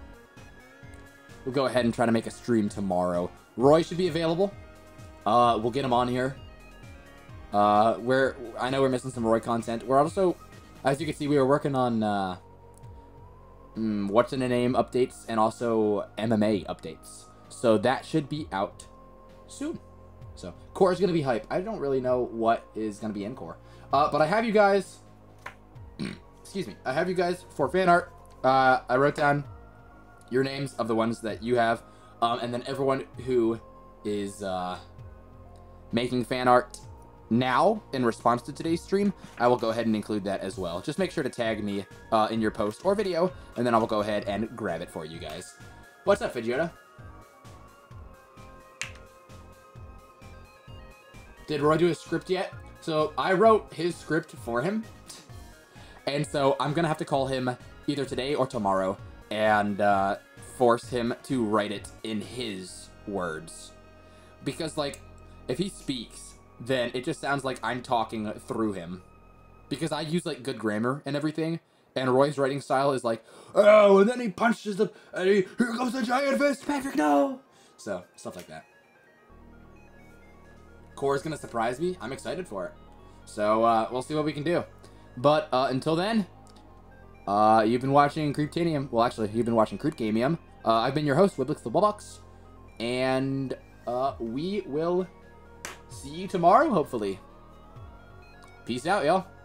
S2: go ahead and try to make a stream tomorrow. Roy should be available. We'll get him on here. I know we're missing some Roy content. We're also, as you can see, we were working on, what's in a name updates and also MMA updates. So that should be out soon. So Core is gonna be hype. I don't really know what is gonna be in Core. But I have you guys, excuse me, I have you guys for fan art. I wrote down your names of the ones that you have, and then everyone who is making fan art now in response to today's stream, I will go ahead and include that as well. Just make sure to tag me in your post or video, and then I will go ahead and grab it for you guys. What's up, Vegeta? Did Roy do his script yet? So I wrote his script for him, and so I'm gonna have to call him either today or tomorrow and force him to write it in his words. Because, like, if he speaks, then it just sounds like I'm talking through him. Because I use, like, good grammar and everything, and Roy's writing style is like, oh, and then he punches the, and here comes the giant fist, Patrick, no! So, stuff like that. Core's gonna surprise me. I'm excited for it. So, we'll see what we can do. But, until then, you've been watching Creeptanium. Well, actually, you've been watching Creep Gamium. I've been your host, Wiblix the Wubbox. And, we will see you tomorrow, hopefully. Peace out, y'all.